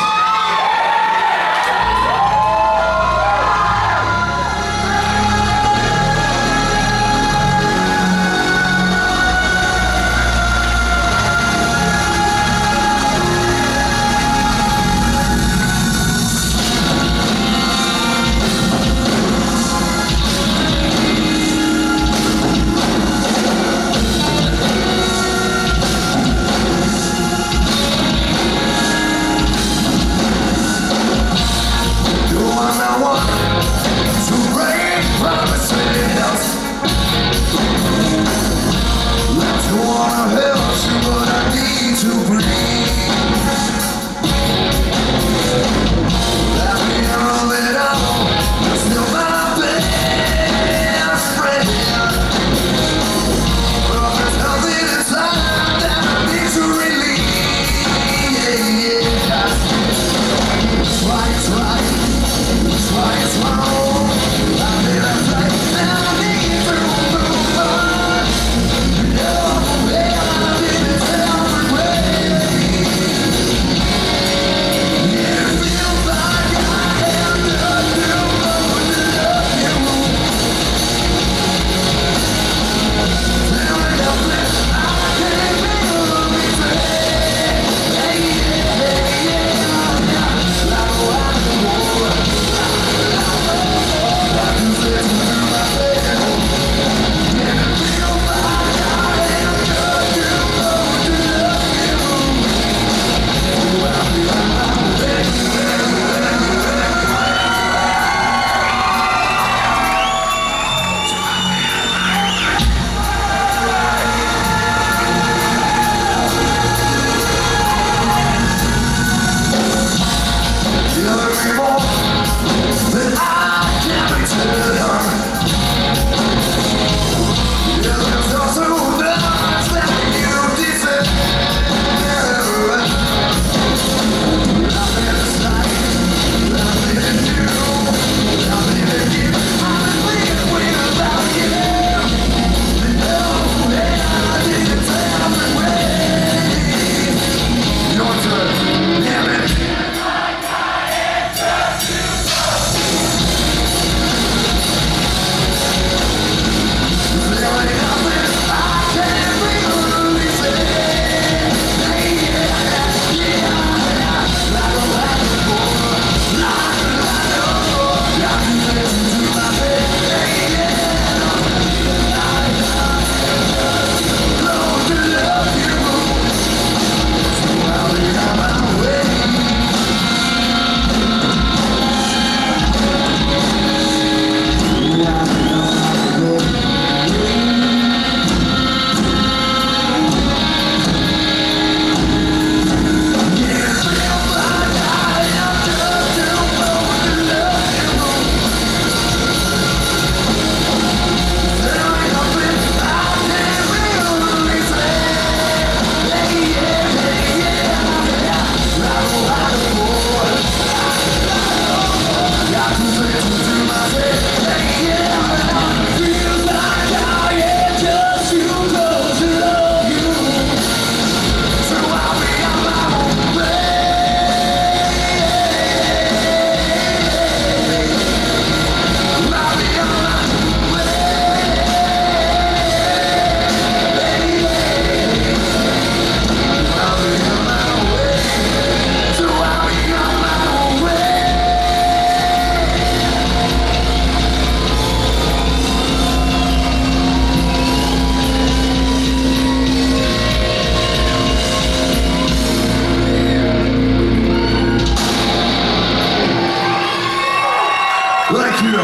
Thank you.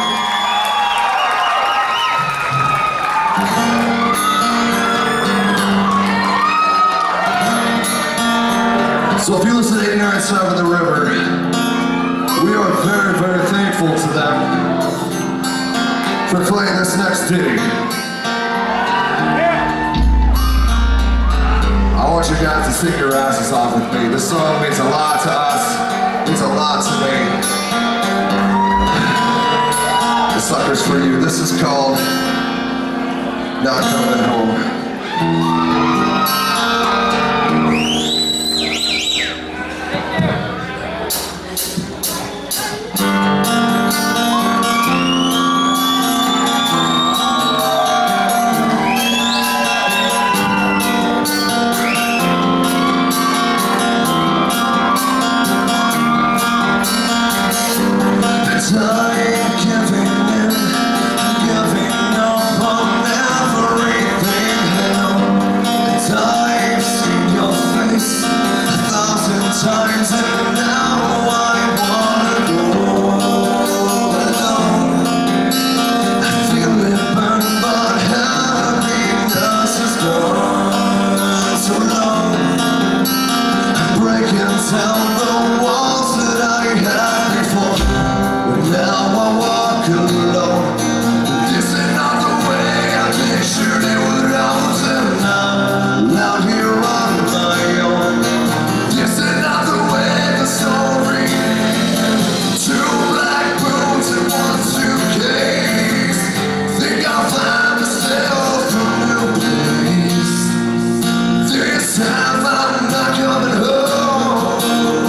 So if you listen to 89.7 The River, we are very, very thankful to them for playing this next dig. I want you guys to sing your asses off with me. This song means a lot to us, means a lot to me. This sucker's for you. This is called Not Coming Home. Times and now I wanna go alone. I feel it burn, but happiness is gone so long. I'm breaking down the walls that I had before, but now I walk alone. This is not the way I pictured it would all turn out. Out here on my own. This is not the way the story. Two black boots and one suitcase. Think I'll find myself a new place. This time I'm not coming home.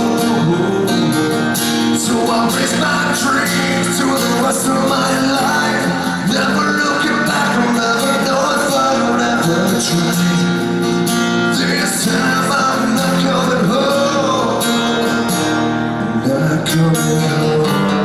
So I'll raise my dreams to the rest of my life. Never looking back, I'll never know if I don't ever try. This time I'm not coming home. Not coming home.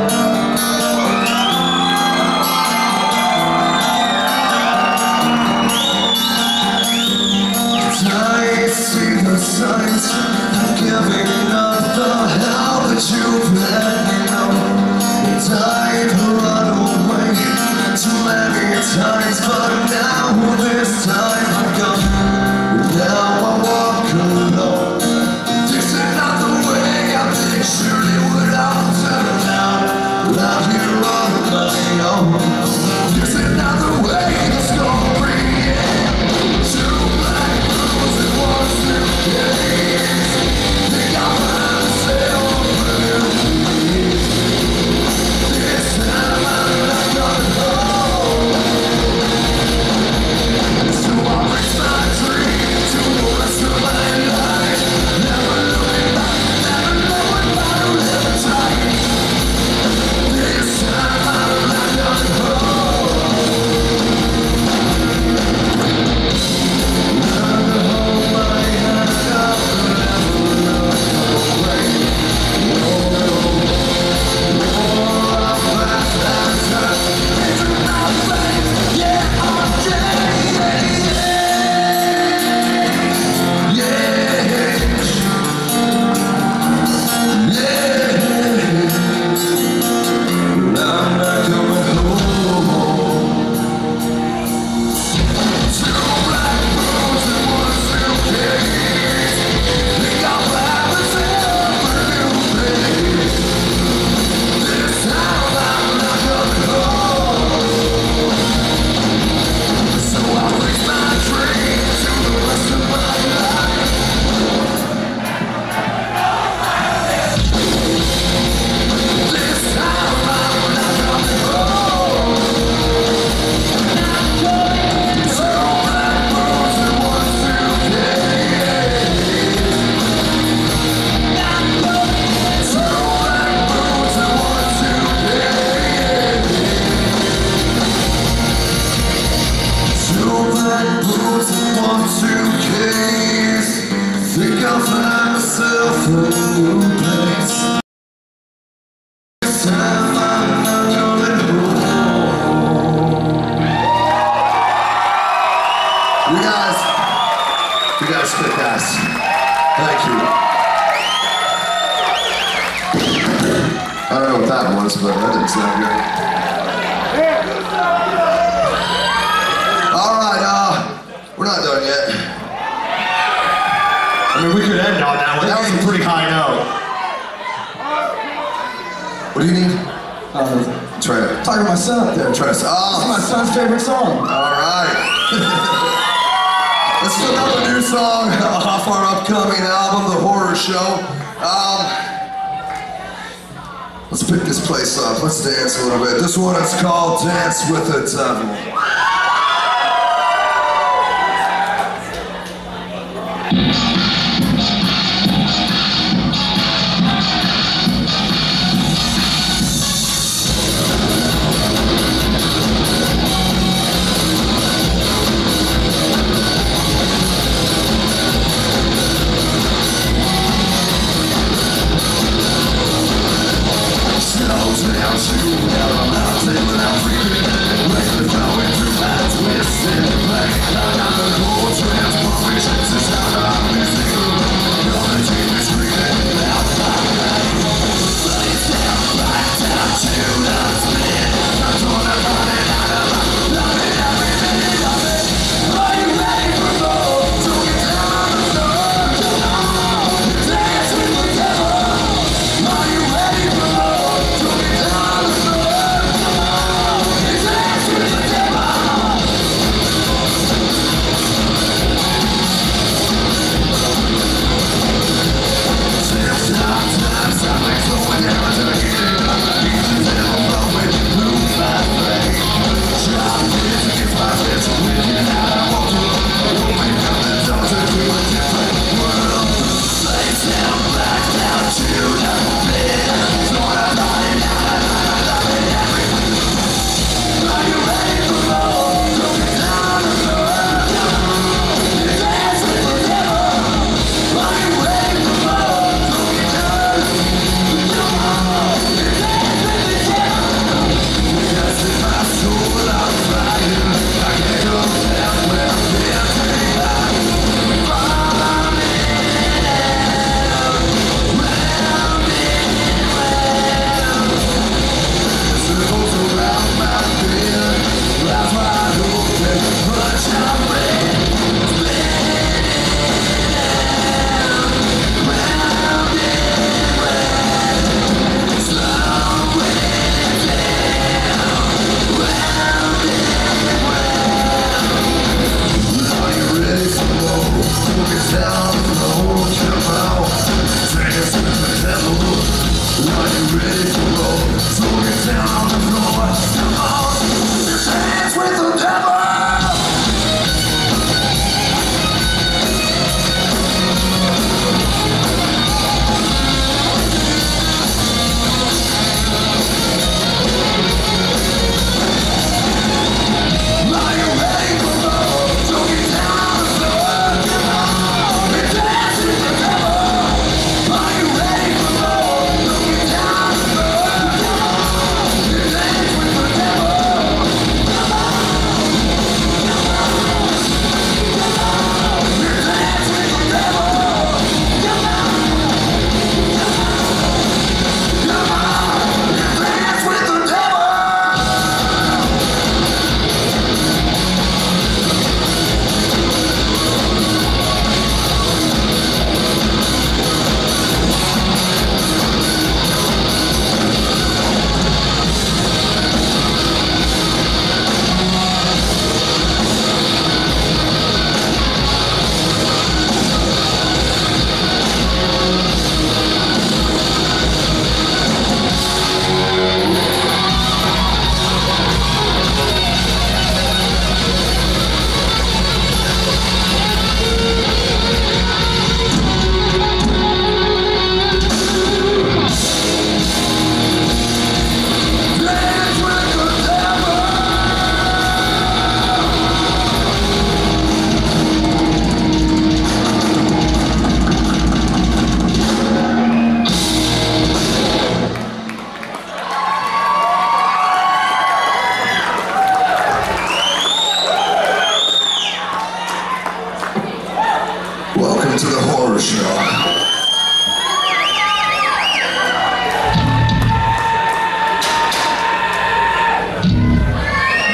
I see the signs. I'm giving up the hell that you've let me know. And I've run away too many times, but now this time I'm gone. Now I walk alone. This is not the way I pictured it would all turn out. Out here on my own. This is not the way the story ends. Two black boots and one suitcase. Think I'll find myself a new place. This time I'm not coming home. So I'll raise my dream to the rest of my life. Never looking back, never knowing if I don't ever try. This time I'm not coming home. Think I'll find myself a new place. This time I'm not coming home. You guys kick ass. Thank you. I don't know know what that was, but that didn't sound good. All right, we're not done yet. I mean, we could end on that one. That was a pretty high note. What do you need? Try to talk to my son up there. Try to. Oh, it's my son's favorite song. All right. This is another new song off our upcoming album, The Horror Show. Let's pick this place up. Let's dance a little bit. This one is called Dance with the Devil. Down to the mountain without freaking, like the flowers.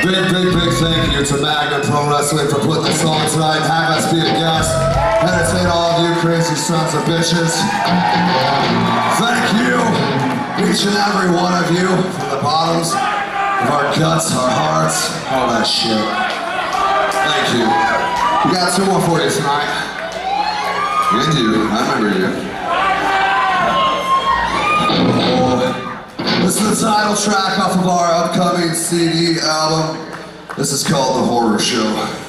Big thank you to Magnum Pro Wrestling for putting this on tonight and having us be a guest. Entertain all of you crazy sons of bitches. Thank you, each and every one of you, from the bottoms of our guts, our hearts, all that shit. Thank you. We got two more for you tonight. And you, I remember you. This is the title track off of our upcoming CD album. This is called The Horror Show.